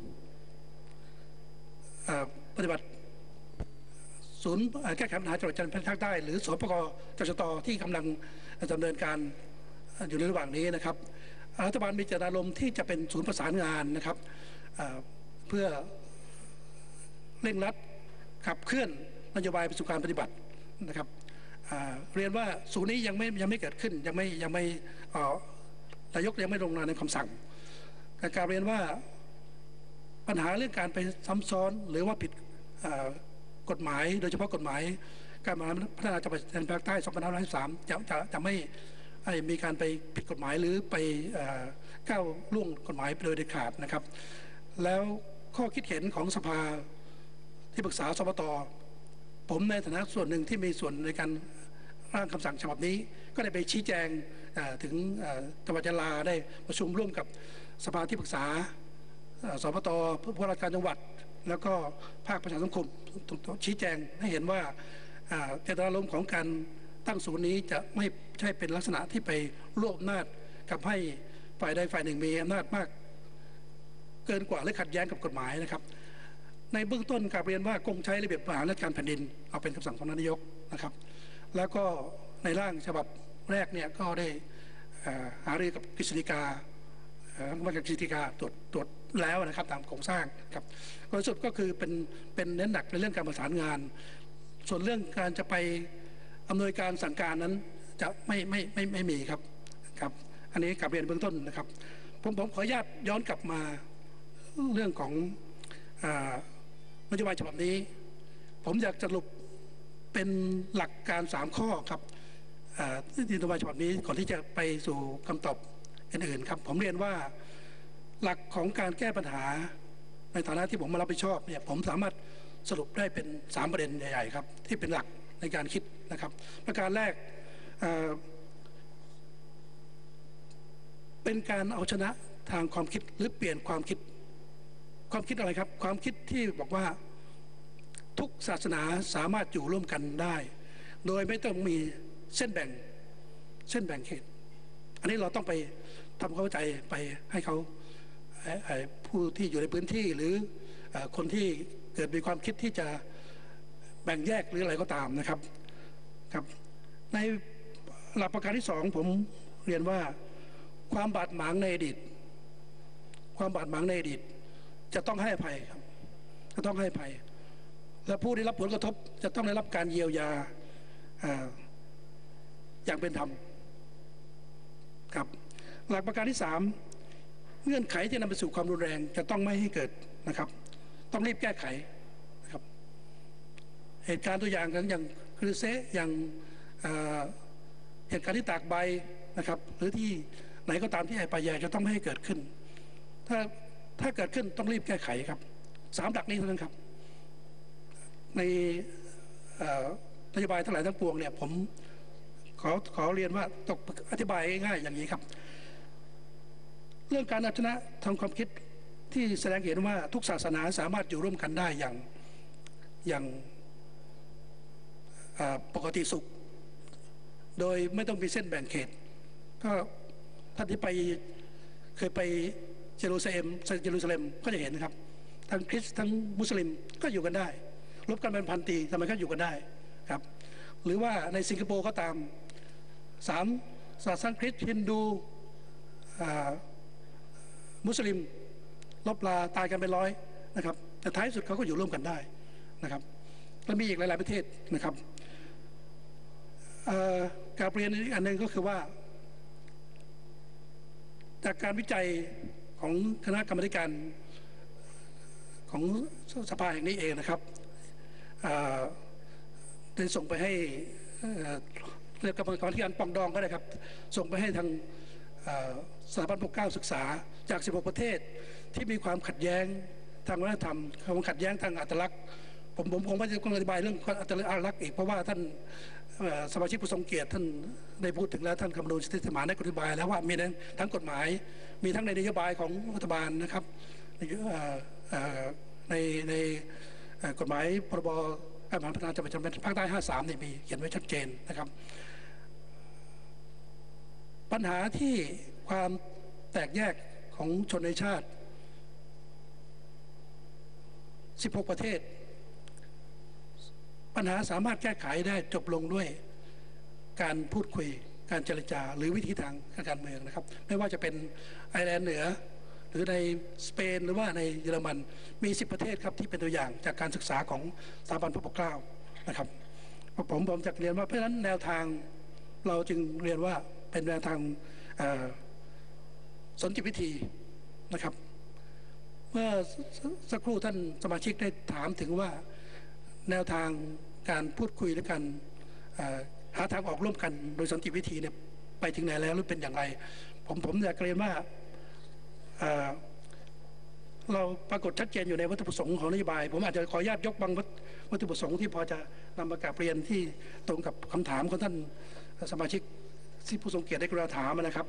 ปฏิบัติศูนย์แก้ไขปัญหาจังหวัดชายแดนภาคใต้หรือสปก.จชต.ที่กำลังดำเนินการอยู่ในระหว่างนี้นะครับรัฐบาลมีเจตนารมณ์ที่จะเป็นศูนย์ประสานงานนะครับเพื่อเร่งรัดขับเคลื่อนนโยบายไปสู่การปฏิบัตินะครับเรียนว่าศูนย์นี้ยังไม่เกิดขึ้นยังไม่นายกยังไม่ลงนามในคำสั่งการเรียนว่าปัญหาเรื่องการไปซ้ำซ้อนหรือว่าผิดกฎหมายโดยเฉพาะกฎหมายการพัฒนาจังหวัดชายแดนภาคใต้ 2553 จะไม่มีการไปผิดกฎหมายหรือไปก้าวล่วงกฎหมายโดยเด็ดขาดนะครับแล้วข้อคิดเห็นของสภาที่ปรึกษาสปต.ผมในฐานะส่วนหนึ่งที่มีส่วนในการร่างคำสั่งฉบับนี้ก็ได้ไปชี้แจงถึงจังหวัดยะลาได้ประชุมร่วมกับสภาที่ปรึกษาสปต.ผู้ราชการจังหวัดแล้วก็ภาคประชาสังคมชี้แจงให้เห็นว่าเจตนารมณ์ของการตั้งศูนย์นี้จะไม่ใช่เป็นลักษณะที่ไปรวบอำนาจกับให้ฝ่ายใดฝ่ายหนึ่งมีอำนาจมากเกินกว่าหรือขัดแย้งกับกฎหมายนะครับในเบื้องต้นกราบเรียนว่าคงใช้ระเบียบบริหารราชการแผ่นดินเอาเป็นคำสั่งของนายกนะครับแล้วก็ในร่างฉบับแรกเนี่ยก็ได้หารือกับกฤษฎีกากับกฤษฎีกาตรวจแล้วนะครับตามโครงสร้างครับโดยสุดก็คือเป็นเน้นหนักในเรื่องการประสานงานส่วนเรื่องการจะไปอำนวยการสั่งการนั้นจะไม่มีครับอันนี้กลับเรียนเบื้องต้นนะครับผมขออนุญาตย้อนกลับมาเรื่องของนโยบายฉบับนี้ผมอยากจะสรุปเป็นหลักการ3ข้อครับนโยบายฉบับนี้ก่อนที่จะไปสู่คำตอบอื่นๆครับผมเรียนว่าหลักของการแก้ปัญหาในฐานะที่ผมมารับผิดชอบเนี่ยผมสามารถสรุปได้เป็น3ประเด็นใหญ่ๆครับที่เป็นหลักในการคิดนะครับประการแรกเป็นการเอาชนะทางความคิดหรือเปลี่ยนความคิดอะไรครับความคิดที่บอกว่าทุกศาสนาสามารถอยู่ร่วมกันได้โดยไม่ต้องมีเส้นแบ่งเขตอันนี้เราต้องไปทำความเข้าใจไปให้เขาผู้ที่อยู่ในพื้นที่หรือคนที่เกิดมีความคิดที่จะแบ่งแยกหรืออะไรก็ตามนะครับในหลักประการที่2ผมเรียนว่าความบาดหมางในอดีตจะต้องให้อภัยครับจะต้องให้อภัยและผู้ได้รับผลกระทบจะต้องได้รับการเยียวยาอย่างเป็นธรรมครับหลักประการที่3เงื่อนไขที่นำไปสู่ความรุนแรงจะต้องไม่ให้เกิดนะครับต้องรีบแก้ไขนะครับเหตุการณ์ตัวอย่างอย่างคริสเซอย่างเหตุการณ์ที่ตากใบนะครับหรือที่ไหนก็ตามที่ไอ้ปลายใหญ่จะต้องไม่ให้เกิดขึ้นถ้าเกิดขึ้นต้องรีบแก้ไขครับ3หลักนี้เท่านั้นครับในนโยบายทั้งหลายทั้งปวงเนี่ยผมขอเรียนว่าตกอธิบายง่ายๆอย่างนี้ครับเรื่องการเอาชนะทางความคิดที่แสดงเห็นว่าทุกศาสนาสามารถอยู่ร่วมกันได้อย่างปกติสุขโดยไม่ต้องมีเส้นแบ่งเขตก็ท่านที่เคยไปเยรูซาเล็มก็จะเห็นนะครับทั้งคริสต์ทั้งมุสลิมก็อยู่กันได้รบกันเป็นพันปีทำไมก็อยู่กันได้ครับหรือว่าในสิงคโปร์ก็ตาม3ศาสนาคริสต์ฮินดูมุสลิมลบลาตายกันเป็นร้อยนะครับแต่ท้ายสุดเขาก็อยู่ร่วมกันได้นะครับและมีอีกหลายๆประเทศนะครับการเรียนอีกอันหนึ่งก็คือว่าจากการวิจัยของคณะกรรมการของสภาแห่งนี้เองนะครับได้ส่งไปให้เรียกกรรมการปองดองก็ได้ครับส่งไปให้ทางสถาบันปกเกล้าศึกษาจาก16ประเทศที่มีความขัดแย้งทางวัฒนธรรมความขัดแย้งทางอัตลักษณ์ผมคงไม่ต้องอธิบายเรื่องอัตลักษณ์อีกเพราะว่าท่านสมาชิกผู้ทรงเกียรติท่านได้พูดถึงแล้วท่านคำนวณสิทธิสมานได้อธิบายแล้วว่ามีทั้งกฎหมายมีทั้งในนโยบายของรัฐบาลนะครับในกฎหมายพรบการพัฒนาจังหวัดภาคใต้53เนี่ยมีเขียนไว้ชัดเจนนะครับปัญหาที่ความแตกแยกของชนในชาติ16ประเทศปัญหาสามารถแก้ไขได้จบลงด้วยการพูดคุยการเจรจาหรือวิธีทางการเมืองนะครับไม่ว่าจะเป็นไอร์แลนด์เหนือหรือในสเปนหรือว่าในเยอรมันมี10ประเทศครับที่เป็นตัวอย่างจากการศึกษาของสถาบันพระปกเกล้านะครับผมจะเรียนว่าเพราะฉะนั้นแนวทางเราจึงเรียนว่าเป็นแนวทางสันติวิธีนะครับเมื่อสักครู่ท่านสมาชิกได้ถามถึงว่าแนวทางการพูดคุยและการหาทางออกร่วมกันโดยสันติวิธีเนี่ยไปถึงไหนแล้วหรือเป็นอย่างไรผมอยากเรียนว่าเราปรากฏชัดเจนอยู่ในวัตถุประสงค์ของนโยบายผมอาจจะขออนุญาตยกบางวัตถุประสงค์ที่พอจะนำมากราบเรียนที่ตรงกับคำถามของท่านสมาชิกที่ผู้ทรงเกียรติได้กรุณาถามนะครับ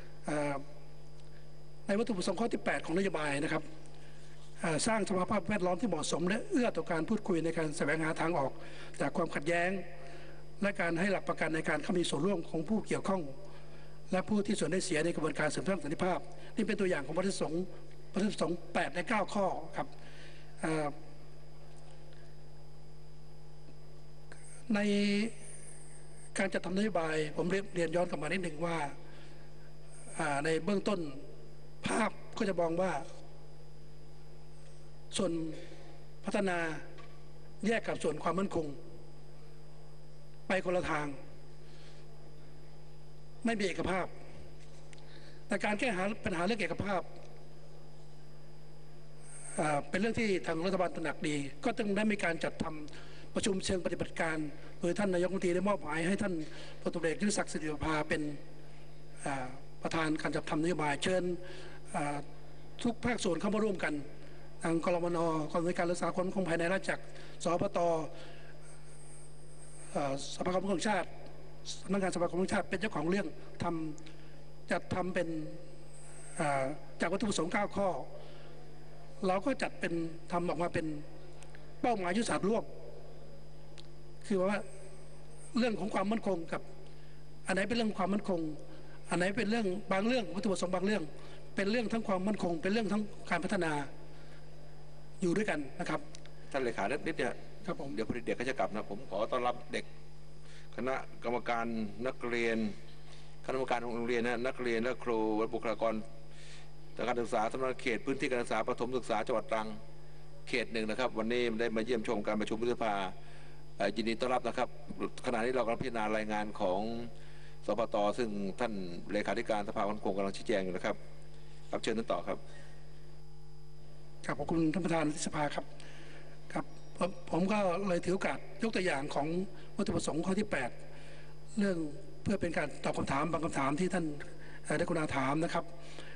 ในวัตถุประสงค์ข้อที่8ของนโยบายนะครับสร้างสภาพแวดล้อมที่เหมาะสมและเอื้อต่อการพูดคุยในการแสวงหาทางออกจากความขัดแย้งและการให้หลักประกันในการเข้ามีส่วนร่วมของผู้เกี่ยวข้องและผู้ที่ส่วนได้เสียในกระบวนการเสริมสร้างสันติภาพนี่เป็นตัวอย่างของวัตถุประสงค์8ใน9ข้อครับในการจัดทำนโยบายผมเรียนย้อนกลับมานิดหนึ่งว่าในเบื้องต้นภาพก็จะมองว่าส่วนพัฒนาแยกกับส่วนความมั่นคงไปคนละทางไม่มีเอกภาพแต่การแก้ปัญหาเรื่องเอกภาพเป็นเรื่องที่ทางรัฐบาลตระหนักดีก็ต้องได้มีการจัดทำประชุมเชิงปฏิบัติการโดยท่านนายกรัฐมนตรีได้มอบหมายให้ท่านพลตำรวจเอกยุทธศักดิ์สิริภาเป็นประธานการจัดทำนโยบายเชิญทุกภาคส่วนเข้ามาร่วมกันทางกรมน.กองอำนวยการรักษาความมั่นคงภายในราชจักรสปต.สภาความมั่นคงชาติสำนักงานสภาความมั่นคงชาติเป็นเจ้าของเรื่องจัดทำเป็นจากวัตถุประสงค์9 ข้อเราก็จัดเป็นทำออกมาเป็นเป้าหมายยุทธศาสตร์ร่วมคือว่าเรื่องของความมั่นคงกับอันไหนเป็นเรื่องความมั่นคงอันไหนเป็นเรื่องบางเรื่องวัตถุประสงค์บางเรื่องเป็นเรื่องทั้งความมั่นคงเป็นเรื่องทั้งการพัฒนาอยู่ด้วยกันนะครับท่านเลขานิดเนี่ยครับผมเดี๋ยวพอดีเด็กก็จะกลับนะผมขอต้อนรับเด็กคณะกรรมการนักเรียนคณะกรรมการโรงเรียนนักเรียนและครูและบุคลากรทางการศึกษาสำนักเขตพื้นที่การศึกษาประถมศึกษาจังหวัดตรังเขต 1นะครับวันนี้ได้มาเยี่ยมชมการประชุมวุฒิสภายินดีต้อนรับนะครับขณะนี้เรากำลังพิจารณารายงานของสปต.ซึ่งท่านเลขาธิการสภาความมั่นคงกำลังชี้แจงอยู่นะครับครับเชิญท่านต่อครับขอบคุณท่านประธานวุฒิสภาครับครับผมก็เลยถือโอกาสยกตัวอย่างของวัตถุประสงค์ข้อที่8เรื่องเพื่อเป็นการตอบคำถามบางคำถามที่ท่านได้กรุณาถามนะครับ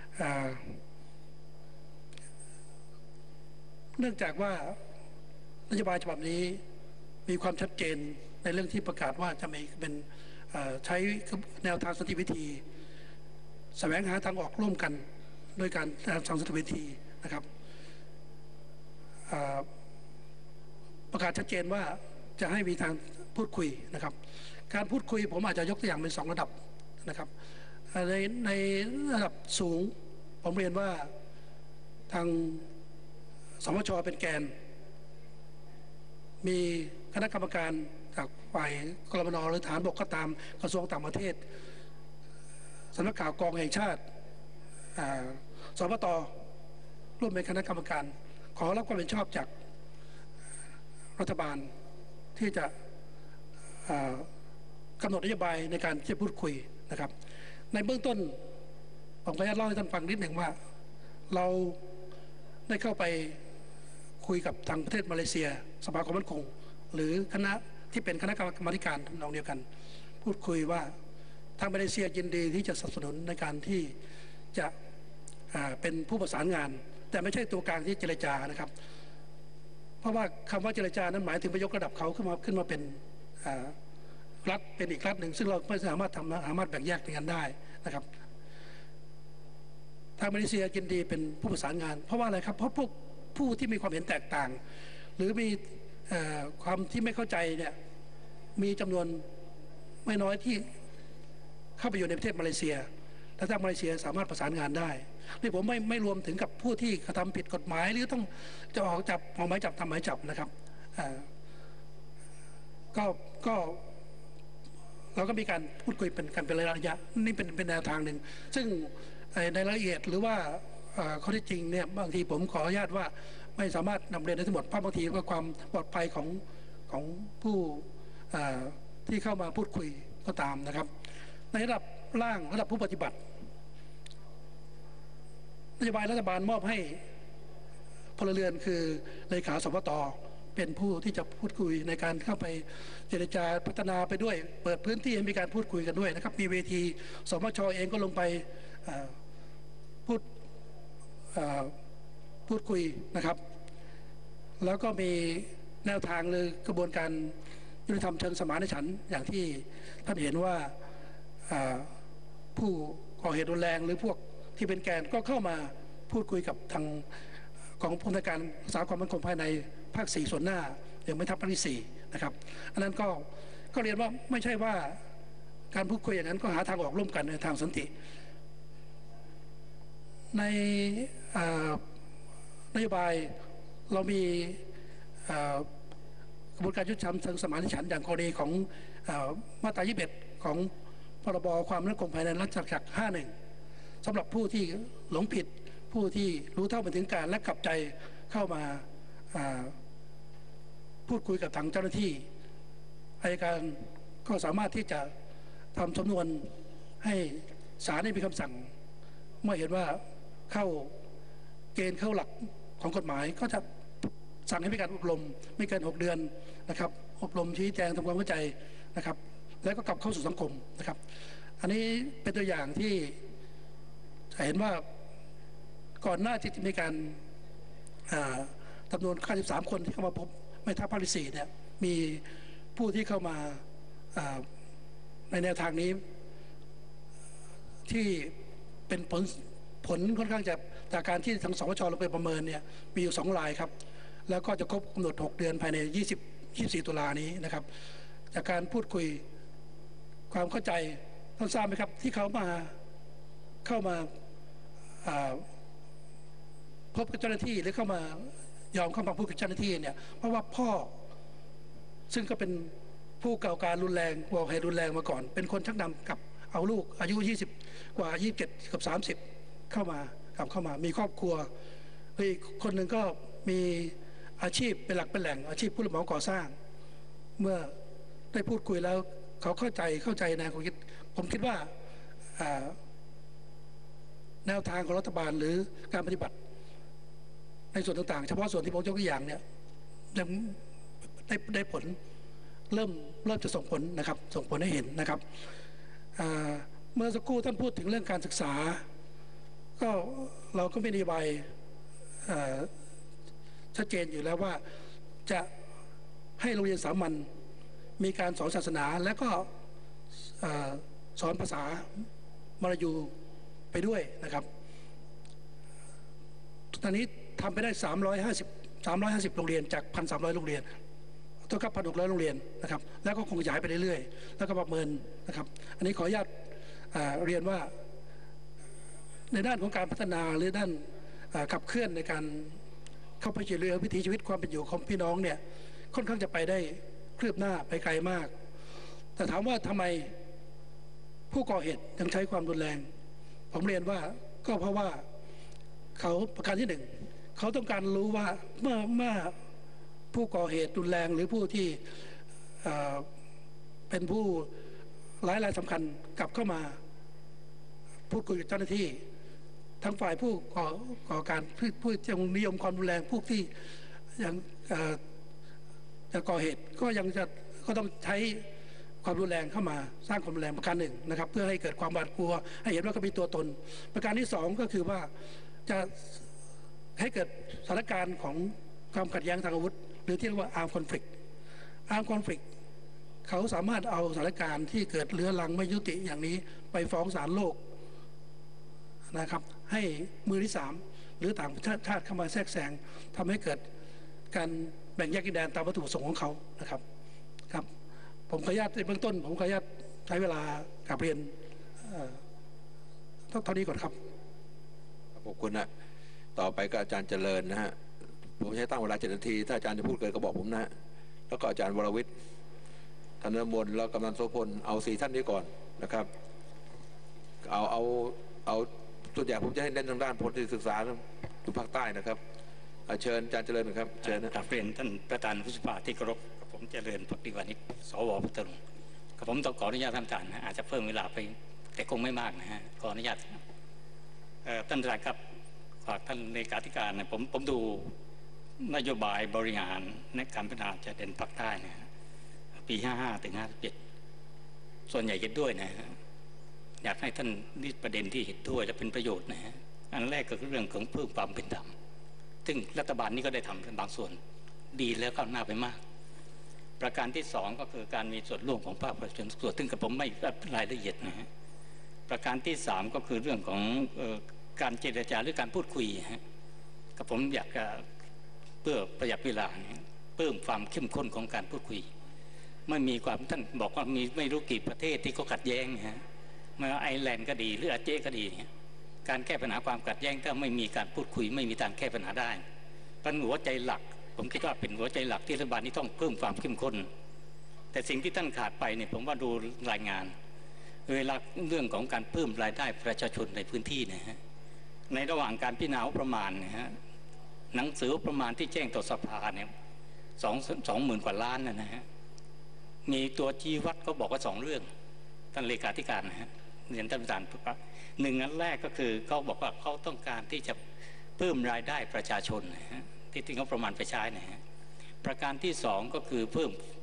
เนื่องจากว่านโยบายฉบับนี้มีความชัดเจนในเรื่องที่ประกาศว่าจะมีเป็นใช้แนวทางสันติวิธีแสวงหาทางออกร่วมกันโดยการทางสันติวิธีนะครับประกาศชัดเจนว่าจะให้มีทางพูดคุยนะครับการพูดคุยผมอาจจะยกตัวอย่างเป็น2 ระดับนะครับในระดับสูงผมเรียนว่าทางสมช.เป็นแกนมีคณะกรรมการจากฝ่ายกรมน.หรือฐานบกก็ตามกระทรวงต่างประเทศสำนักข่าวกองแห่งชาติสปต.ร่วมเป็นคณะกรรมการขอรับความเห็นชอบจากรัฐบาลที่จะกำหนดนโยบายในการจะพูดคุยนะครับในเบื้องต้นผมขออนุญาตเล่าให้ท่านฟังนิดหนึ่งว่าเราได้เข้าไปคุยกับทางประเทศมาเลเซียสภาความมั่นคงหรือคณะที่เป็นคณะกรรมการทำนองเดียวกันพูดคุยว่าทางมาเลเซียยินดีที่จะสนับสนุนในการที่จะเป็นผู้ประสานงานแต่ไม่ใช่ตัวกลางที่เจรจานะครับเพราะว่าคำว่าเจรจานั้นหมายถึงไปยกระดับเขาขึ้นมาเป็นรัฐเป็นอีกรัฐหนึ่งซึ่งเราไม่สามารถแบ่งแยกอย่างนั้นได้นะครับทางมาเลเซียยินดีเป็นผู้ประสานงานเพราะว่าอะไรครับเพราะพวกผู้ที่มีความเห็นแตกต่างหรือมีความที่ไม่เข้าใจเนี่ยมีจำนวนไม่น้อยที่เข้าไปอยู่ในประเทศมาเลเซียและทางมาเลเซียสามารถประสานงานได้นี่ผมไม่รวมถึงกับผู้ที่กระทำผิดกฎหมายหรือต้องจะออกหมายจับทำหมายจับนะครับก็เราก็มีการพูดคุยเป็นระยะนี่เป็นแนวทางหนึ่งซึ่งในรายละเอียดหรือว่าข้อที่จริงเนี่ยบางทีผมขออนุญาตว่าไม่สามารถนำเรียนได้ทั้งหมดเพราะบางทีก็ความปลอดภัยของผู้ที่เข้ามาพูดคุยก็ตามนะครับในระดับล่างระดับผู้ปฏิบัตินโยบายรัฐบาลมอบให้พลเรือนคือเลขาสปต.เป็นผู้ที่จะพูดคุยในการเข้าไปเจรจาพัฒนาไปด้วยเปิดพื้นที่ให้มีการพูดคุยกันด้วยนะครับมีเวทีสมช.เองก็ลงไปพูดคุยนะครับแล้วก็มีแนวทางหรือกระบวนการยุติธรรมเชิงสมานฉันท์อย่างที่ท่านเห็นว่าผู้ก่อเหตุรุนแรงหรือพวกที่เป็นแกนก็เข้ามาพูดคุยกับทางของผู้บัญชาการรักษาความมั่นคงภายในภาค 4ส่วนหน้าอย่างไม่ทัพภาคที่4นะครับอันนั้นก็เรียนว่าไม่ใช่ว่าการพูดคุยอย่างนั้นก็หาทางออกร่วมกันในทางสันติในนโยบายเรามีกระบวนการยุติธรรมเชิงสมานฉันท์อย่างกรณีของมาตรา21ของพรบความมั่นคงภายในรัฐจักร51สำหรับผู้ที่หลงผิดผู้ที่รู้เท่าไม่ถึงการและกลับใจเข้ามาพูดคุยกับทางเจ้าหน้าที่อัยการก็สามารถที่จะทำสำนวนให้ศาลได้มีคำสั่งเมื่อเห็นว่าเข้าเกณฑ์เข้าหลักของกฎหมายก็จะสั่งให้มีการอบรมไม่เกิน6 เดือนนะครับอบรมชี้แจงทำความเข้าใจนะครับแล้วก็กลับเข้าสู่สังคมนะครับอันนี้เป็นตัวอย่างที่จะเห็นว่าก่อนหน้าที่จะมีการจำนวน93 คนที่เข้ามาพบแม่ทัพภาคที่ 4เนี่ยมีผู้ที่เข้ามาในแนวทางนี้ที่เป็นผลค่อนข้างจากการที่ทางสวช.ลงไปประเมินเนี่ยมีอยู่2 รายครับแล้วก็จะครบกำหนด6 เดือนภายใน24 ตุลานี้นะครับจากการพูดคุยความเข้าใจท่านทราบไหมครับที่เข้ามาพบกับเจ้าหน้าที่หรือเข้ามายอมเข้ามาพูดกับเจ้าหน้าที่เนี่ยเพราะว่าพ่อซึ่งก็เป็นผู้ก่อการรุนแรงก่อเหตุรุนแรงมาก่อนเป็นคนชักนำกับเอาลูกอายุ20 กว่า27 กับ30เข้ามามีครอบครัวอีกคนหนึ่งก็มีอาชีพเป็นหลักเป็นแหล่งอาชีพผู้รับเหมาก่อสร้างเมื่อได้พูดคุยแล้วเขาเข้าใจแนวความคิดผมคิดว่าแนวทางของรัฐบาลหรือการปฏิบัติในส่วนต่างๆเฉพาะส่วนที่ผมยกตัวอย่างเนี่ยยังได้ผลเริ่มจะส่งผลนะครับส่งผลให้เห็นนะครับเมื่อสักครู่ท่านพูดถึงเรื่องการศึกษาก็เราก็มีนโยบายชัดเจนอยู่แล้วว่าจะให้โรงเรียนสามัญมีการสอนศาสนาและก็สอนภาษามลายูไปด้วยนะครับตอนนี้ทำไปได้350โรงเรียนจาก 1,300 โรงเรียนเท่ากับ 1,600 โรงเรียนนะครับแล้วก็คงขยายไปเรื่อยๆแล้วก็ประเมินนะครับอันนี้ขออนุญาตเรียนว่าในด้านของการพัฒนาหรือด้านขับเคลื่อนในการเข้าไปช่วยเหลือวิถีชีวิตความเป็นอยู่ของพี่น้องเนี่ยค่อนข้างจะไปได้คืบหน้าไปไกลมากแต่ถามว่าทำไมผู้ก่อเหตุยังใช้ความรุนแรงผมเรียนว่าก็เพราะว่าเขาประการที่1เขาต้องการรู้ว่าเมื่อผู้ก่อเหตุรุนแรงหรือผู้ที่เป็นผู้ร้ายแรงสำคัญกลับเข้ามาพูดคุยกับเจ้าหน้าที่ทั้งฝ่ายผู้ก่อการผู้ยังนิยมความรุนแรงพวกที่ยังจะก่อเหตุก็ต้องใช้ความรุนแรงเข้ามาสร้างความรุนแรงประการหนึ่งนะครับเพื่อให้เกิดความหวาดกลัวให้เห็นว่าเขามีตัวตนประการที่2ก็คือว่าจะให้เกิดสถานการณ์ของความขัดแย้งทางอาวุธหรือที่เรียกว่า armed conflict เขาสามารถเอาสถานการณ์ที่เกิดเรื้อรังไม่ยุติอย่างนี้ไปฟ้องศาลโลกนะครับให้มือที่3หรือต่างชาติเข้ามาแทรกแซงทำให้เกิดการแบ่งแยกดินแดนตามวัตถุประสงค์ของเขานะครับครับผมขออนุญาตในเบื้องต้นผมขออนุญาตใช้เวลากราบเรียนเท่านี้ก่อนครับขอบคุณนะต่อไปก็อาจารย์เจริญนะฮะผมใช้ตั้งเวลา7 นาทีถ้าอาจารย์จะพูดเกินก็บอกผมนะแล้วก็อาจารย์วรวิทย์ธนมนต์แล้วกำนันโสพลเอา4 ท่านนี้ก่อนนะครับเอาตัวอย่างผมจะให้เน้นทางด้านพลศึกษาอยู่ภาคใต้นะครับเชิญอาจารย์เจริญนะครับเชิญนะกราบเรียนท่านประธานวุฒิสภาที่เคารพผมเจริญภักดีวานิชสว.พัทลุงกับผมต้องขออนุญาตท่านประธานนะอาจจะเพิ่มเวลาไปแต่คงไม่มากนะฮะขออนุญาตท่านประธานครับฝากท่านเลขาธิการนะผมดูนโยบายบริหารในการพัฒนาชายแดนภาคใต้นะฮะปี55 ถึง 57ส่วนใหญ่เห็นด้วยนะฮะอยากให้ท่านนี่ประเด็นที่เห็นด้วยและเป็นประโยชน์นะฮะอันแรกก็คือเรื่องของเพิ่มความเป็นธรรมซึ่งรัฐบาลนี้ก็ได้ทำเป็นบางส่วนดีแล้วก็น่าไปมากประการที่2ก็คือการมีส่วนร่วมของภาคประชาชนส่วนซึ่งกับผมไม่รายละเอียดนะฮะประการที่3ก็คือเรื่องของการเจรจาหรือการพูดคุยฮะกับผมอยากจะเพื่อประหยัดเวลาเพิ่มความเข้มข้นของการพูดคุยไม่มีความท่านบอกว่ามีไม่รู้กี่ประเทศที่เขาขัดแย้งฮะไม่ว่าไอร์แลนด์ก็ดีหรืออาเจก็ดีเนี่ยการแก้ปัญหาความขัดแย้งถ้าไม่มีการพูดคุยไม่มีทางแก้ปัญหาได้เป็นหัวใจหลักผมคิดว่าเป็นหัวใจหลักที่รัฐบาลนี้ต้องเพิ่มความเข้มข้นแต่สิ่งที่ท่านขาดไปเนี่ยผมว่าดูรายงานเวลาเรื่องของการเพิ่มรายได้ประชาชนในพื้นที่นะฮะในระหว่างการพิจารณาประมาณนะฮะหนังสือประมาณที่แจ้งต่อสภาเนี่ย20,000 กว่าล้านนะฮะมีตัวชี้วัดก็บอกว่า2 เรื่องท่านเลขาธิการนะฮะเรียนท่านประธานว่า1 อันแรกก็คือเขาบอกว่าเขาต้องการที่จะเพิ่มรายได้ประชาชนนะฮะที่เขาประมาณไปใช้นะฮะประการที่2ก็คือเพิ่ม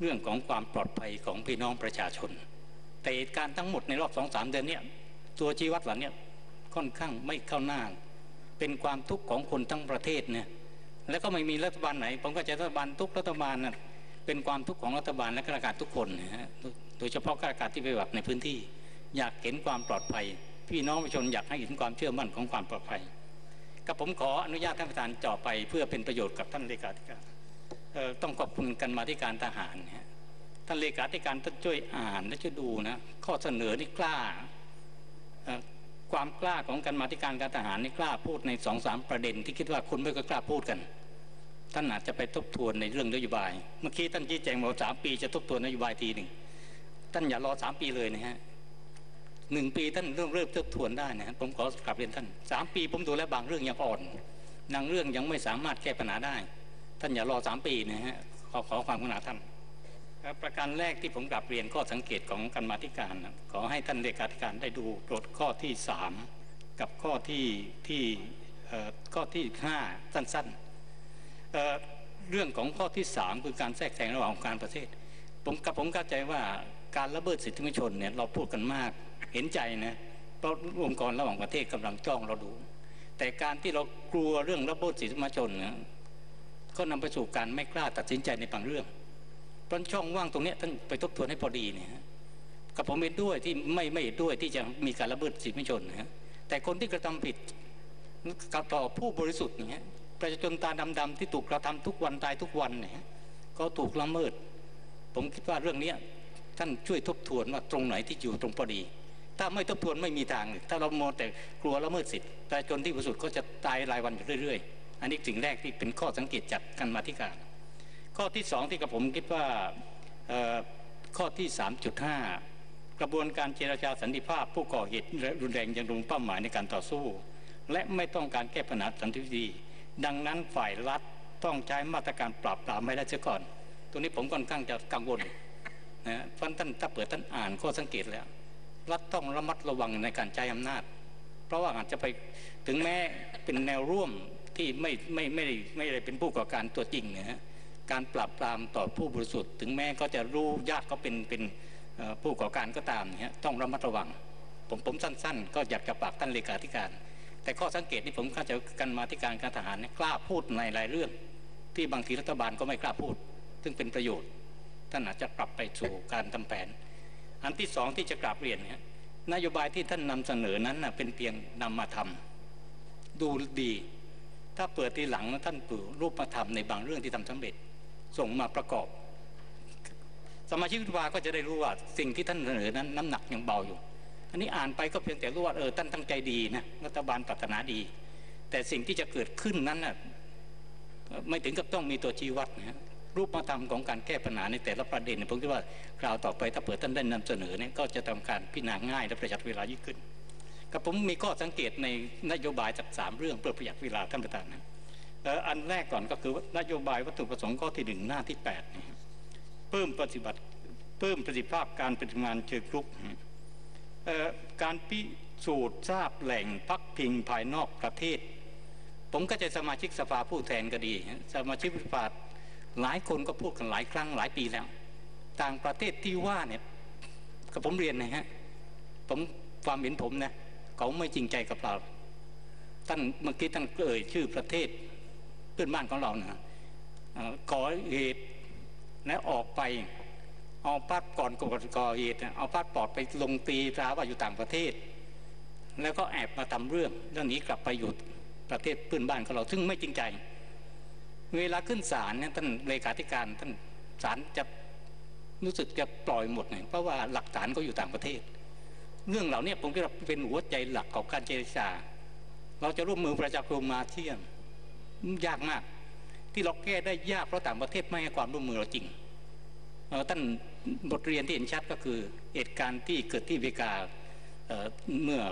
เรื่องของความปลอดภัยของพี่น้องประชาชนแต่เหตุการณ์ทั้งหมดในรอบ 2-3 เดือนเนี่ยตัวชี้วัดหลังเนี่ยค่อนข้างไม่เข้าหน้าเป็นความทุกข์ของคนทั้งประเทศเนี่ยแล้วก็ไม่มีรัฐบาลไหนผมก็จะรัฐบาลทุกรัฐบาลน่ะเป็นความทุกข์ของรัฐบาลและข้าราชการทุกคนนะฮะโดยเฉพาะข้าราชการที่ไปแบบในพื้นที่อยากเห็นความปลอดภัยพี่น้องประชาชนอยากให้เห็นความเชื่อมั่นของความปลอดภัยกับผมขออนุญาตท่านประธานจ่อไปเพื่อเป็นประโยชน์กับท่านเลขาธิการต้องขอบคุณกันมาธิการทหารนะท่านเลขาธิการท่านช่วยอ่านและช่วยดูนะข้อเสนอนี่กล้าความกล้าของกันมาธิการการทหารนี่กล้าพูดใน 2-3 ประเด็นที่คิดว่าคนไม่ก็กล้าพูดกันท่านอาจจะไปทบทวนในเรื่องนโยบายเมื่อกี้ท่านชี้แจงว่า3 ปีจะทบทวนนโยบายทีหนึ่งท่านอย่ารอ3 ปีเลยนะฮะ1 ปีท่านเริ่มทบทวนได้นะฮะผมขอกลับเรียนท่าน3 ปีผมดูแล้วบางเรื่องยังอ่อนบางเรื่องยังไม่สามารถแก้ปัญหาได้ท่านอย่ารอ3 ปีนะฮะขอความกรุณาท่านประการแรกที่ผมกลับเรียนข้อสังเกตของกันมาธิการนะขอให้ท่านเลขาธิการได้ดูโปรดข้อที่3กับข้อที่5สั้นๆเรื่องของข้อที่3คือการแทรกแซงระหว่างการประเทศผมเข้าใจว่าการละเมิดสิทธิมนุษยชนเนี่ยเราพูดกันมากเห็นใจนะเพราะองค์กรระหว่างประเทศกำลังจ้องเราดูแต่การที่เรากลัวเรื่องละเมิดสิทธิมนุษยชนเนี่ยก็นำไปสู่การไม่กล้าตัดสินใจในบางเรื่องเพราะช่องว่างตรงนี้ท่านไปทบทวนให้พอดีเนี่ยกับผมเห็นด้วยที่ไม่เห็นด้วยที่จะมีการละเมิดสิทธิมนุษยชนนะฮะแต่คนที่กระทำผิดต่อผู้บริสุทธิ์เนี่ยประชาชนตาดำๆที่ถูกกระทำทุกวันตายทุกวันเนี่ยก็ถูกละเมิดผมคิดว่าเรื่องนี้ท่านช่วยทบทวนว่าตรงไหนที่อยู่ตรงพอดีถ้าไม่ทบทวนไม่มีทางถ้าเราโมแต่กลัวละเมิดสิทธิ์ประชาชนที่บริสุทธิ์ก็จะตายรายวันอยู่เรื่อยๆอันนี้สิ่งแรกที่เป็นข้อสังเกตจากกันมาธิการข้อที่2ที่กับผมคิดว่าข้อที่ 3.5 กระบวนการเจรจาสันติภาพผู้ก่อเหตุรุนแรงยังลงเป้าหมายในการต่อสู้และไม่ต้องการแก้ปัญหาสันติวิธีดังนั้นฝ่ายรัฐต้องใช้มาตรการปราบปรามให้ได้เสียก่อนตัวนี้ผมค่อนข้างจะกังวลนะเพราะท่านถ้าเปิดท่านอ่านข้อสังเกตแล้วรัฐต้องระมัดระวังในการใช้อำนาจเพราะว่าอาจจะไปถึงแม้เป็นแนวร่วมที่ไม่ได้เป็นผู้ก่อการตัวจริงนะฮะการปราบปรามต่อผู้บริสุทธิ์ถึงแม้ก็จะรู้ญาติเขาเป็นผู้ก่อการก็ตามเนี่ยต้องระมัดระวังผมสั้นๆก็อยากจะฝากท่านเลขาธิการแต่ข้อสังเกตที่ผมเข้าใจกันมาธิการการทหารกล้าพูดในหลายเรื่องที่บางทีรัฐบาลก็ไม่กล้าพูดซึ่งเป็นประโยชน์ท่านอาจจะปรับไปสู่การทำแผนอันที่2ที่จะกราบเรียนเนี่ยนโยบายที่ท่านนำเสนอนั้นเป็นเพียงนำมาทำดูดีถ้าเปิดทีหลังท่านปู่รูปมาทำในบางเรื่องที่ทำสำเร็จส่งมาประกอบสมาชิกวุฒิสภาก็จะได้รู้ว่าสิ่งที่ท่านเสนอนั้นน้ำหนักยังเบาอยู่อันนี้อ่านไปก็เพียงแต่รู้ว่าท่านตั้งใจดีนะรัฐบาลปรารถนาดีแต่สิ่งที่จะเกิดขึ้นนั้นน่ะไม่ถึงกับต้องมีตัวชี้วัดนะรูปธรรมของการแก้ปัญหาในแต่ละประเด็นผมคิดว่าคราวต่อไปถ้าเปิดท่านได้นำเสนอเนี่ยก็จะทำการพิจารณาง่ายและประหยัดเวลายิ่งขึ้นกับผมมีข้อสังเกตในนโยบายจาก3เรื่องเพื่อประหยัดเวลาท่านประธานนะอันแรกก่อนก็คือนโยบายวัตถุประสงค์ข้อที่1หน้าที่8เพิ่มประสิทธิภาพการปฏิบัติงานเชิงรุกการพิสูจน์ทราบแหล่งพักพิงภายนอกประเทศผมก็จะสมาชิกสภาผู้แทนก็ดีสมาชิกวุฒิสภาหลายคนก็พูดกันหลายครั้งหลายปีแล้วต่างประเทศที่ว่าเนี่ยกับผมเรียนนะฮะผมความเห็นผมนะเขาไม่จริงใจกับเราท่านเมื่อกี้ท่านชื่อประเทศเพื่อนบ้านของเรานะก่อเหตุและออกไปเอาพาสปอร์ตก่อเหตุเอาพาสปอร์ตไปลงตีตราว่าอยู่ต่างประเทศแล้วก็แอบมาทำเรื่องนี้กลับไปอยู่ประเทศเพื่อนบ้านของเราซึ่งไม่จริงใจเวลาขึ้นศาลเนี่ยท่านเลขาธิการท่านศาลจะรู้สึกจะปล่อยหมดเนี่ยเพราะว่าหลักฐานก็อยู่ต่างประเทศเรื่องเหล่านี้ผมคิดว่าเป็นหัวใจหลักของการเจรจาเราจะร่วมมือประชาคมอาเซียนยากมากที่เราแก้ได้ยากเพราะต่างประเทศไม่ให้ความร่วมมือเราจริงท่านบทเรียนที่เห็นชัดก็คือเหตุการณ์ที่เกิดที่อเมริกาเมื่อ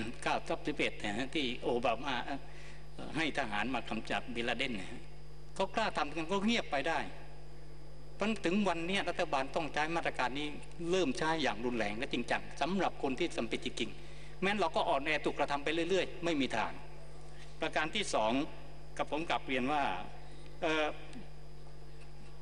9/11 นะที่โอบามาให้ทหารมากำจัดบินลาเดนเขากล้าทำกันก็เงียบไปได้เพราะถึงวันนี้รัฐบาลต้องใช้มาตรการนี้เริ่มใช้อย่างรุนแรงและจริงจังสำหรับคนที่ทำผิดจริงๆแม้เราก็อ่อนแอถูกกระทำไปเรื่อยๆไม่มีทางประการที่2กับผมกลับเรียนว่า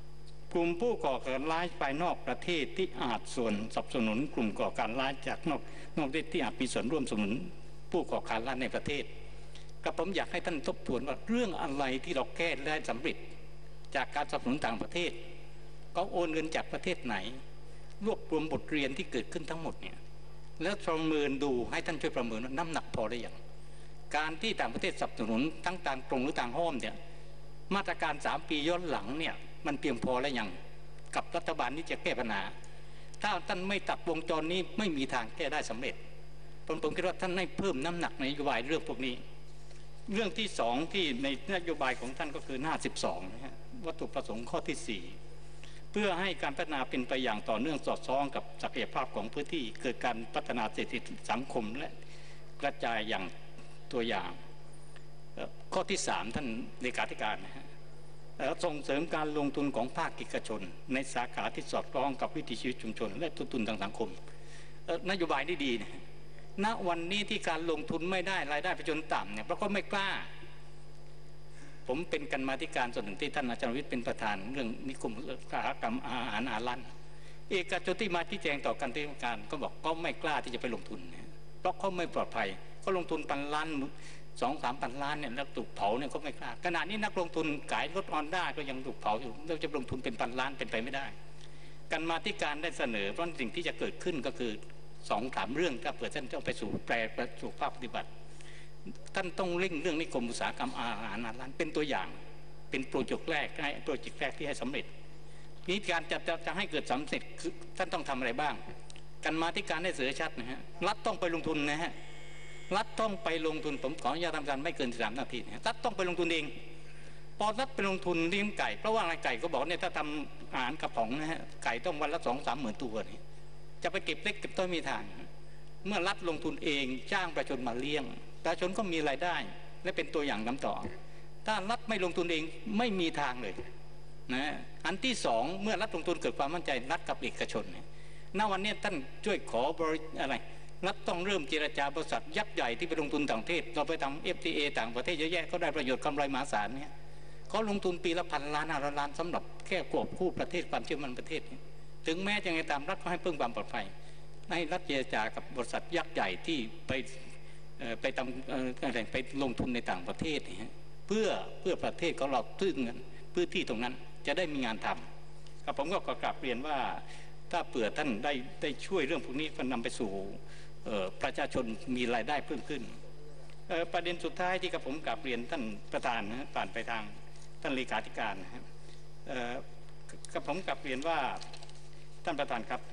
กลุ่มผู้ก่อการร้ายภายนอกประเทศที่อาจส่วนสนับสนุนกลุ่มก่อการร้ายจากนอกประเทศที่อาจมีส่วนร่วมสนับสนุนผู้ก่อการร้ายในประเทศกับผมอยากให้ท่านทบทวนว่าเรื่องอะไรที่เราแก้ได้สำเร็จจากการสนับสนุนต่างประเทศเขาโอนเงินจากประเทศไหนรวบรวมบทเรียนที่เกิดขึ้นทั้งหมดเนี่ยแล้วประเมินดูให้ท่านช่วยประเมินว่าน้ำหนักพอได้อย่างการที่ต่างประเทศสนับสนุนทั้งต่างตรงหรือต่างห้อมเนี่ยมาตรการ3 ปีย้อนหลังเนี่ยมันเพียงพอแล้วยังกับรัฐบาลที่จะแก้ปัญหาถ้าท่านไม่ตัดวงจรนี้ไม่มีทางแก้ได้สำเร็จผมคิดว่าท่านให้เพิ่มน้ำหนักในนโยบายเรื่องพวกนี้เรื่องที่2ที่ในนโยบายของท่านก็คือหน้า12นะฮะวัตถุประสงค์ข้อที่4เพื่อให้การพัฒนาเป็นไปอย่างต่อเนื่องสอดคล้องกับศักยภาพของพื้นที่เกิดการพัฒนาเศรษฐกิจสังคมและกระจายอย่างตัวอย่างข้อที่3ท่านเลขาธิการนะฮะส่งเสริมการลงทุนของภาคเอกชนในสาขาที่สอดคล้องกับวิถีชีวิตชุมชนและต้นทุนทางสังคมนโยบายนี้ดีนะณวันนี้ที่การลงทุนไม่ได้รายได้ประชาชนต่ำเนี่ยเพราะก็ไม่กล้าผมเป็นกรรมาธิการส่วนหนึ่งที่ท่านอาจารย์วิทย์เป็นประธานเรื่องนิคมอุตสาหกรรมอาหารอาลันเอกชนที่มาชี้แจงต่อการที่การก็บอกก็ไม่กล้าที่จะไปลงทุนเพราะเขาไม่ปลอดภัยก็ลงทุนพันล้าน2-3 พันล้านเนี่ยแล้วถูกเผาเนี่ยก็ไม่กล้าขณะนี้นักลงทุนขายรถฮอนด้าก็ยังถูกเผาอยู่เราจะลงทุนเป็นพันล้านเป็นไปไม่ได้กรรมาธิการได้เสนอเพราะสิ่งที่จะเกิดขึ้นก็คือ2-3 เรื่องถ้าเปิดท่านต้องไปสู่แปลสู่ภาคปฏิบัติท่านต้องเร่งเรื่องนิคมอุตสาหกรรมอาหารอาลันเป็นตัวอย่างเป็นโปรเจกต์แรกที่ให้สำเร็จนี้การจะให้เกิดสำเร็จคือท่านต้องทำอะไรบ้างกรรมาธิการได้เสนอชัดนะฮะรัฐต้องไปลงทุนนะฮะรัฐต้องไปลงทุนผมขออนุญาตทำการไม่เกิน3 นาทีนะรัฐต้องไปลงทุนเองพอรัฐไปลงทุนเลี้ยงไก่เพราะว่าอะไรไก่ก็บอกเนี่ยถ้าทำอาหารกระป๋องนะฮะไก่ต้องวันละ2-3 หมื่นตัวนี่จะไปเก็บเล็กเก็บต้นมีทางเมื่อรัฐลงทุนเองจ้างประชาชนมาเลี้ยงประชาชนก็มีรายได้และเป็นตัวอย่างนำต่อถ้ารัฐไม่ลงทุนเองไม่มีทางเลยนะอันที่2เมื่อรัฐลงทุนเกิดความมั่นใจรัฐกับเอกชนณวันนี้ท่านช่วยขอบริอะไรรัฐต้องเริ่มเจรจาบริษัทยักษ์ใหญ่ที่ไปลงทุนต่างประเทศเราไปทำ FTA ต่างประเทศเยอะแยะก็ได้ประโยชน์กำไรมหาศาลเนี่ยเขาลงทุนปีละ1,000 ล้าน500 ล้านสำหรับแค่กอบกู้ประเทศความเชื่อมั่นประเทศถึงแม้จะไงตามรัฐก็ให้เพิ่มความปลอดภัยให้รัฐเจรจากับบริษัทยักษ์ใหญ่ที่ไปทำไปลงทุนในต่างประเทศเพื่อประเทศของเราซึ่งพื้นที่ตรงนั้นจะได้มีงานทำครับผมก็กราบเรียนว่าถ้าเผื่อท่านได้ช่วยเรื่องพวกนี้ก็นำไปสู่ประชาชนมีรายได้เพิ่มขึ้นประเด็นสุดท้ายที่กับผมกราบเรียนท่านประธานนะผ่านไปทางท่านเลขาธิการนะครับกับผมกราบเรียนว่าท่านประธานครับ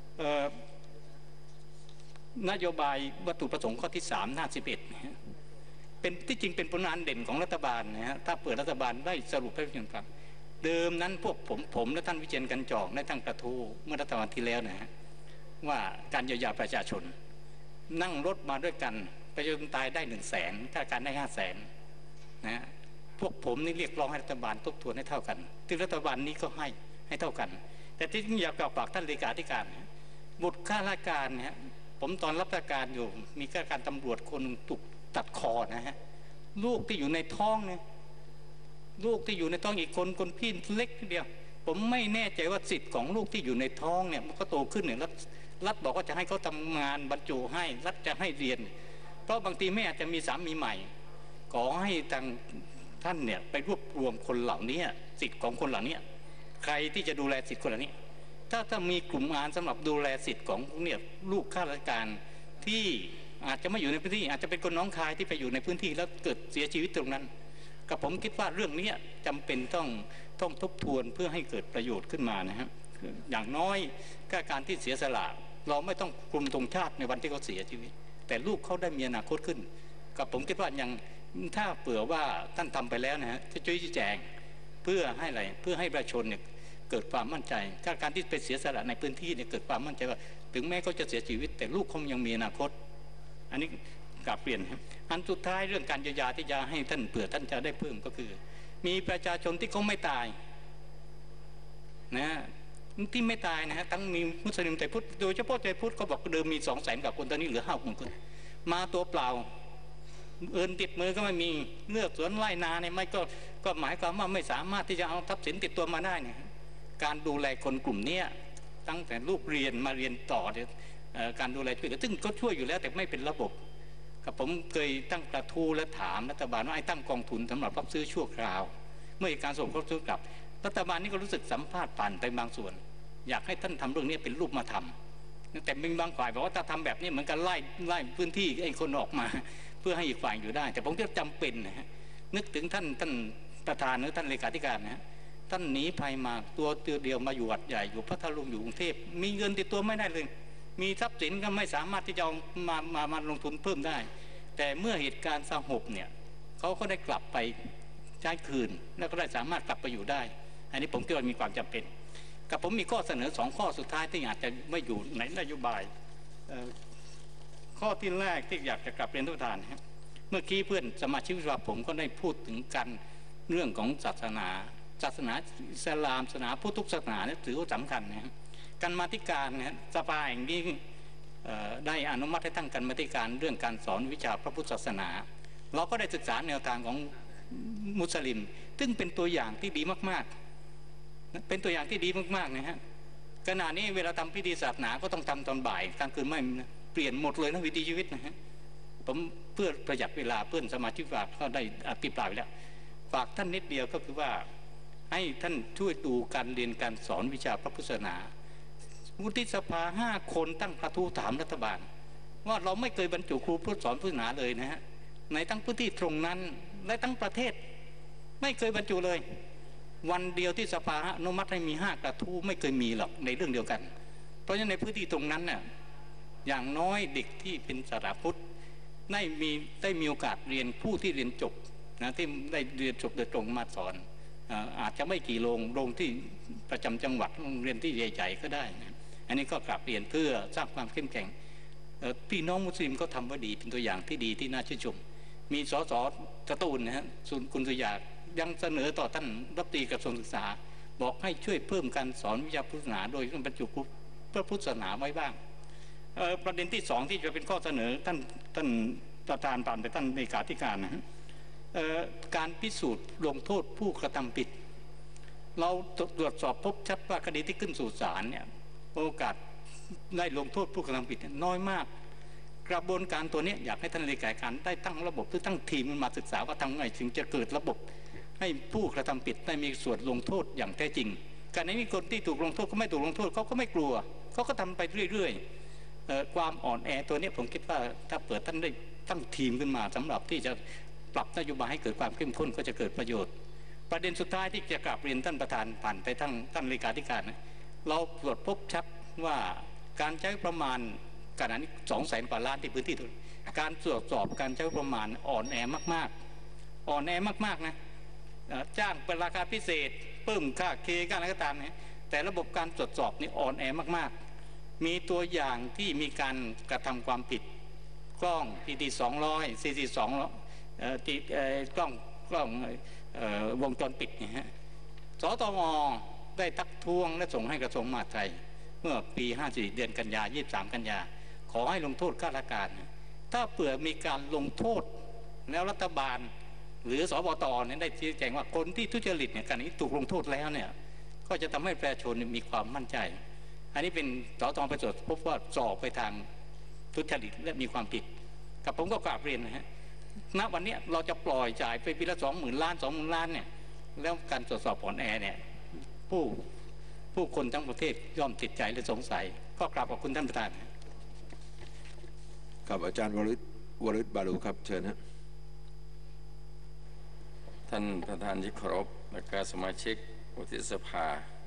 นโยบายวัตถุประสงค์ข้อที่3หน้า11เป็นที่จริงเป็นผลงานเด่นของรัฐบาลนะฮะถ้าเปิดรัฐบาลได้สรุปให้ฟังครับเดิมนั้นพวกผมและท่านวิเชียรกันจอกและท่านกระทู้เมื่อรัฐบาลที่แล้วนะฮะว่าการเยียวยาประชาชนนั่งรถมาด้วยกันประชาชนตายได้100,000ค่าการได้500,000นะพวกผมนี่เรียกร้องให้รัฐบาลทบทวนให้เท่ากันที่รัฐบาลนี้ก็ให้เท่ากันแต่ที่อยากกล่าวฝากท่านเลขาธิการบุตรข้าราชการเนี่ยผมตอนรับราชการอยู่มีข้าราชการตำรวจคนถูกตัดคอนะฮะลูกที่อยู่ในท้องเนี่ยลูกที่อยู่ในท้องอีกคนพี่เล็กเดียวผมไม่แน่ใจว่าสิทธิ์ของลูกที่อยู่ในท้องเนี่ยมันก็โตขึ้นเนี่ยรัฐบอกว่าจะให้เขาทำงานบรรจุให้รัฐจะให้เรียนเพราะบางทีแม่อาจจะมีสามีใหม่ขอให้ทางท่านเนี่ยไปรวบรวมคนเหล่านี้สิทธิ์ของคนเหล่านี้ใครที่จะดูแลสิทธิ์คนเหล่านี้ถ้ามีกลุ่มงานสำหรับดูแลสิทธิ์ของเนี่ยลูกข้าราชการที่อาจจะไม่อยู่ในพื้นที่อาจจะเป็นคนน้องคายที่ไปอยู่ในพื้นที่แล้วเกิดเสียชีวิตตรงนั้นกับผมคิดว่าเรื่องนี้จำเป็นต้องทบทวนเพื่อให้เกิดประโยชน์ขึ้นมานะฮะอย่างน้อยการที่เสียสละเราไม่ต้องคลุมธงชาติในวันที่เขาเสียชีวิตแต่ลูกเขาได้มีอนาคตขึ้นกับผมคิดว่าอย่างถ้าเผื่อว่าท่านทำไปแล้วนะฮะจะช่วยชี้แจงเพื่อให้อะไรเพื่อให้ประชาชนเนี่ยเกิดความมั่นใจการที่ไปเสียสละในพื้นที่เนี่ยเกิดความมั่นใจว่าถึงแม้เขาจะเสียชีวิตแต่ลูกเขายังมีอนาคตอันนี้กลับเปลี่ยนครับอันสุดท้ายเรื่องการเยียวยาที่จะให้ท่านเผื่อท่านจะได้เพิ่มก็คือมีประชาชนที่เขาไม่ตายนะที่ไม่ตายนะฮะทั้งมีมุสลิมแต่พุทธโดยเฉพาะใจพุทธก็บอกเดิมมี200,000 กว่าคนตอนนี้เหลือ50,000 คนมาตัวเปล่าติดมือก็ไม่มีเลือกสวนไร่นาเนี่ยไม่ก็หมายความว่าไม่สามารถที่จะเอาทรัพย์สินติดตัวมาได้เนี่ยการดูแลคนกลุ่มนี้ตั้งแต่ลูกเรียนมาเรียนต่อเนี่ยการดูแลช่วยเหลือซึ่งก็ช่วยอยู่แล้วแต่ไม่เป็นระบบครับผมเคยตั้งกระทู้และถามรัฐบาลว่าให้ตั้งกองทุนสำหรับรับซื้อชั่วคราวเมื่อการส่งครบซื้อกลับรัฐบาลนี่ก็รู้สึกสัมภาษณ์ผ่านไปบางส่วนอยากให้ท่านทำเรื่องนี้เป็นรูปธรรมแต่มีบางฝ่ายบอกว่าถ้าทำแบบนี้เหมือนกันไล่พื้นที่ไอ้คนออกมาเพื่อให้อีกฝ่ายอยู่ได้แต่ผมก็จำเป็นนะฮะนึกถึงท่านประธานหรือท่านเลขาธิการนะฮะท่านหนีภัยมาตัวเดียวมาอยู่วัดใหญ่อยู่พัทลุงอยู่กรุงเทพมีเงินติดตัวไม่ได้เลยมีทรัพย์สินก็ไม่สามารถที่จะมาลงทุนเพิ่มได้แต่เมื่อเหตุการณ์สงบเนี่ยเขาก็ได้กลับไปใช้คืนแล้วก็ได้สามารถกลับไปอยู่ได้อันนี้ผมคิดว่ามีความจำเป็นกับผมมีข้อเสนอ2 ข้อสุดท้ายที่อาจจะไม่อยู่ในนโยบายข้อที่แรกที่อยากจะกลับเรียนท่านประธานครับเมื่อกี้เพื่อนสมาชิกสภาผมก็ได้พูดถึงกันเรื่องของศาสนาอิสลามศาสนาพุทธทุกศาสนาถือว่าสำคัญนะครับการมาธิการนะสภาแห่งนี้ได้อนุมัติให้ตั้งการมาธิการเรื่องการสอนวิชาพระพุทธศาสนาเราก็ได้ศึกษาแนวทางของมุสลิมซึ่งเป็นตัวอย่างที่ดีมากๆเป็นตัวอย่างที่ดีมากๆนะฮะขณะนี้เวลาทำพิธีศาสนาก็ต้องทำตอนบ่ายกลางคืนไม่เปลี่ยนหมดเลยนะวิถีชีวิตนะฮะผมเพื่อประหยัดเวลาเพื่อนสมาชิกฝากก็ได้อภิปรายไปแล้วฝากท่านนิดเดียวก็คือว่าให้ท่านช่วยดูการเรียนการสอนวิชาพระพุทธศาสนาวุฒิสภา5 คนตั้งกระทู้ถามรัฐบาลว่าเราไม่เคยบรรจุครูพุทธสอนพุทธศาสนาเลยนะฮะในทั้งพื้นที่ตรงนั้นและทั้งประเทศไม่เคยบรรจุเลยวันเดียวที่สภาอนุมัติให้มี5 กระทู้ไม่เคยมีหรอกในเรื่องเดียวกันเพราะฉะนั้นในพื้นที่ตรงนั้นน่ะอย่างน้อยเด็กที่เป็นศาสนาพุทธได้มีโอกาสเรียนผู้ที่เรียนจบนะที่ได้เรียนจบโดยตรงมาสอนอาจจะไม่กี่โรงที่ประจำจังหวัดโรงเรียนที่ใหญ่ๆก็ได้นะอันนี้ก็กลับเรียนเพื่อสร้างความเข้มแข็งพี่น้องมุสลิมก็ทำว่าดีเป็นตัวอย่างที่ดีที่น่าชื่นชมมีสสสตูลนะฮะคุณสุยายังเสนอต่อท่านรัฐมนตรีกระทรวงศึกษาบอกให้ช่วยเพิ่มการสอนวิชาพุทธศาสนาโดยบรรจุพระพุทธศาสนาไว้บ้างประเด็นที่2ที่จะเป็นข้อเสนอท่านประธานผ่านไปท่านเลขาธิการนะฮะการพิสูจน์ลงโทษผู้กระทำผิดเราตรวจสอบพบชัดว่าคดีที่ขึ้นสู่ศาลเนี่ยโอกาสได้ลงโทษผู้กระทำผิดน้อยมากกระบวนการตัวนี้อยากให้ท่านเลขาธิการได้ตั้งระบบหรือตั้งทีมมาศึกษาว่าทำไงถึงจะเกิดระบบให้ผู้กระทำผิดได้มีส่วนลงโทษอย่างแท้จริงการนี้คนที่ถูกลงโทษก็ไม่ถูกลงโทษเขาก็ไม่กลัวเขาก็ทำไปเรื่อยๆความอ่อนแอตัวนี้ผมคิดว่าถ้าเปิดท่านได้ตั้งทีมขึ้นมาสำหรับที่จะปรับนโยบายให้เกิดความเข้มข้นก็จะเกิดประโยชน์ประเด็นสุดท้ายที่จะกราบเรียนท่านประธานผ่านไปท่านเลขาธิการเราตรวจพบชัดว่าการใช้ประมาณขณะนี้200,000 กว่าล้านที่พื้นที่การตรวจสอบการใช้ประมาณอ่อนแอมากๆอ่อนแอมากๆนะจ้างเป็นราคาพิเศษเพิ่มค่าเคอะไรก็ตามนะแต่ระบบการตรวจสอบนี่อ่อนแอมากๆมีตัวอย่างที่มีการกระทำความผิดกล้อง PD 200 CC 200กล้องวงจรปิดเนี่ยฮะสตง.ได้ทักท้วงและส่งให้กระทรวงมหาดไทยเมื่อปี54เดือนกันยา23 กันยาขอให้ลงโทษข้าราชการถ้าเผื่อมีการลงโทษแล้วรัฐบาลหรือสบต.เนี่ยได้ชี้แจงว่าคนที่ทุจริตเนี่ยการนี้ถูกลงโทษแล้วเนี่ยก็จะทำให้ประชาชนมีความมั่นใจอันนี้เป็นสตง.ไปตรวจพบว่าสอบไปทางทุจริตและมีความผิดกับผมก็กราบเรียนนะฮะณวันนี้เราจะปล่อยจ่ายไปปีละ20,000 ล้าน20,000 ล้านเนี่ยแล้วการตรวจสอบอ่อนแอเนี่ยผู้คนทั้งประเทศย่อมติดใจและสงสัยก็กราบขอบคุณท่านประธานครับอาจารย์วริศบาลูครับเชิญฮะท่านประธานที่เคารพและก็สมาชิกวุฒิสภา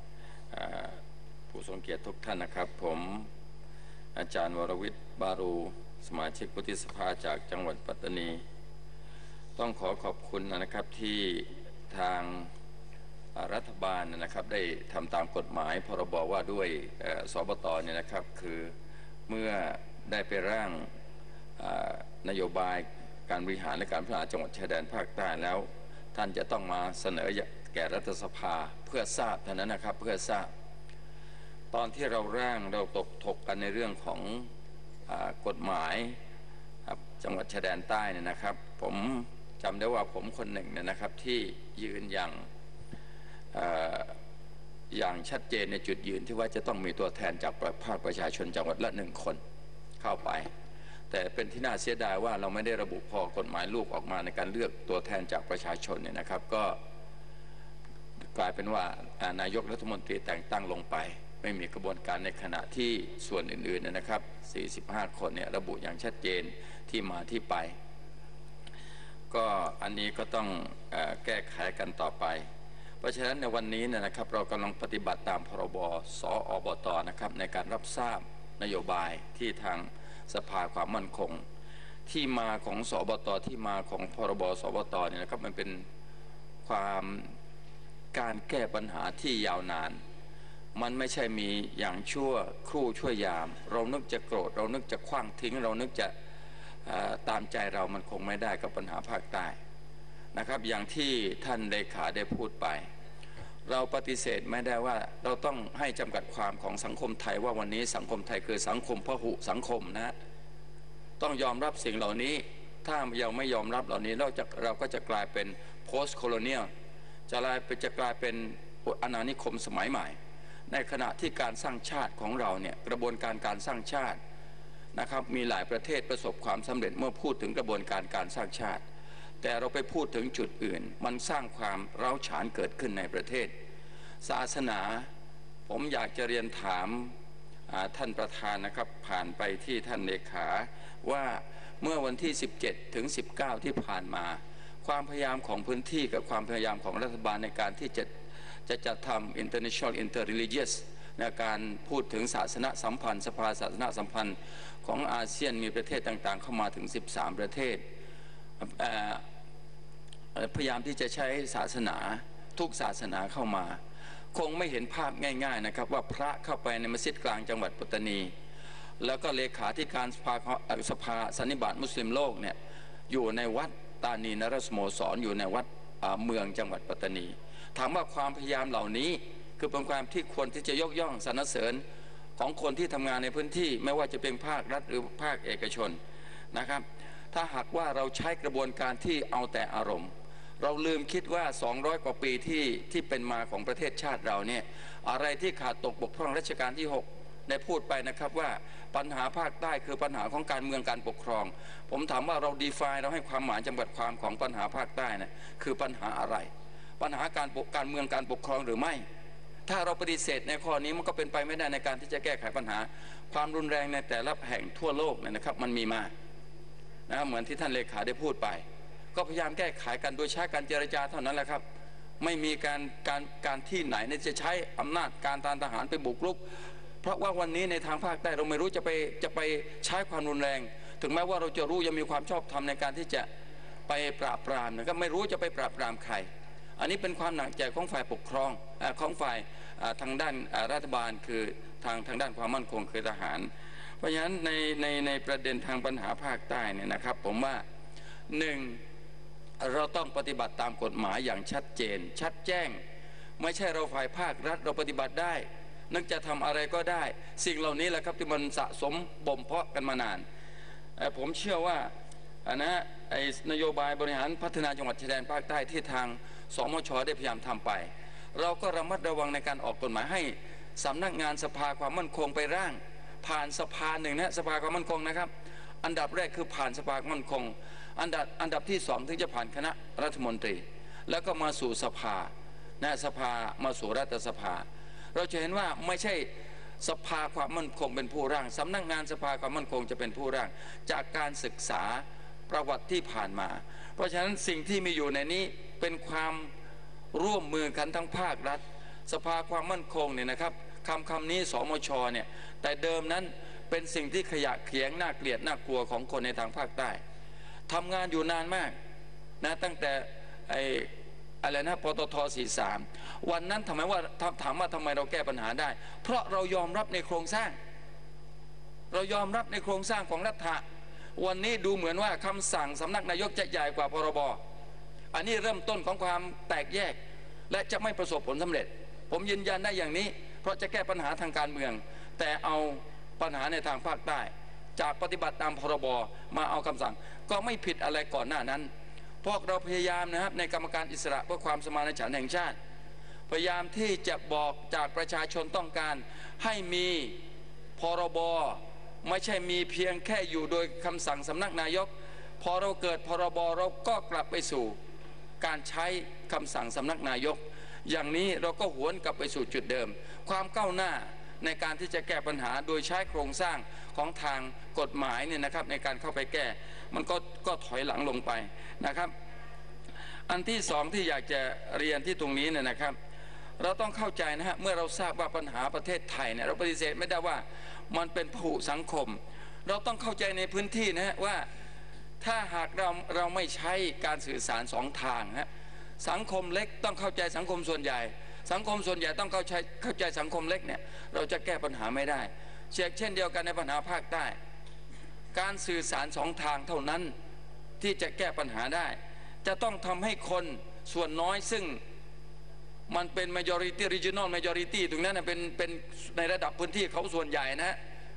ผู้ทรงเกียรติทุกท่านนะครับผมอาจารย์วรวิทย์บารูสมาชิกวุฒิสภาจากจังหวัดปัตตานีต้องขอบคุณนะครับที่ทางรัฐบาลนะครับได้ทำตามกฎหมายพรบว่าด้วยสบตเนี่ยนะครับคือเมื่อได้ไปร่างนโยบายการบริหารและการพัฒนาจังหวัดชายแดนภาคใต้แล้วท่านจะต้องมาเสนอแก่รัฐสภาเพื่อทราบเท่านั้นนะครับเพื่อทราบตอนที่เราร่างเราถกกันในเรื่องของกฎหมายจังหวัดชายแดนใต้เนี่ยนะครับผมจำได้ว่าผมคนหนึ่งเนี่ยนะครับที่ยืนอย่างอย่างชัดเจนในจุดยืนที่ว่าจะต้องมีตัวแทนจากภาคประชาชนจังหวัดละ1 คนเข้าไปแต่เป็นที่น่าเสียดายว่าเราไม่ได้ระบุพอกฎหมายลูกออกมาในการเลือกตัวแทนจากประชาชนเนี่ยนะครับก็กลายเป็นว่านายกรัฐมนตรีแต่งตั้งลงไปไม่มีกระบวนการในขณะที่ส่วนอื่นๆนะครับ45 คนเนี่ยระบุอย่างชัดเจนที่มาที่ไปก็อันนี้ก็ต้องแก้ไขกันต่อไปเพราะฉะนั้นในวันนี้นะครับเรากำลังปฏิบัติตามพรบสอบตนะครับในการรับทราบนโยบายที่ทางสภาความมั่นคงที่มาของสอบตที่มาของพรบสอบตเนี่ยนะครับมันเป็นการแก้ปัญหาที่ยาวนานมันไม่ใช่มีอย่างชั่วครู่ชั่วยามเรานึกจะโกรธเรานึกจะขว้างทิ้งเรานึกจะตามใจเรามันคงไม่ได้กับปัญหาภาคใต้นะครับอย่างที่ท่านเลขาได้พูดไปเราปฏิเสธไม่ได้ว่าเราต้องให้จำกัดความของสังคมไทยว่าวันนี้สังคมไทยคือสังคมพหุสังคมนะต้องยอมรับสิ่งเหล่านี้ถ้ายังไม่ยอมรับเหล่านี้เราก็จะกลายเป็น post colonial จะกลายเป็นอาณานิคมสมัยใหม่ในขณะที่การสร้างชาติของเราเนี่ยกระบวนการการสร้างชาตินะครับมีหลายประเทศประสบความสำเร็จเมื่อพูดถึงกระบวนการการสร้างชาติแต่เราไปพูดถึงจุดอื่นมันสร้างความร้าวฉานเกิดขึ้นในประเทศศาสนาผมอยากจะเรียนถามท่านประธานนะครับผ่านไปที่ท่านเลขาว่าเมื่อวันที่17 ถึง 19ที่ผ่านมาความพยายามของพื้นที่กับความพยายามของรัฐบาลในการที่จะจัดทำ international interreligious ในการพูดถึงศาสนสัมพันธ์สภาศาสนสัมพันธ์ของอาเซียนมีประเทศต่างๆเข้ามาถึง13ประเทศพยายามที่จะใช้ศาสนาทุกศาสนาเข้ามาคงไม่เห็นภาพง่ายๆนะครับว่าพระเข้าไปในมัสยิดกลางจังหวัดปัตตานีแล้วก็เลขาธิการสภาสันนิบาตมุสลิมโลกเนี่ยอยู่ในวัดตานีนรสโมสรอยู่ในวัดเมืองจังหวัดปัตตานีถามว่าความพยายามเหล่านี้คือเป็นความที่ควรที่จะยกย่องสรรเสริญของคนที่ทำงานในพื้นที่ไม่ว่าจะเป็นภาครัฐหรือภาคเอกชนนะครับถ้าหากว่าเราใช้กระบวนการที่เอาแต่อารมณ์เราลืมคิดว่า200 กว่าปีที่เป็นมาของประเทศชาติเราเนี่ยอะไรที่ขาดตกบกพร่องรัชกาลที่6ได้พูดไปนะครับว่าปัญหาภาคใต้คือปัญหาของการเมืองการปกครองผมถามว่าเรา define เราให้ความหมายจำกัดความของปัญหาภาคใต้นะคือปัญหาอะไรปัญหาการเมืองการปกครองหรือไม่ถ้าเราปฏิเสธในข้อนี้มันก็เป็นไปไม่ได้ในการที่จะแก้ไขปัญหาความรุนแรงในแต่ละแห่งทั่วโลกเนี่ยนะครับมันมีมานะเหมือนที่ท่านเลขาได้พูดไปก็พยายามแก้ไขกันโดยใช้การเจรจาเท่านั้นแหละครับไม่มีการที่ไหนจะใช้อำนาจการทหารไปบุกรุกเพราะว่าวันนี้ในทางภาคใต้เราไม่รู้จะไปใช้ความรุนแรงถึงแม้ว่าเราจะรู้ยังมีความชอบธรรมในการที่จะไปปราบปรามนะครับไม่รู้จะไปปราบปรามใครอันนี้เป็นความหนักใจของฝ่ายปกครองของฝ่ายทางด้านรัฐบาลคือทางด้านความมั่นคงคือทหารเพราะฉะนั้นในประเด็นทางปัญหาภาคใต้เนี่ยนะครับผมว่า1เราต้องปฏิบัติตามกฎหมายอย่างชัดเจนชัดแจ้งไม่ใช่เราฝ่ายภาครัฐเราปฏิบัติได้นึกจะทำอะไรก็ได้สิ่งเหล่านี้แหละครับที่มันสะสมบ่มเพาะกันมานานผมเชื่อว่านโยบายบริหารพัฒนาจังหวัดชายแดนภาคใต้ที่ทางสมช.ได้พยายามทำไปเราก็ระมัดระวังในการออกกฎหมายให้สำนักงานสภาความมั่นคงไปร่างผ่านสภาหนึ่งนะสภาความมั่นคงนะครับอันดับแรกคือผ่านสภาความมั่นคงอันดับที่2ถึงจะผ่านคณะรัฐมนตรีแล้วก็มาสู่สภาสภามาสู่รัฐสภาเราจะเห็นว่าไม่ใช่สภาความมั่นคงเป็นผู้ร่างสำนักงานสภาความมั่นคงจะเป็นผู้ร่างจากการศึกษาประวัติที่ผ่านมาเพราะฉะนั้นสิ่งที่มีอยู่ในนี้เป็นความร่วมมือกันทั้งภาครัฐสภาความมั่นคงเนี่ยนะครับคำนี้สมช.เนี่ยแต่เดิมนั้นเป็นสิ่งที่ขยะแขยงน่าเกลียดน่ากลัวของคนในทางภาคใต้ทำงานอยู่นานมากนะตั้งแต่ปตท. 43วันนั้นถามว่าทำไมเราแก้ปัญหาได้เพราะเรายอมรับในโครงสร้างของรัฐะวันนี้ดูเหมือนว่าคำสั่งสำนักนายกจะใหญ่กว่าพรบอันนี้เริ่มต้นของความแตกแยกและจะไม่ประสบผลสำเร็จผมยืนยันได้อย่างนี้เพราะจะแก้ปัญหาทางการเมืองแต่เอาปัญหาในทางภาคใต้จากปฏิบัติตามพรบมาเอาคำสั่งก็ไม่ผิดอะไรก่อนหน้านั้นพวกเราพยายามนะครับในกรรมการอิสระเพื่อความสมานฉันท์แห่งชาติพยายามที่จะบอกจากประชาชนต้องการให้มีพรบไม่ใช่มีเพียงแค่อยู่โดยคำสั่งสำนักนายกพอเราเกิดพรบเราก็กลับไปสู่การใช้คำสั่งสำนักนายกอย่างนี้เราก็หวนกลับไปสู่จุดเดิมความก้าวหน้าในการที่จะแก้ปัญหาโดยใช้โครงสร้างของทางกฎหมายเนี่ยนะครับในการเข้าไปแก้มันก็ถอยหลังลงไปนะครับอันที่สองที่อยากจะเรียนที่ตรงนี้เนี่ยนะครับเราต้องเข้าใจนะฮะเมื่อเราทราบว่าปัญหาประเทศไทยเนี่ยเราปฏิเสธไม่ได้ว่ามันเป็นพหุสังคมเราต้องเข้าใจในพื้นที่นะฮะว่าถ้าหากเราไม่ใช้การสื่อสารสองทางฮะสังคมเล็กต้องเข้าใจสังคมส่วนใหญ่สังคมส่วนใหญ่ต้องเข้าใจสังคมเล็กเนี่ยเราจะแก้ปัญหาไม่ได้เช่นเดียวกันในปัญหาภาคใต้การสื่อสารสองทางเท่านั้นที่จะแก้ปัญหาได้จะต้องทำให้คนส่วนน้อยซึ่งมันเป็น majority regional majority ตรงนั้นเป็นในระดับพื้นที่เขาส่วนใหญ่นะ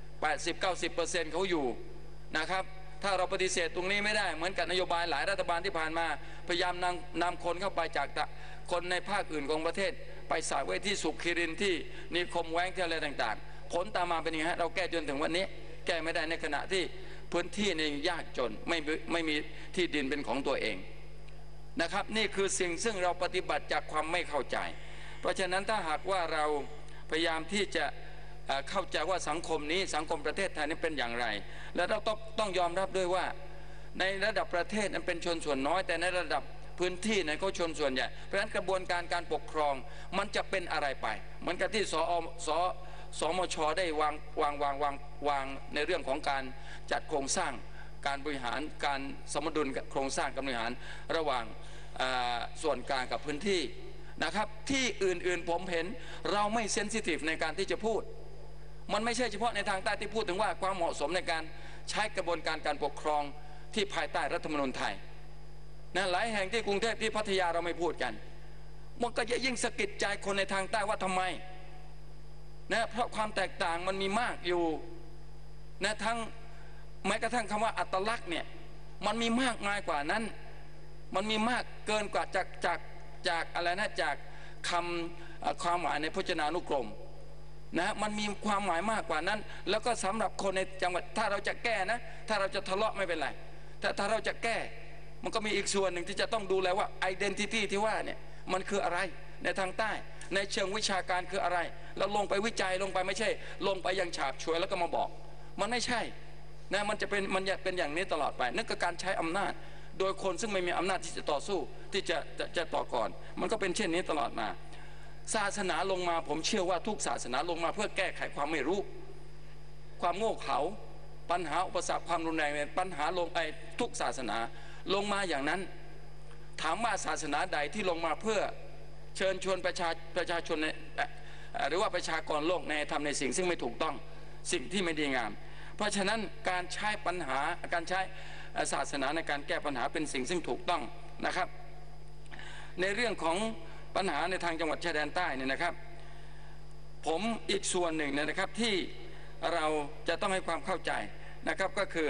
80-90% เขาอยู่นะครับถ้าเราปฏิเสธตรงนี้ไม่ได้เหมือนกับนโยบายหลายรัฐบาลที่ผ่านมาพยายามนำคนเข้าไปจากคนในภาคอื่นของประเทศไปสายไว้ที่สุขิรินที่นิคมแว้งที่อะไรต่างๆผลตามมาเป็นยังไงเราแก้จนถึงวันนี้แก้ไม่ได้ในขณะที่พื้นที่ในยากจนไม่มีที่ดินเป็นของตัวเองนะครับนี่คือสิ่งซึ่งเราปฏิบัติจากความไม่เข้าใจเพราะฉะนั้นถ้าหากว่าเราพยายามที่จะเข้าใจว่าสังคมนี้สังคมประเทศไทยนี้เป็นอย่างไรและเราต้องยอมรับด้วยว่าในระดับประเทศนั้นเป็นชนส่วนน้อยแต่ในระดับพื้นที่นั้นเขาชนส่วนใหญ่เพราะฉะนั้นกระบวนการการปกครองมันจะเป็นอะไรไปเหมือนกับที่สมช.ได้วางในเรื่องของการจัดโครงสร้างการบริหารการสมดุลโครงสร้างการบริหารระหว่างส่วนกลางกับพื้นที่นะครับที่อื่นๆผมเห็นเราไม่เซนซิทีฟในการที่จะพูดมันไม่ใช่เฉพาะในทางใต้ที่พูดถึงว่าความเหมาะสมในการใช้กระบวนการการปกครองที่ภายใต้รัฐธรรมนูญไทยนะหลายแห่งที่กรุงเทพที่พัทยาเราไม่พูดกันมันก็จะยิ่งสะกิดใจคนในทางใต้ว่าทำไมนะเพราะความแตกต่างมันมีมากอยู่นะทั้งแม้กระทั่งคำว่าอัตลักษณ์เนี่ยมันมีมากมายกว่านั้นมันมีมากเกินกว่าจากอะไรนะจากความหมายในพจนานุกรมนะมันมีความหมายมากกว่านั้นแล้วก็สำหรับคนในจังหวัดถ้าเราจะแก้นะถ้าเราจะทะเลาะไม่เป็นไรแต่ถ้าเราจะแก้มันก็มีอีกส่วนหนึ่งที่จะต้องดูแลว่า identity ที่ว่าเนี่ยมันคืออะไรในทางใต้ในเชิงวิชาการคืออะไรเราลงไปวิจัยลงไปไม่ใช่ลงไปอย่างฉาบฉวยแล้วก็มาบอกมันไม่ใช่นะมันจะเป็นอย่างนี้ตลอดไปนั่นก็การใช้อำนาจโดยคนซึ่งไม่มีอำนาจที่จะต่อสู้ที่จะต่อก่อนมันก็เป็นเช่นนี้ตลอดมาศาสนาลงมาผมเชื่อว่าทุกศาสนาลงมาเพื่อแก้ไขความไม่รู้ความโง่เขลาปัญหาอุปสรรคความรุนแรงในปัญหาทุกศาสนาลงมาอย่างนั้นถามว่าศาสนาใดที่ลงมาเพื่อเชิญชวนประชาชนหรือว่าประชากรโลกในทำในสิ่งซึ่งไม่ถูกต้องสิ่งที่ไม่ดีงามเพราะฉะนั้นการใช้ปัญหาการใช้ศาสนาในการแก้ปัญหาเป็นสิ่งซึ่งถูกต้องนะครับในเรื่องของปัญหาในทางจังหวัดชายแดนใต้เนี่ยนะครับผมอีกส่วนหนึ่งนะครับที่เราจะต้องให้ความเข้าใจนะครับก็คือ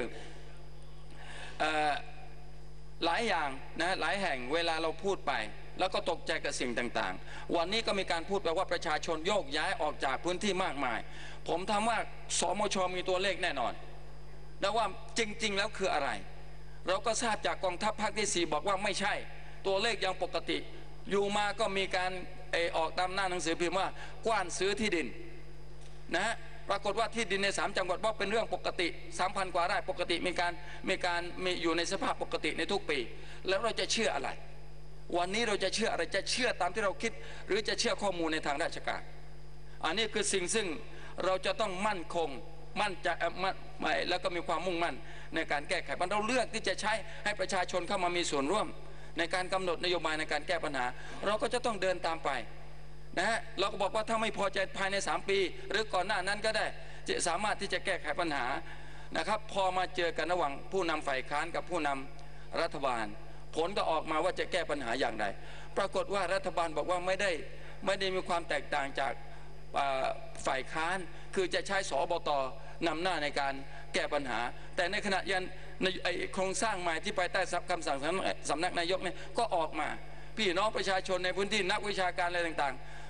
หลายอย่างนะหลายแห่งเวลาเราพูดไปแล้วก็ตกใจกับสิ่งต่างๆวันนี้ก็มีการพูดไปว่าประชาชนโยกย้ายออกจากพื้นที่มากมายผมถามว่าสมช.มีตัวเลขแน่นอนแล้วว่าจริงๆแล้วคืออะไรเราก็ทราบจากกองทัพภาคที่4บอกว่าไม่ใช่ตัวเลขยังปกติอยู่มาก็มีการออกตามหน้าหนังสือพิมพ์ว่ากว้านซื้อที่ดินนะฮะปรากฏว่าที่ดินใน3จังหวัดว่าเป็นเรื่องปกติ 3,000 กว่าไร่ปกติมีอยู่ในสภาพปกติในทุกปีแล้วเราจะเชื่ออะไรวันนี้เราจะเชื่ออะไรจะเชื่อตามที่เราคิดหรือจะเชื่อข้อมูลในทางราชการอันนี้คือสิ่งซึ่งเราจะต้องมั่นคงมั่นใจแล้วก็มีความมุ่งมั่นในการแก้ไขปัญหาเราเลือกที่จะใช้ให้ประชาชนเข้ามามีส่วนร่วมในการกำหนดนโยบายในการแก้ปัญหาเราก็จะต้องเดินตามไปนะฮะเราก็บอกว่าถ้าไม่พอใจภายใน3 ปีหรือก่อนหน้านั้นก็ได้จะสามารถที่จะแก้ไขปัญหานะครับพอมาเจอกันระหว่างผู้นำฝ่ายค้านกับผู้นำรัฐบาลผลก็ออกมาว่าจะแก้ปัญหาอย่างไรปรากฏว่ารัฐบาลบอกว่าไม่ได้มีความแตกต่างจากฝ่ายค้านคือจะใช้สบต.นำหน้าในการแก้ปัญหาแต่ในขณะยันโครงสร้างใหม่ที่ภายใต้คำสั่งสำนักนายกเนี่ยก็ออกมาพี่น้องประชาชนในพื้นที่นักวิชาการอะไรต่าง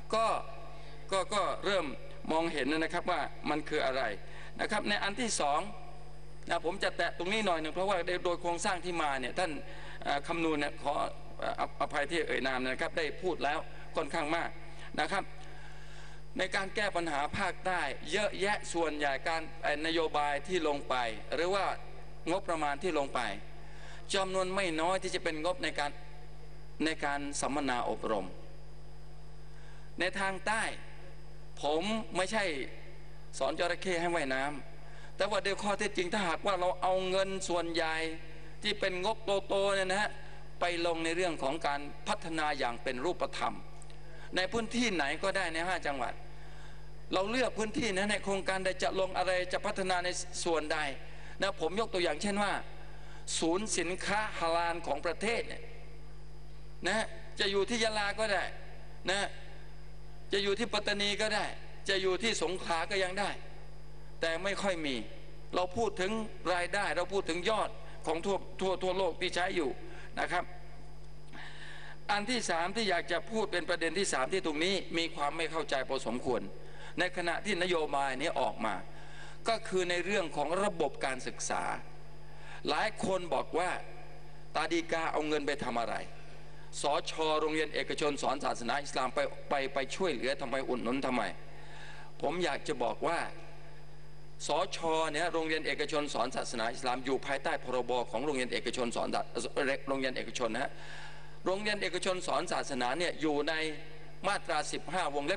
ก็เริ่มมองเห็นนะครับว่ามันคืออะไรนะครับในอันที่สองนะผมจะแตะตรงนี้หน่อยหนึ่งเพราะว่าโดยโครงสร้างที่มาเนี่ยท่านคำนูนเนี่ยขออภัยที่เอ่ยนามนะครับได้พูดแล้วค่อนข้างมากนะครับในการแก้ปัญหาภาคใต้เยอะแยะส่วนใหญ่การนโยบายที่ลงไปหรือว่างบประมาณที่ลงไปจำนวนไม่น้อยที่จะเป็นงบในการสัมมนาอบรมในทางใต้ผมไม่ใช่สอนจระเข้ให้ว่ายน้ำแต่ว่าโดยข้อเท็จจริงถ้าหากว่าเราเอาเงินส่วนใหญ่ที่เป็นงบโตๆเนี่ยนะฮะไปลงในเรื่องของการพัฒนาอย่างเป็นรูปธรรมในพื้นที่ไหนก็ได้ใน5 จังหวัดเราเลือกพื้นที่นั้นในโครงการใดจะลงอะไรจะพัฒนาในส่วนใดนะผมยกตัวอย่างเช่นว่าศูนย์สินค้าฮาลาลของประเทศเนี่ยนะจะอยู่ที่ยะลาก็ได้นะจะอยู่ที่ปัตตานีก็ได้จะอยู่ที่สงขลาก็ยังได้แต่ไม่ค่อยมีเราพูดถึงรายได้เราพูดถึงยอดของทั่วโลกที่ใช้อยู่นะครับอันที่สามที่อยากจะพูดเป็นประเด็นที่สามที่ตรงนี้มีความไม่เข้าใจพอสมควรในขณะที่นโยบายนี้ออกมาก็คือในเรื่องของระบบการศึกษาหลายคนบอกว่าตาดีกาเอาเงินไปทำอะไรสช.โรงเรียนเอกชนสอนศาสนาอิสลามไปช่วยเหลือทำไมอุดหนุนทำไมผมอยากจะบอกว่าสช.เนี่ยโรงเรียนเอกชนสอนศาสนาอิสลามอยู่ภายใต้พรบของโรงเรียนเอกชนสอนโรงเรียนเอกชนนะฮะโรงเรียนเอกชนสอนศาสนาเนี่ยอยู่ในมาตรา15 วงเล็บ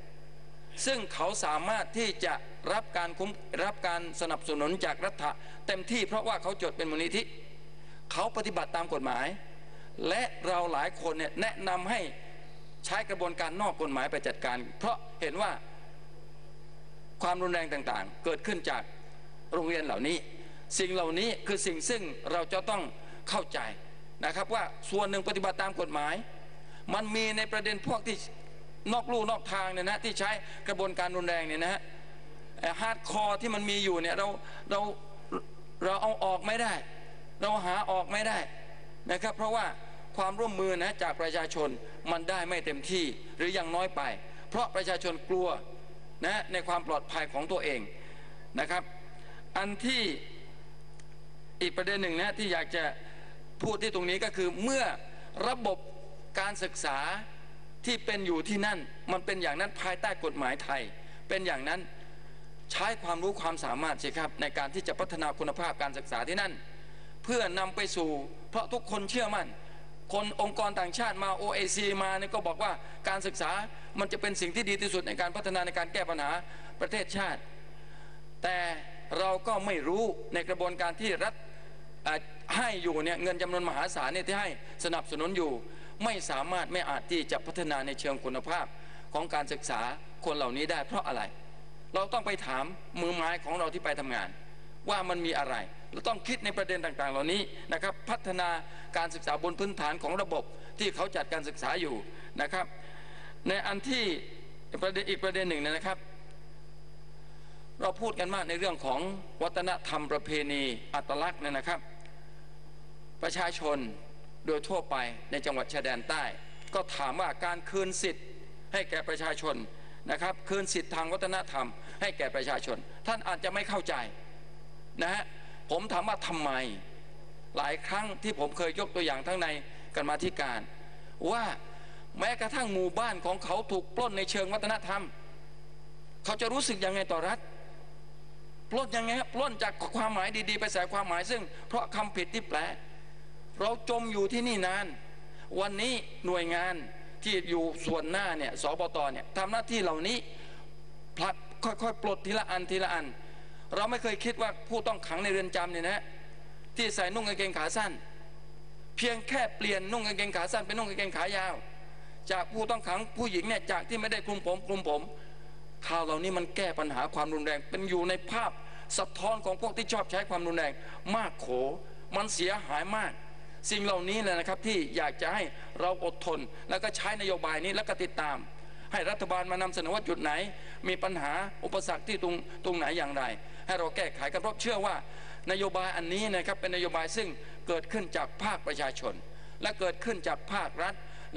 1ซึ่งเขาสามารถที่จะรับการสนับสนุนจากรัฐเต็มที่เพราะว่าเขาจดเป็นมูลนิธิเขาปฏิบัติตามกฎหมายและเราหลายคนเนี่ยแนะนำให้ใช้กระบวนการนอกกฎหมายไปจัดการเพราะเห็นว่าความรุนแรงต่างๆเกิดขึ้นจากโรงเรียนเหล่านี้สิ่งเหล่านี้คือสิ่งซึ่งเราจะต้องเข้าใจนะครับว่าส่วนหนึ่งปฏิบัติตามกฎหมายมันมีในประเด็นพวกที่นอกลู่นอกทางเนี่ยนะที่ใช้กระบวนการรุนแรงเนี่ยนะฮะฮาร์ดคอร์ที่มันมีอยู่เนี่ยเราเอาออกไม่ได้เราหาออกไม่ได้นะครับเพราะว่าความร่วมมือนะจากประชาชนมันได้ไม่เต็มที่หรือยังน้อยไปเพราะประชาชนกลัวนะในความปลอดภัยของตัวเองนะครับอันที่อีกประเด็นหนึ่งนะที่อยากจะพูดที่ตรงนี้ก็คือเมื่อระบบการศึกษาที่เป็นอยู่ที่นั่นมันเป็นอย่างนั้นภายใต้กฎหมายไทยเป็นอย่างนั้นใช้ความรู้ความสามารถสิครับในการที่จะพัฒนาคุณภาพการศึกษาที่นั่นเพื่อนำไปสู่เพราะทุกคนเชื่อมั่นคนองค์กรต่างชาติมา OAC มาเนี่ยก็บอกว่าการศึกษามันจะเป็นสิ่งที่ดีที่สุดในการพัฒนาในการแก้ปัญหาประเทศชาติแต่เราก็ไม่รู้ในกระบวนการที่รัฐให้อยู่เนี่ยเงินจำนวนมหาศาลเนี่ยที่ให้สนับสนุนอยู่ไม่สามารถไม่อาจที่จะพัฒนาในเชิงคุณภาพของการศึกษาคนเหล่านี้ได้เพราะอะไรเราต้องไปถามมือไม้ของเราที่ไปทำงานว่ามันมีอะไรเราต้องคิดในประเด็นต่างๆเหล่านี้นะครับพัฒนาการศึกษาบนพื้นฐานของระบบที่เขาจัดการศึกษาอยู่นะครับในอันที่อีกประเด็นหนึ่งนะครับ เราพูดกันมากในเรื่องของวัฒนธรรมประเพณีอัตลักษณ์นะครับประชาชนโดยทั่วไปในจังหวัดชายแดนใต้ก็ถามว่าการคืนสิทธิ์ให้แก่ประชาชนนะครับคืนสิทธิ์ทางวัฒนธรรมให้แก่ประชาชนท่านอาจจะไม่เข้าใจนะฮะผมถามว่าทำไมหลายครั้งที่ผมเคยยกตัวอย่างทั้งในกรรมาธิการว่าแม้กระทั่งหมู่บ้านของเขาถูกปล้นในเชิงวัฒนธรรมเขาจะรู้สึกยังไงต่อรัฐปล้นยังไงปล้นจากความหมายดีๆไปใส่ความหมายซึ่งเพราะคำผิดที่แปลเราจมอยู่ที่นี่นานวันนี้หน่วยงานที่อยู่ส่วนหน้าเนี่ยสบตเนี่ยทำหน้าที่เหล่านี้ผลัดค่อยๆปลดทีละอันทีละอันเราไม่เคยคิดว่าผู้ต้องขังในเรือนจำเนี่ยนะที่ใส่นุ่งกางเกงขาสั้นเพียงแค่เปลี่ยนนุ่งกางเกงขาสั้นเป็นนุ่งกางเกงขายาวจากผู้ต้องขังผู้หญิงเนี่ยจากที่ไม่ได้คลุมผมข่าวเหล่านี้มันแก้ปัญหาความรุนแรงเป็นอยู่ในภาพสะท้อนของพวกที่ชอบใช้ความรุนแรงมากโขมันเสียหายมากสิ่งเหล่านี้แหละนะครับที่อยากจะให้เราอดทนแล้วก็ใช้นโยบายนี้แล้วก็ติดตามให้รัฐบาลมานำเสนอว่าจุดไหนมีปัญหาอุปสรรคที่ตรงไหนอย่างไรให้เราแก้ไขกันเพราะเชื่อว่านโยบายอันนี้นะครับเป็นนโยบายซึ่งเกิดขึ้นจากภาคประชาชนและเกิดขึ้นจากภาครัฐแล้วก็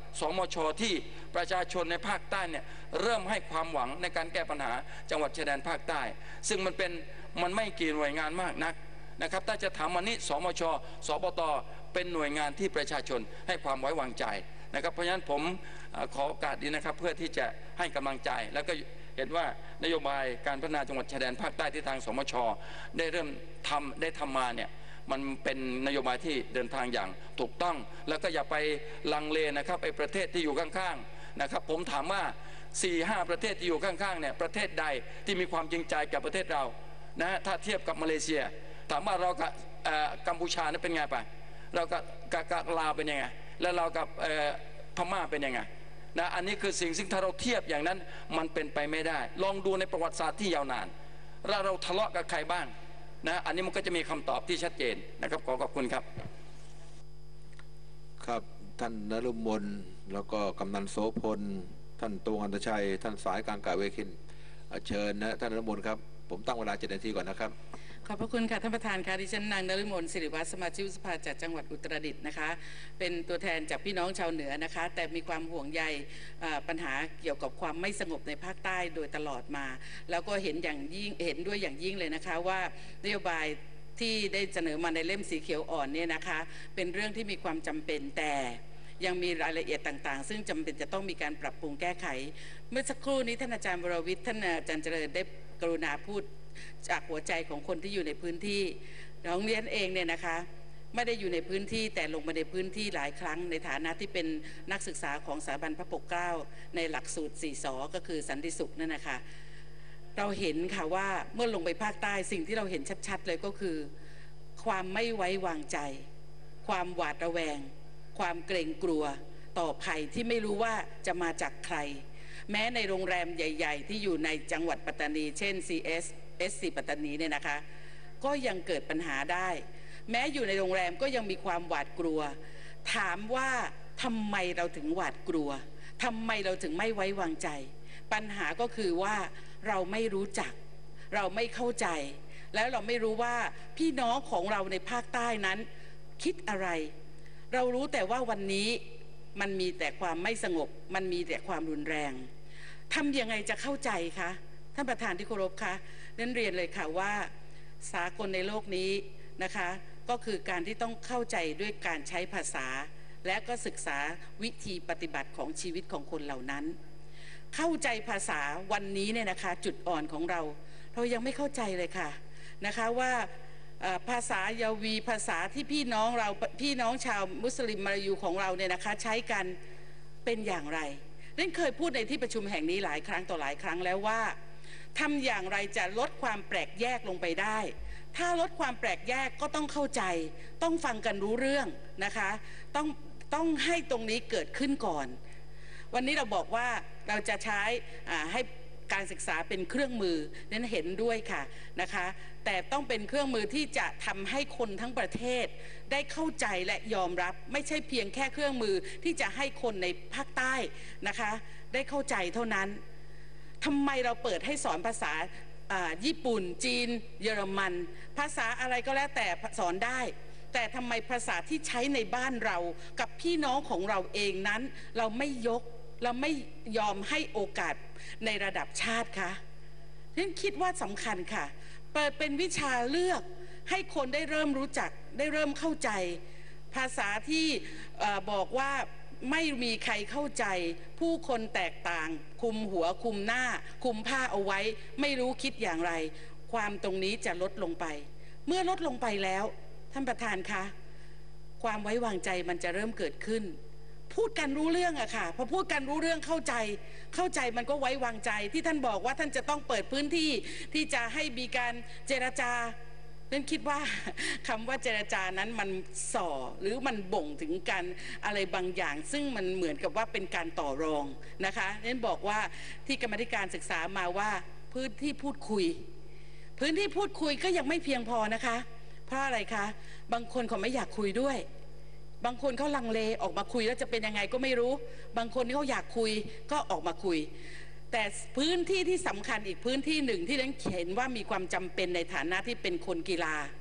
สมช.ที่ประชาชนในภาคใต้เนี่ยเริ่มให้ความหวังในการแก้ปัญหาจังหวัดชายแดนภาคใต้ ซึ่งมันไม่กี่หน่วยงานมากนักนะครับถ้าจะถามวันนี้สมช.สบต.เป็นหน่วยงานที่ประชาชนให้ความไว้วางใจนะครับเพราะฉะนั้นผมขอโอกาสนี้นะครับเพื่อที่จะให้กำลังใจแล้วก็เห็นว่านโยบายการพัฒนาจังหวัดชายแดนภาคใต้ที่ทางสมช.ได้เริ่มทำมาเนี่ยมันเป็นนโยบายที่เดินทางอย่างถูกต้องแล้วก็อย่าไปลังเลนะครับไอ้ประเทศที่อยู่ข้างๆนะครับผมถามว่า 4-5 ประเทศที่อยู่ข้างๆเนี่ยประเทศใดที่มีความจริงใจกับประเทศเรานะถ้าเทียบกับมาเลเซียถามว่าเรากับกัมพูชาเนี่ยเป็นไงไปเรากับลาวเป็นยังไงแล้วเรากับพม่าเป็นยังไงนะอันนี้คือสิ่งถ้าเราเทียบอย่างนั้นมันเป็นไปไม่ได้ลองดูในประวัติศาสตร์ที่ยาวนานเราทะเลาะกับใครบ้างนะอันนี้มันก็จะมีคำตอบที่ชัดเจนนะครับขอบคุณครับครับท่านนฤมลแล้วก็กำนันโสพลท่านตวงอันตชัยท่านสายการกาเวคินเชิญนะท่านนฤมลครับผมตั้งเวลา7 นาทีก่อนนะครับขอบพระคุณค่ะท่านประธานค่ะดิฉันนางนฤมลศิริวัฒน์สมาชิกวุฒิสภาจากจังหวัดอุตรดิตถ์นะคะเป็นตัวแทนจากพี่น้องชาวเหนือนะคะแต่มีความห่วงใยปัญหาเกี่ยวกับความไม่สงบในภาคใต้โดยตลอดมาแล้วก็เห็นด้วยอย่างยิ่งเลยนะคะว่านโยบายที่ได้เสนอมาในเล่มสีเขียวอ่อนเนี่ยนะคะเป็นเรื่องที่มีความจำเป็นแต่ยังมีรายละเอียดต่างๆซึ่งจำเป็นจะต้องมีการปรับปรุงแก้ไขเมื่อสักครู่นี้ท่านอาจารย์วรวิทย์ท่านอาจารย์เจริญได้กรุณาพูดจากหัวใจของคนที่อยู่ในพื้นที่น้องเรียนเองเนี่ยนะคะไม่ได้อยู่ในพื้นที่แต่ลงมาในพื้นที่หลายครั้งในฐานะที่เป็นนักศึกษาของสถาบันพระปกเกล้าในหลักสูตร4 ส.ก็คือสันติสุขนั่นนะคะเราเห็นค่ะว่าเมื่อลงไปภาคใต้สิ่งที่เราเห็นชัดๆเลยก็คือความไม่ไว้วางใจความหวาดระแวงความเกรงกลัวต่อภัยที่ไม่รู้ว่าจะมาจากใครแม้ในโรงแรมใหญ่ๆที่อยู่ในจังหวัดปัตตานีเช่น SC ปัตตานีเนี่ยนะคะก็ยังเกิดปัญหาได้แม้อยู่ในโรงแรมก็ยังมีความหวาดกลัวถามว่าทำไมเราถึงหวาดกลัวทำไมเราถึงไม่ไว้วางใจปัญหาก็คือว่าเราไม่รู้จักเราไม่เข้าใจแล้วเราไม่รู้ว่าพี่น้องของเราในภาคใต้นั้นคิดอะไรเรารู้แต่ว่าวันนี้มันมีแต่ความไม่สงบมันมีแต่ความรุนแรงทำยังไงจะเข้าใจคะท่านประธานที่เคารพคะนั้นเรียนเลยค่ะว่าสากลในโลกนี้นะคะก็คือการที่ต้องเข้าใจด้วยการใช้ภาษาและก็ศึกษาวิธีปฏิบัติของชีวิตของคนเหล่านั้นเข้าใจภาษาวันนี้เนี่ยนะคะจุดอ่อนของเรายังไม่เข้าใจเลยค่ะนะคะว่าภาษายาวีภาษาที่พี่น้องชาวมุสลิมมาลายูของเราเนี่ยนะคะใช้กันเป็นอย่างไรนั่นเคยพูดในที่ประชุมแห่งนี้หลายครั้งต่อหลายครั้งแล้วว่าทำอย่างไรจะลดความแปลกแยกลงไปได้ถ้าลดความแปลกแยกก็ต้องเข้าใจต้องฟังกันรู้เรื่องนะคะต้องให้ตรงนี้เกิดขึ้นก่อนวันนี้เราบอกว่าเราจะใช้ให้การศึกษาเป็นเครื่องมือนั้นเห็นด้วยค่ะนะคะแต่ต้องเป็นเครื่องมือที่จะทำให้คนทั้งประเทศได้เข้าใจและยอมรับไม่ใช่เพียงแค่เครื่องมือที่จะให้คนในภาคใต้นะคะได้เข้าใจเท่านั้นทำไมเราเปิดให้สอนภาษาญี่ปุ่นจีนเยอรมันภาษาอะไรก็แล้วแต่สอนได้แต่ทำไมภาษาที่ใช้ในบ้านเรากับพี่น้องของเราเองนั้นเราไม่ยกเราไม่ยอมให้โอกาสในระดับชาติคะฉันคิดว่าสำคัญค่ะเปิดเป็นวิชาเลือกให้คนได้เริ่มรู้จักได้เริ่มเข้าใจภาษาที่บอกว่าไม่มีใครเข้าใจผู้คนแตกต่างคุมหัวคุมหน้าคุมผ้าเอาไว้ไม่รู้คิดอย่างไรความตรงนี้จะลดลงไปเมื่อลดลงไปแล้วท่านประธานคะความไว้วางใจมันจะเริ่มเกิดขึ้นพูดกันรู้เรื่องอะค่ะพอพูดกันรู้เรื่องเข้าใจมันก็ไว้วางใจที่ท่านบอกว่าท่านจะต้องเปิดพื้นที่ที่จะให้มีการเจรจานั้นคิดว่าคำว่าเจรจานั้นมันส่อหรือมันบ่งถึงการอะไรบางอย่างซึ่งมันเหมือนกับว่าเป็นการต่อรองนะคะนั้นบอกว่าที่กรรมธิการศึกษามาว่าพื้นที่พูดคุยก็ยังไม่เพียงพอนะคะเพราะอะไรคะบางคนเขาไม่อยากคุยด้วยบางคนเขาลังเลออกมาคุยแล้วจะเป็นยังไงก็ไม่รู้บางคนเขาอยากคุยก็ออกมาคุยแต่พื้นที่ที่สำคัญอีกพื้นที่หนึ่งที่ฉันเห็นว่ามีความจำเป็นในฐานะที่เป็นคนกีฬา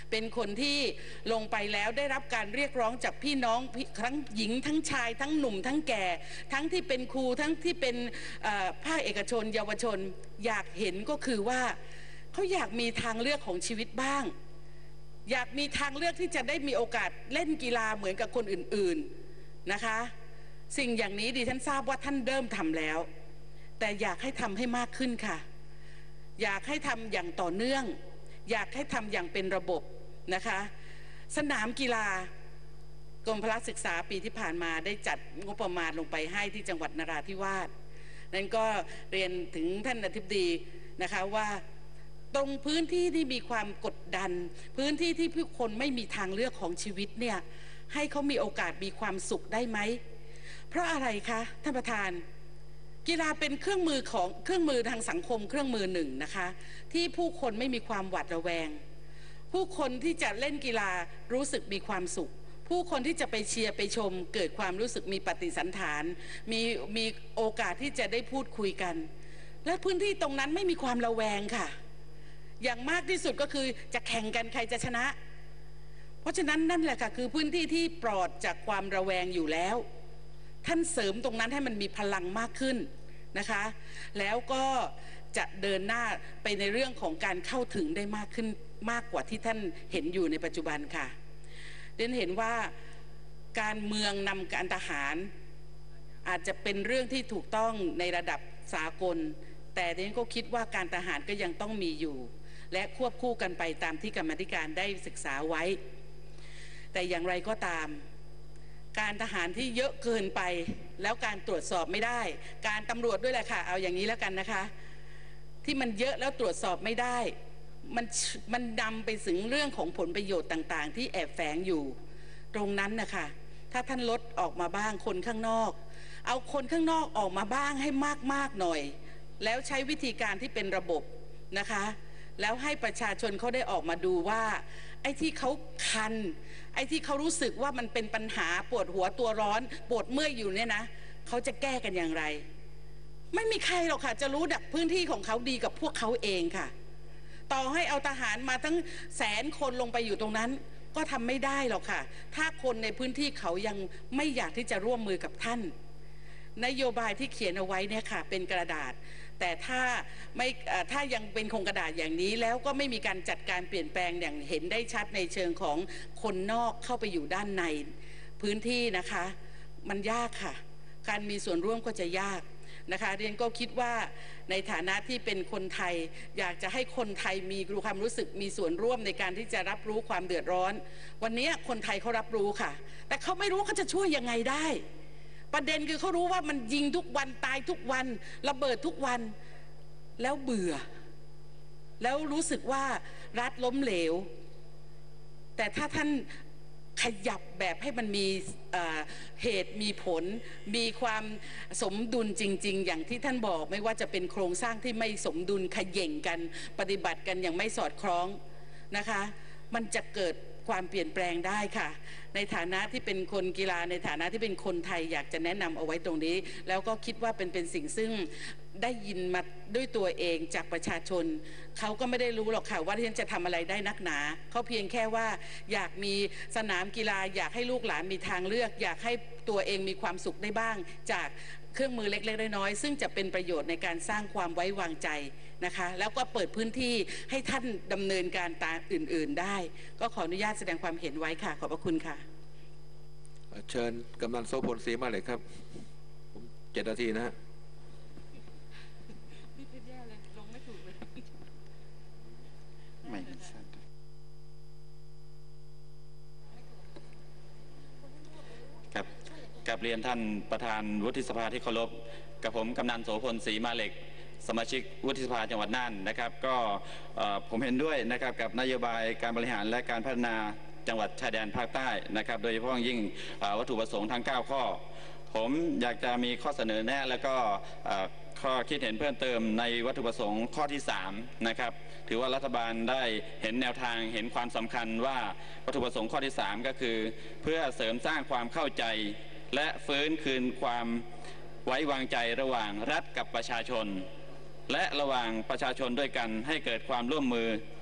เป็นคนที่ลงไปแล้วได้รับการเรียกร้องจากพี่น้องทั้งหญิงทั้งชายทั้งหนุ่มทั้งแก่ทั้งที่เป็นครูทั้งที่เป็นภาคเอกชนเยาวชนอยากเห็นก็คือว่าเขาอยากมีทางเลือกของชีวิตบ้างอยากมีทางเลือกที่จะได้มีโอกาสเล่นกีฬาเหมือนกับคนอื่นๆนะคะสิ่งอย่างนี้ดิฉันทราบว่าท่านเริ่มทำแล้วแต่อยากให้ทำให้มากขึ้นค่ะอยากให้ทำอย่างต่อเนื่องอยากให้ทำอย่างเป็นระบบนะคะสนามกีฬากรมพละศึกษาปีที่ผ่านมาได้จัดงบประมาณลงไปให้ที่จังหวัดนราธิวาสนั้นก็เรียนถึงท่านอธิบดีนะคะว่าตรงพื้นที่ที่มีความกดดันพื้นที่ที่ผู้คนไม่มีทางเลือกของชีวิตเนี่ยให้เขามีโอกาสมีความสุขได้ไหมเพราะอะไรคะท่านประธานกีฬาเป็นเครื่องมือทางสังคมเครื่องมือหนึ่งนะคะที่ผู้คนไม่มีความหวาดระแวงผู้คนที่จะเล่นกีฬารู้สึกมีความสุขผู้คนที่จะไปเชียร์ไปชมเกิดความรู้สึกมีปฏิสันถานมีโอกาสที่จะได้พูดคุยกันและพื้นที่ตรงนั้นไม่มีความระแวงค่ะอย่างมากที่สุดก็คือจะแข่งกันใครจะชนะเพราะฉะนั้นนั่นแหละค่ะคือพื้นที่ที่ปลอดจากความระแวงอยู่แล้วท่านเสริมตรงนั้นให้มันมีพลังมากขึ้นนะคะแล้วก็จะเดินหน้าไปในเรื่องของการเข้าถึงได้มากขึ้นมากกว่าที่ท่านเห็นอยู่ในปัจจุบันค่ะเดนเห็นว่าการเมืองนำการทหารอาจจะเป็นเรื่องที่ถูกต้องในระดับสากลแต่เดนก็คิดว่าการทหารก็ยังต้องมีอยู่และควบคู่กันไปตามที่กรรมาธิการได้ศึกษาไว้แต่อย่างไรก็ตามการทหารที่เยอะเกินไปแล้วการตรวจสอบไม่ได้การตำรวจด้วยแหละค่ะเอาอย่างนี้แล้วกันนะคะที่มันเยอะแล้วตรวจสอบไม่ได้มันนำไปถึงเรื่องของผลประโยชน์ต่างๆที่แอบแฝงอยู่ตรงนั้นนะคะถ้าท่านลดออกมาบ้างคนข้างนอกเอาคนข้างนอกออกมาบ้างให้มากๆหน่อยแล้วใช้วิธีการที่เป็นระบบนะคะแล้วให้ประชาชนเขาได้ออกมาดูว่าไอ้ที่เขาคันไอ้ที่เขารู้สึกว่ามันเป็นปัญหาปวดหัวตัวร้อนปวดเมื่อยอยู่เนี่ยนะเขาจะแก้กันอย่างไรไม่มีใครหรอกค่ะจะรู้ดักพื้นที่ของเขาดีกับพวกเขาเองค่ะต่อให้เอาทหารมาทั้ง100,000 คนลงไปอยู่ตรงนั้นก็ทำไม่ได้หรอกค่ะถ้าคนในพื้นที่เขายังไม่อยากที่จะร่วมมือกับท่านนโยบายที่เขียนเอาไว้เนี่ยค่ะเป็นกระดาษแต่ถ้ายังเป็นโครงกระดาษอย่างนี้แล้วก็ไม่มีการจัดการเปลี่ยนแปลงอย่างเห็นได้ชัดในเชิงของคนนอกเข้าไปอยู่ด้านในพื้นที่นะคะมันยากค่ะการมีส่วนร่วมก็จะยากนะคะเรียนก็คิดว่าในฐานะที่เป็นคนไทยอยากจะให้คนไทยมีความรู้สึกมีส่วนร่วมในการที่จะรับรู้ความเดือดร้อนวันนี้คนไทยเขารับรู้ค่ะแต่เขาไม่รู้เขาจะช่วยยังไงได้ประเด็นคือเขารู้ว่ามันยิงทุกวันตายทุกวันระเบิดทุกวันแล้วเบื่อแล้วรู้สึกว่ารัฐล้มเหลวแต่ถ้าท่านขยับแบบให้มันมีเหตุมีผลมีความสมดุลจริงๆอย่างที่ท่านบอกไม่ว่าจะเป็นโครงสร้างที่ไม่สมดุลเขย่งกันปฏิบัติกันอย่างไม่สอดคล้องนะคะมันจะเกิดความเปลี่ยนแปลงได้ค่ะในฐานะที่เป็นคนกีฬาในฐานะที่เป็นคนไทยอยากจะแนะนำเอาไว้ตรงนี้แล้วก็คิดว่าเป็นสิ่งซึ่งได้ยินมาด้วยตัวเองจากประชาชนเขาก็ไม่ได้รู้หรอกค่ะว่าที่ฉันจะทำอะไรได้นักหนาเขาเพียงแค่ว่าอยากมีสนามกีฬาอยากให้ลูกหลานมีทางเลือกอยากให้ตัวเองมีความสุขได้บ้างจากเครื่องมือเล็กๆน้อยๆซึ่งจะเป็นประโยชน์ในการสร้างความไว้วางใจนะคะแล้วก็เปิดพื้นที่ให้ท่านดำเนินการตามอื่นๆได้ก็ขออนุญาตแสดงความเห็นไว้ค่ะขอบพระคุณค่ะเชิญกำนันโสพลศรีมาเลยครับ7 นาทีนะฮะครับกับเรียนท่านประธานวุฒิสภาที่เคารพกับผมกำนันโสพลศรีมาเหล็กสมาชิกวุฒิสภาจังหวัดน่านนะครับก็ผมเห็นด้วยนะครับกับนโยบายการบริหารและการพัฒนาจังหวัดชายแดนภาคใต้นะครับโดยเฉพาะยิ่งวัตถุประสงค์ทั้ง9 ข้อผมอยากจะมีข้อเสนอแนะและก็ข้อคิดเห็นเพิ่มเติมในวัตถุประสงค์ข้อที่3นะครับถือว่ารัฐบาลได้เห็นแนวทางเห็นความสำคัญว่าวัตถุประสงค์ข้อที่3ก็คือเพื่อเสริมสร้างความเข้าใจและฟื้นคืนความไว้วางใจระหว่างรัฐกับประชาชนและระหว่างประชาชนด้วยกันให้เกิดความร่วมมือ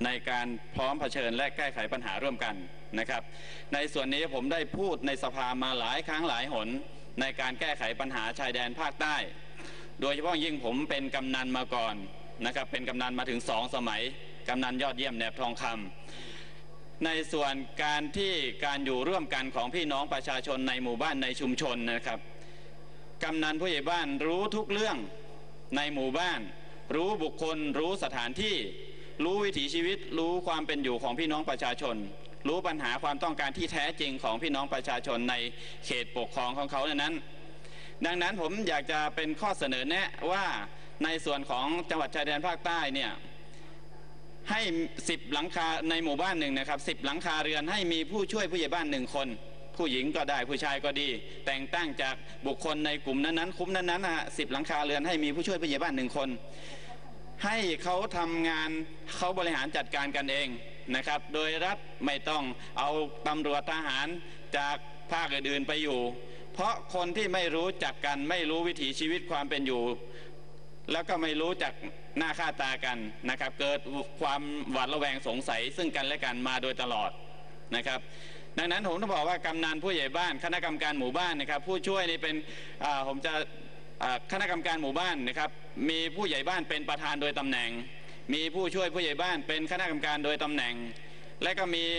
ในการพร้อมเผชิญและแก้ไขปัญหาร่วมกันนะครับในส่วนนี้ผมได้พูดในสภามาหลายครั้งหลายหนในการแก้ไขปัญหาชายแดนภาคใต้โดยเฉพาะยิ่งผมเป็นกำนันมาก่อนนะครับเป็นกำนันมาถึง2 สมัยกำนันยอดเยี่ยมแหนบทองคำในส่วนการอยู่ร่วมกันของพี่น้องประชาชนในหมู่บ้านในชุมชนนะครับกำนันผู้ใหญ่บ้านรู้ทุกเรื่องในหมู่บ้านรู้บุคคลรู้สถานที่รู้วิถีชีวิตรู้ความเป็นอยู่ของพี่น้องประชาชนรู้ปัญหาความต้องการที่แท้จริงของพี่น้องประชาชนในเขตปกครองของเขานั้นดังนั้นผมอยากจะเป็นข้อเสนอแนะว่าในส่วนของจังหวัดชายแดนภาคใต้เนี่ยให้10 หลังคาในหมู่บ้านหนึ่งนะครับ10 หลังคาเรือนให้มีผู้ช่วยผู้ใหญ่บ้าน1 คนผู้หญิงก็ได้ผู้ชายก็ดีแต่งตั้งจากบุคคลในกลุ่มนั้นๆคุ้มนั้นๆ10 หลังคาเรือนให้มีผู้ช่วยผู้ใหญ่บ้าน1 คนให้เขาทำงานเขาบริหารจัดการกันเองนะครับโดยรัฐไม่ต้องเอาตำรวจทหารจากภาคอื่นๆไปอยู่เพราะคนที่ไม่รู้จักกันไม่รู้วิถีชีวิตความเป็นอยู่แล้วก็ไม่รู้จักหน้าค่าตากันนะครับเกิดความหวาดระแวงสงสัยซึ่งกันและกันมาโดยตลอดนะครับดังนั้นผมต้องบอกว่ากำนันผู้ใหญ่บ้านคณะกรรมการหมู่บ้านนะครับผู้ช่วยนี่เป็นผมจะคณะกรรมการหมู่บ้านนะครับมีผู้ใหญ่บ้านเป็นประธานโดยตำแหน่งมีผู้ช่วยผู้ใหญ่บ้านเป็นคณะกรรมการโดยตำแหน่งและก็มี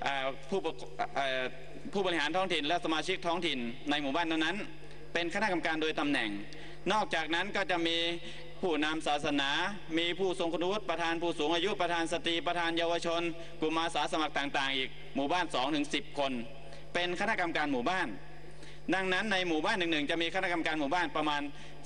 ผู้บริหารท้องถิ่นและสมาชิกท้องถิ่นในหมู่บ้านนั้นเป็นคณะกรรมการโดยตำแหน่งนอกจากนั้นก็จะมีผู้นำศาสนามีผู้ทรงคุณวุฒิประธานผู้สูงอายุประธานสตรีประธานเยาวชนกลุ่มอาสาสมัครต่างๆอีกหมู่บ้าน 2-10 คนเป็นคณะกรรมการหมู่บ้านดังนั้นในหมู่บ้านหนึ่งๆจะมีคณะกรรมการหมู่บ้านประมาณ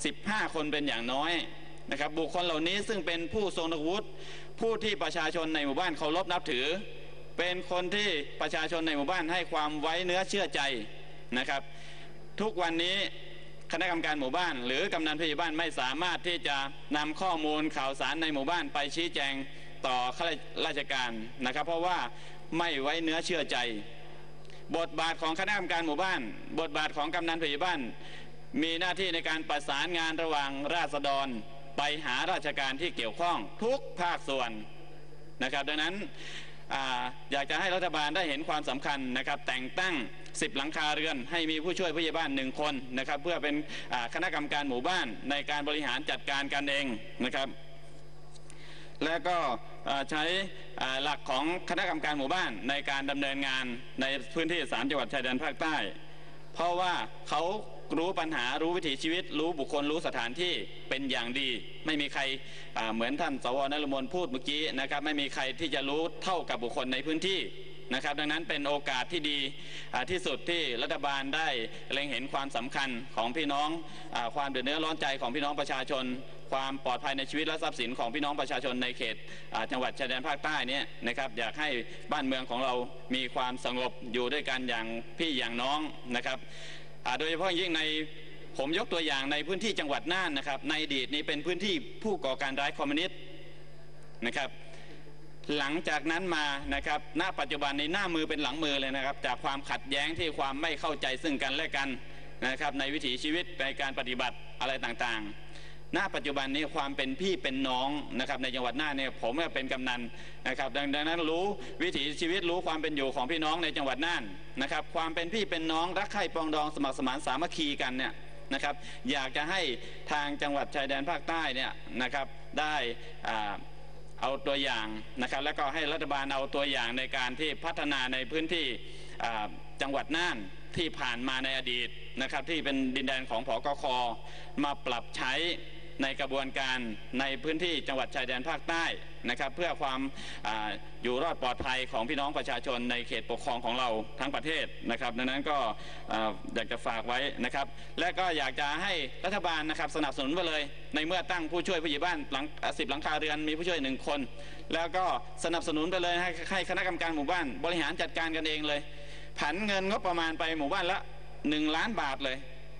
15 คนเป็นอย่างน้อยนะครับบุคคลเหล่านี้ซึ่งเป็นผู้ทรงวุฒิผู้ที่ประชาชนในหมู่บ้านเคารพนับถือเป็นคนที่ประชาชนในหมู่บ้านให้ความไว้เนื้อเชื่อใจนะครับทุกวันนี้คณะกรรมการหมู่บ้านหรือกำนันผู้ใหญ่บ้านไม่สามารถที่จะนำข้อมูลข่าวสารในหมู่บ้านไปชี้แจงต่อข้าราชการนะครับเพราะว่าไม่ไว้เนื้อเชื่อใจบทบาทของคณะกรรมการหมู่บ้านบทบาทของกำนันผู้ใหญ่บ้านมีหน้าที่ในการประสานงานระหว่างราษฎรไปหาราชการที่เกี่ยวข้องทุกภาคส่วนนะครับดังนั้นอยากจะให้รัฐบาลได้เห็นความสำคัญนะครับแต่งตั้ง10 หลังคาเรือนให้มีผู้ช่วยผู้ใหญ่บ้าน1 คนนะครับเพื่อเป็นคณะกรรมการหมู่บ้านในการบริหารจัดการกันเองนะครับและก็ใช้หลักของคณะกรรมการหมู่บ้านในการดำเนินงานในพื้นที่3 จังหวัดชายแดนภาคใต้เพราะว่าเขารู้ปัญหารู้วิถีชีวิตรู้บุคคลรู้สถานที่เป็นอย่างดีไม่มีใครเหมือนท่านสว.นฤมลพูดเมื่อกี้นะครับไม่มีใครที่จะรู้เท่ากับบุคคลในพื้นที่นะครับดังนั้นเป็นโอกาสที่ดีที่สุดที่รัฐบาลได้เล็งเห็นความสำคัญของพี่น้องความเดือดเนื้อร้อนใจของพี่น้องประชาชนความปลอดภัยในชีวิตและทรัพย์สินของพี่น้องประชาชนในเขตจังหวัดชายแดนภาคใต้นี้นะครับอยากให้บ้านเมืองของเรามีความสงบอยู่ด้วยกันอย่างพี่อย่างน้องนะครับโดยเฉพาะยิ่งในผมยกตัวอย่างในพื้นที่จังหวัดน่านนะครับในอดีตนี้เป็นพื้นที่ผู้ก่อการร้ายคอมมิวนิสต์นะครับหลังจากนั้นมานะครับณปัจจุบันในหน้ามือเป็นหลังมือเลยนะครับจากความขัดแย้งที่ความไม่เข้าใจซึ่งกันและกันนะครับในวิถีชีวิตในการปฏิบัติอะไรต่างๆณปัจจุบันนี้ความเป็นพี่เป็นน้องนะครับในจังหวัดน่านเนี่ยผมเป็นกำนันนะครับดังนั้นรู้วิถีชีวิตรู้ความเป็นอยู่ของพี่น้องในจังหวัดน่านนะครับความเป็นพี่เป็นน้องรักใคร่ปรองดองสมัครสมานสามัคคีกันเนี่ยนะครับอยากจะให้ทางจังหวัดชายแดนภาคใต้เนี่ยนะครับได้เอาตัวอย่างนะครับแล้วก็ให้รัฐบาลเอาตัวอย่างในการที่พัฒนาในพื้นที่จังหวัดน่านที่ผ่านมาในอดีตนะครับที่เป็นดินแดนของผกค.มาปรับใช้ในกระบวนการในพื้นที่จังหวัดชายแดนภาคใต้นะครับเพื่อความอยู่รอดปลอดภัยของพี่น้องประชาชนในเขตปกครองของเราทั้งประเทศนะครับดังนั้นก็อยากจะฝากไว้นะครับและก็อยากจะให้รัฐบาลนะครับสนับสนุนไปเลยในเมื่อตั้งผู้ช่วยผู้ใหญ่บ้าน10 หลังคาเรือนมีผู้ช่วย1 คนแล้วก็สนับสนุนไปเลยให้คณะกรรมการหมู่บ้านบริหารจัดการกันเองเลยผันเงินงบประมาณไปหมู่บ้านละ1 ล้านบาทเลย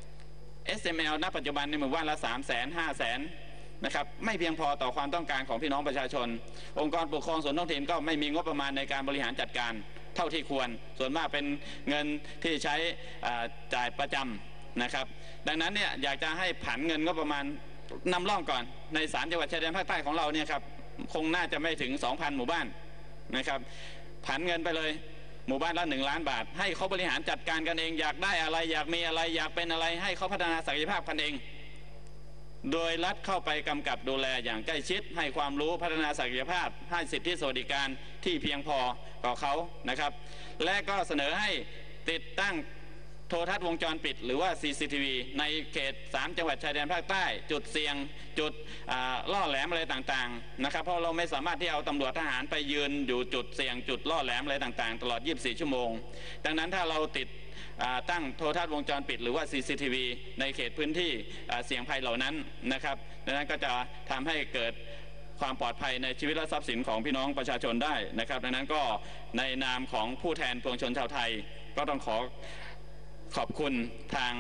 SML ณปัจจุบันในหมู่บ้านละ300,000 500,000นะครับไม่เพียงพอต่อความต้องการของพี่น้องประชาชนองค์กรปกครองส่วนท้องถิ่นก็ไม่มีงบประมาณในการบริหารจัดการเท่าที่ควรส่วนมากเป็นเงินที่ใช้จ่ายประจำนะครับดังนั้นเนี่ยอยากจะให้ผันเงินงบประมาณนำร่องก่อนใน3 จังหวัดชายแดนภาคใต้ของเราเนี่ยครับคงน่าจะไม่ถึง 2,000 หมู่บ้านนะครับผันเงินไปเลยหมู่บ้านละ1 ล้านบาทให้เขาบริหารจัดการกันเองอยากได้อะไรอยากมีอะไรอยากเป็นอะไรให้เขาพัฒนาศักยภาพกันเองโดยรัฐเข้าไปกำกับดูแลอย่างใกล้ชิดให้ความรู้พัฒนาศักยภาพให้สิทธิสวัสดิการที่เพียงพอต่อเขานะครับและก็เสนอให้ติดตั้งโทรทัศน์วงจรปิดหรือว่า CCTV ในเขต3 จังหวัดชายแดนภาคใต้จุดเสี่ยงจุดล่อแหลมอะไรต่างๆนะครับเพราะเราไม่สามารถที่เอาตำรวจทหารไปยืนอยู่จุดเสี่ยงจุดล่อแหลมอะไรต่างๆตลอด24 ชั่วโมงดังนั้นถ้าเราติดตั้งโทรทัศน์วงจรปิดหรือว่า CCTV ในเขตพื้นที่เสี่ยงภัยเหล่านั้นนะครับดังนั้นก็จะทำให้เกิดความปลอดภัยในชีวิตและทรัพย์สินของพี่น้องประชาชนได้นะครับดังนั้นก็ในนามของผู้แทนปวงชนชาวไทยก็ต้องขอบคุณทาง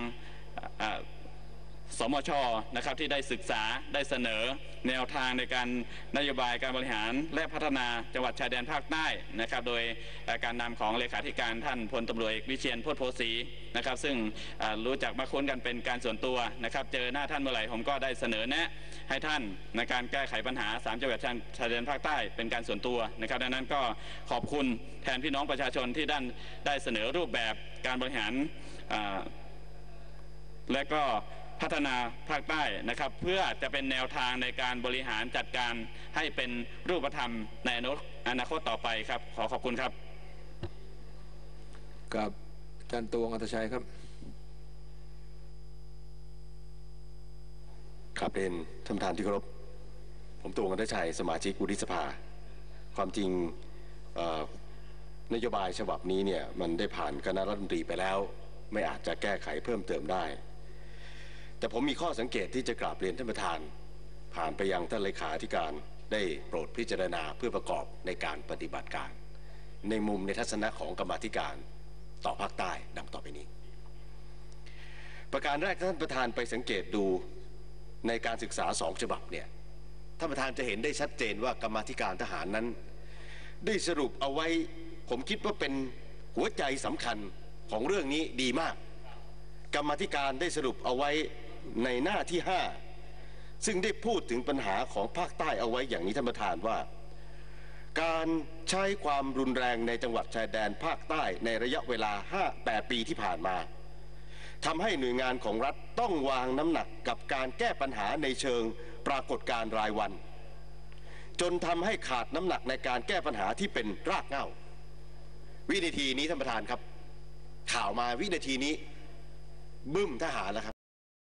สมช.นะครับที่ได้ศึกษาได้เสนอแนวทางในการนโยบายการบริหารและพัฒนาจังหวัดชายแดนภาคใต้นะครับโดยการนำของเลขาธิการท่านพลตำรวจเอกวิเชียร โพธิ์โพสีนะครับซึ่งรู้จักมาคุ้นกันเป็นการส่วนตัวนะครับเจอหน้าท่านเมื่อไหร่ผมก็ได้เสนอแนะให้ท่านในการแก้ไขปัญหา3 จังหวัดชายแดนภาคใต้เป็นการส่วนตัวนะครับดังนั้นก็ขอบคุณแทนพี่น้องประชาชนที่ได้เสนอรูปแบบการบริหารและก็พัฒนาภาคใต้นะครับเพื่อจะเป็นแนวทางในการบริหารจัดการให้เป็นรูปธรรมในอนาคตต่อไปครับขอบคุณครับกับอาจารย์ตวง อัตชัยครับครับเรียนท่านประธานที่เคารพผมตวง อัตชัยสมาชิกวุฒิสภาความจริงนโยบายฉบับนี้เนี่ยมันได้ผ่านคณะรัฐมนตรีไปแล้วไม่อาจจะแก้ไขเพิ่มเติมได้แต่ผมมีข้อสังเกตที่จะกราบเรียนท่านประธานผ่านไปยังท่านเลขาธิการได้โปรดพิจารณาเพื่อประกอบในการปฏิบัติการในมุมในทัศนะของกรรมาธิการต่อภาคใต้ดังต่อไปนี้ประการแรกท่านประธานไปสังเกตดูในการศึกษา2 ฉบับเนี่ยท่านประธานจะเห็นได้ชัดเจนว่ากรรมาธิการทหารนั้นได้สรุปเอาไว้ผมคิดว่าเป็นหัวใจสำคัญของเรื่องนี้ดีมากกรรมาธิการได้สรุปเอาไว้ในหน้าที่5ซึ่งได้พูดถึงปัญหาของภาคใต้เอาไว้อย่างนี้ท่านประธานว่าการใช้ความรุนแรงในจังหวัดชายแดนภาคใต้ในระยะเวลา 8 ปีที่ผ่านมาทำให้หน่วยงานของรัฐต้องวางน้ำหนักกับการแก้ปัญหาในเชิงปรากฏการณ์รายวันจนทำให้ขาดน้ำหนักในการแก้ปัญหาที่เป็นรากเหง้าวินาทีนี้ท่านประธานครับข่าวมาวินาทีนี้บึ้มทหารแล้วครับ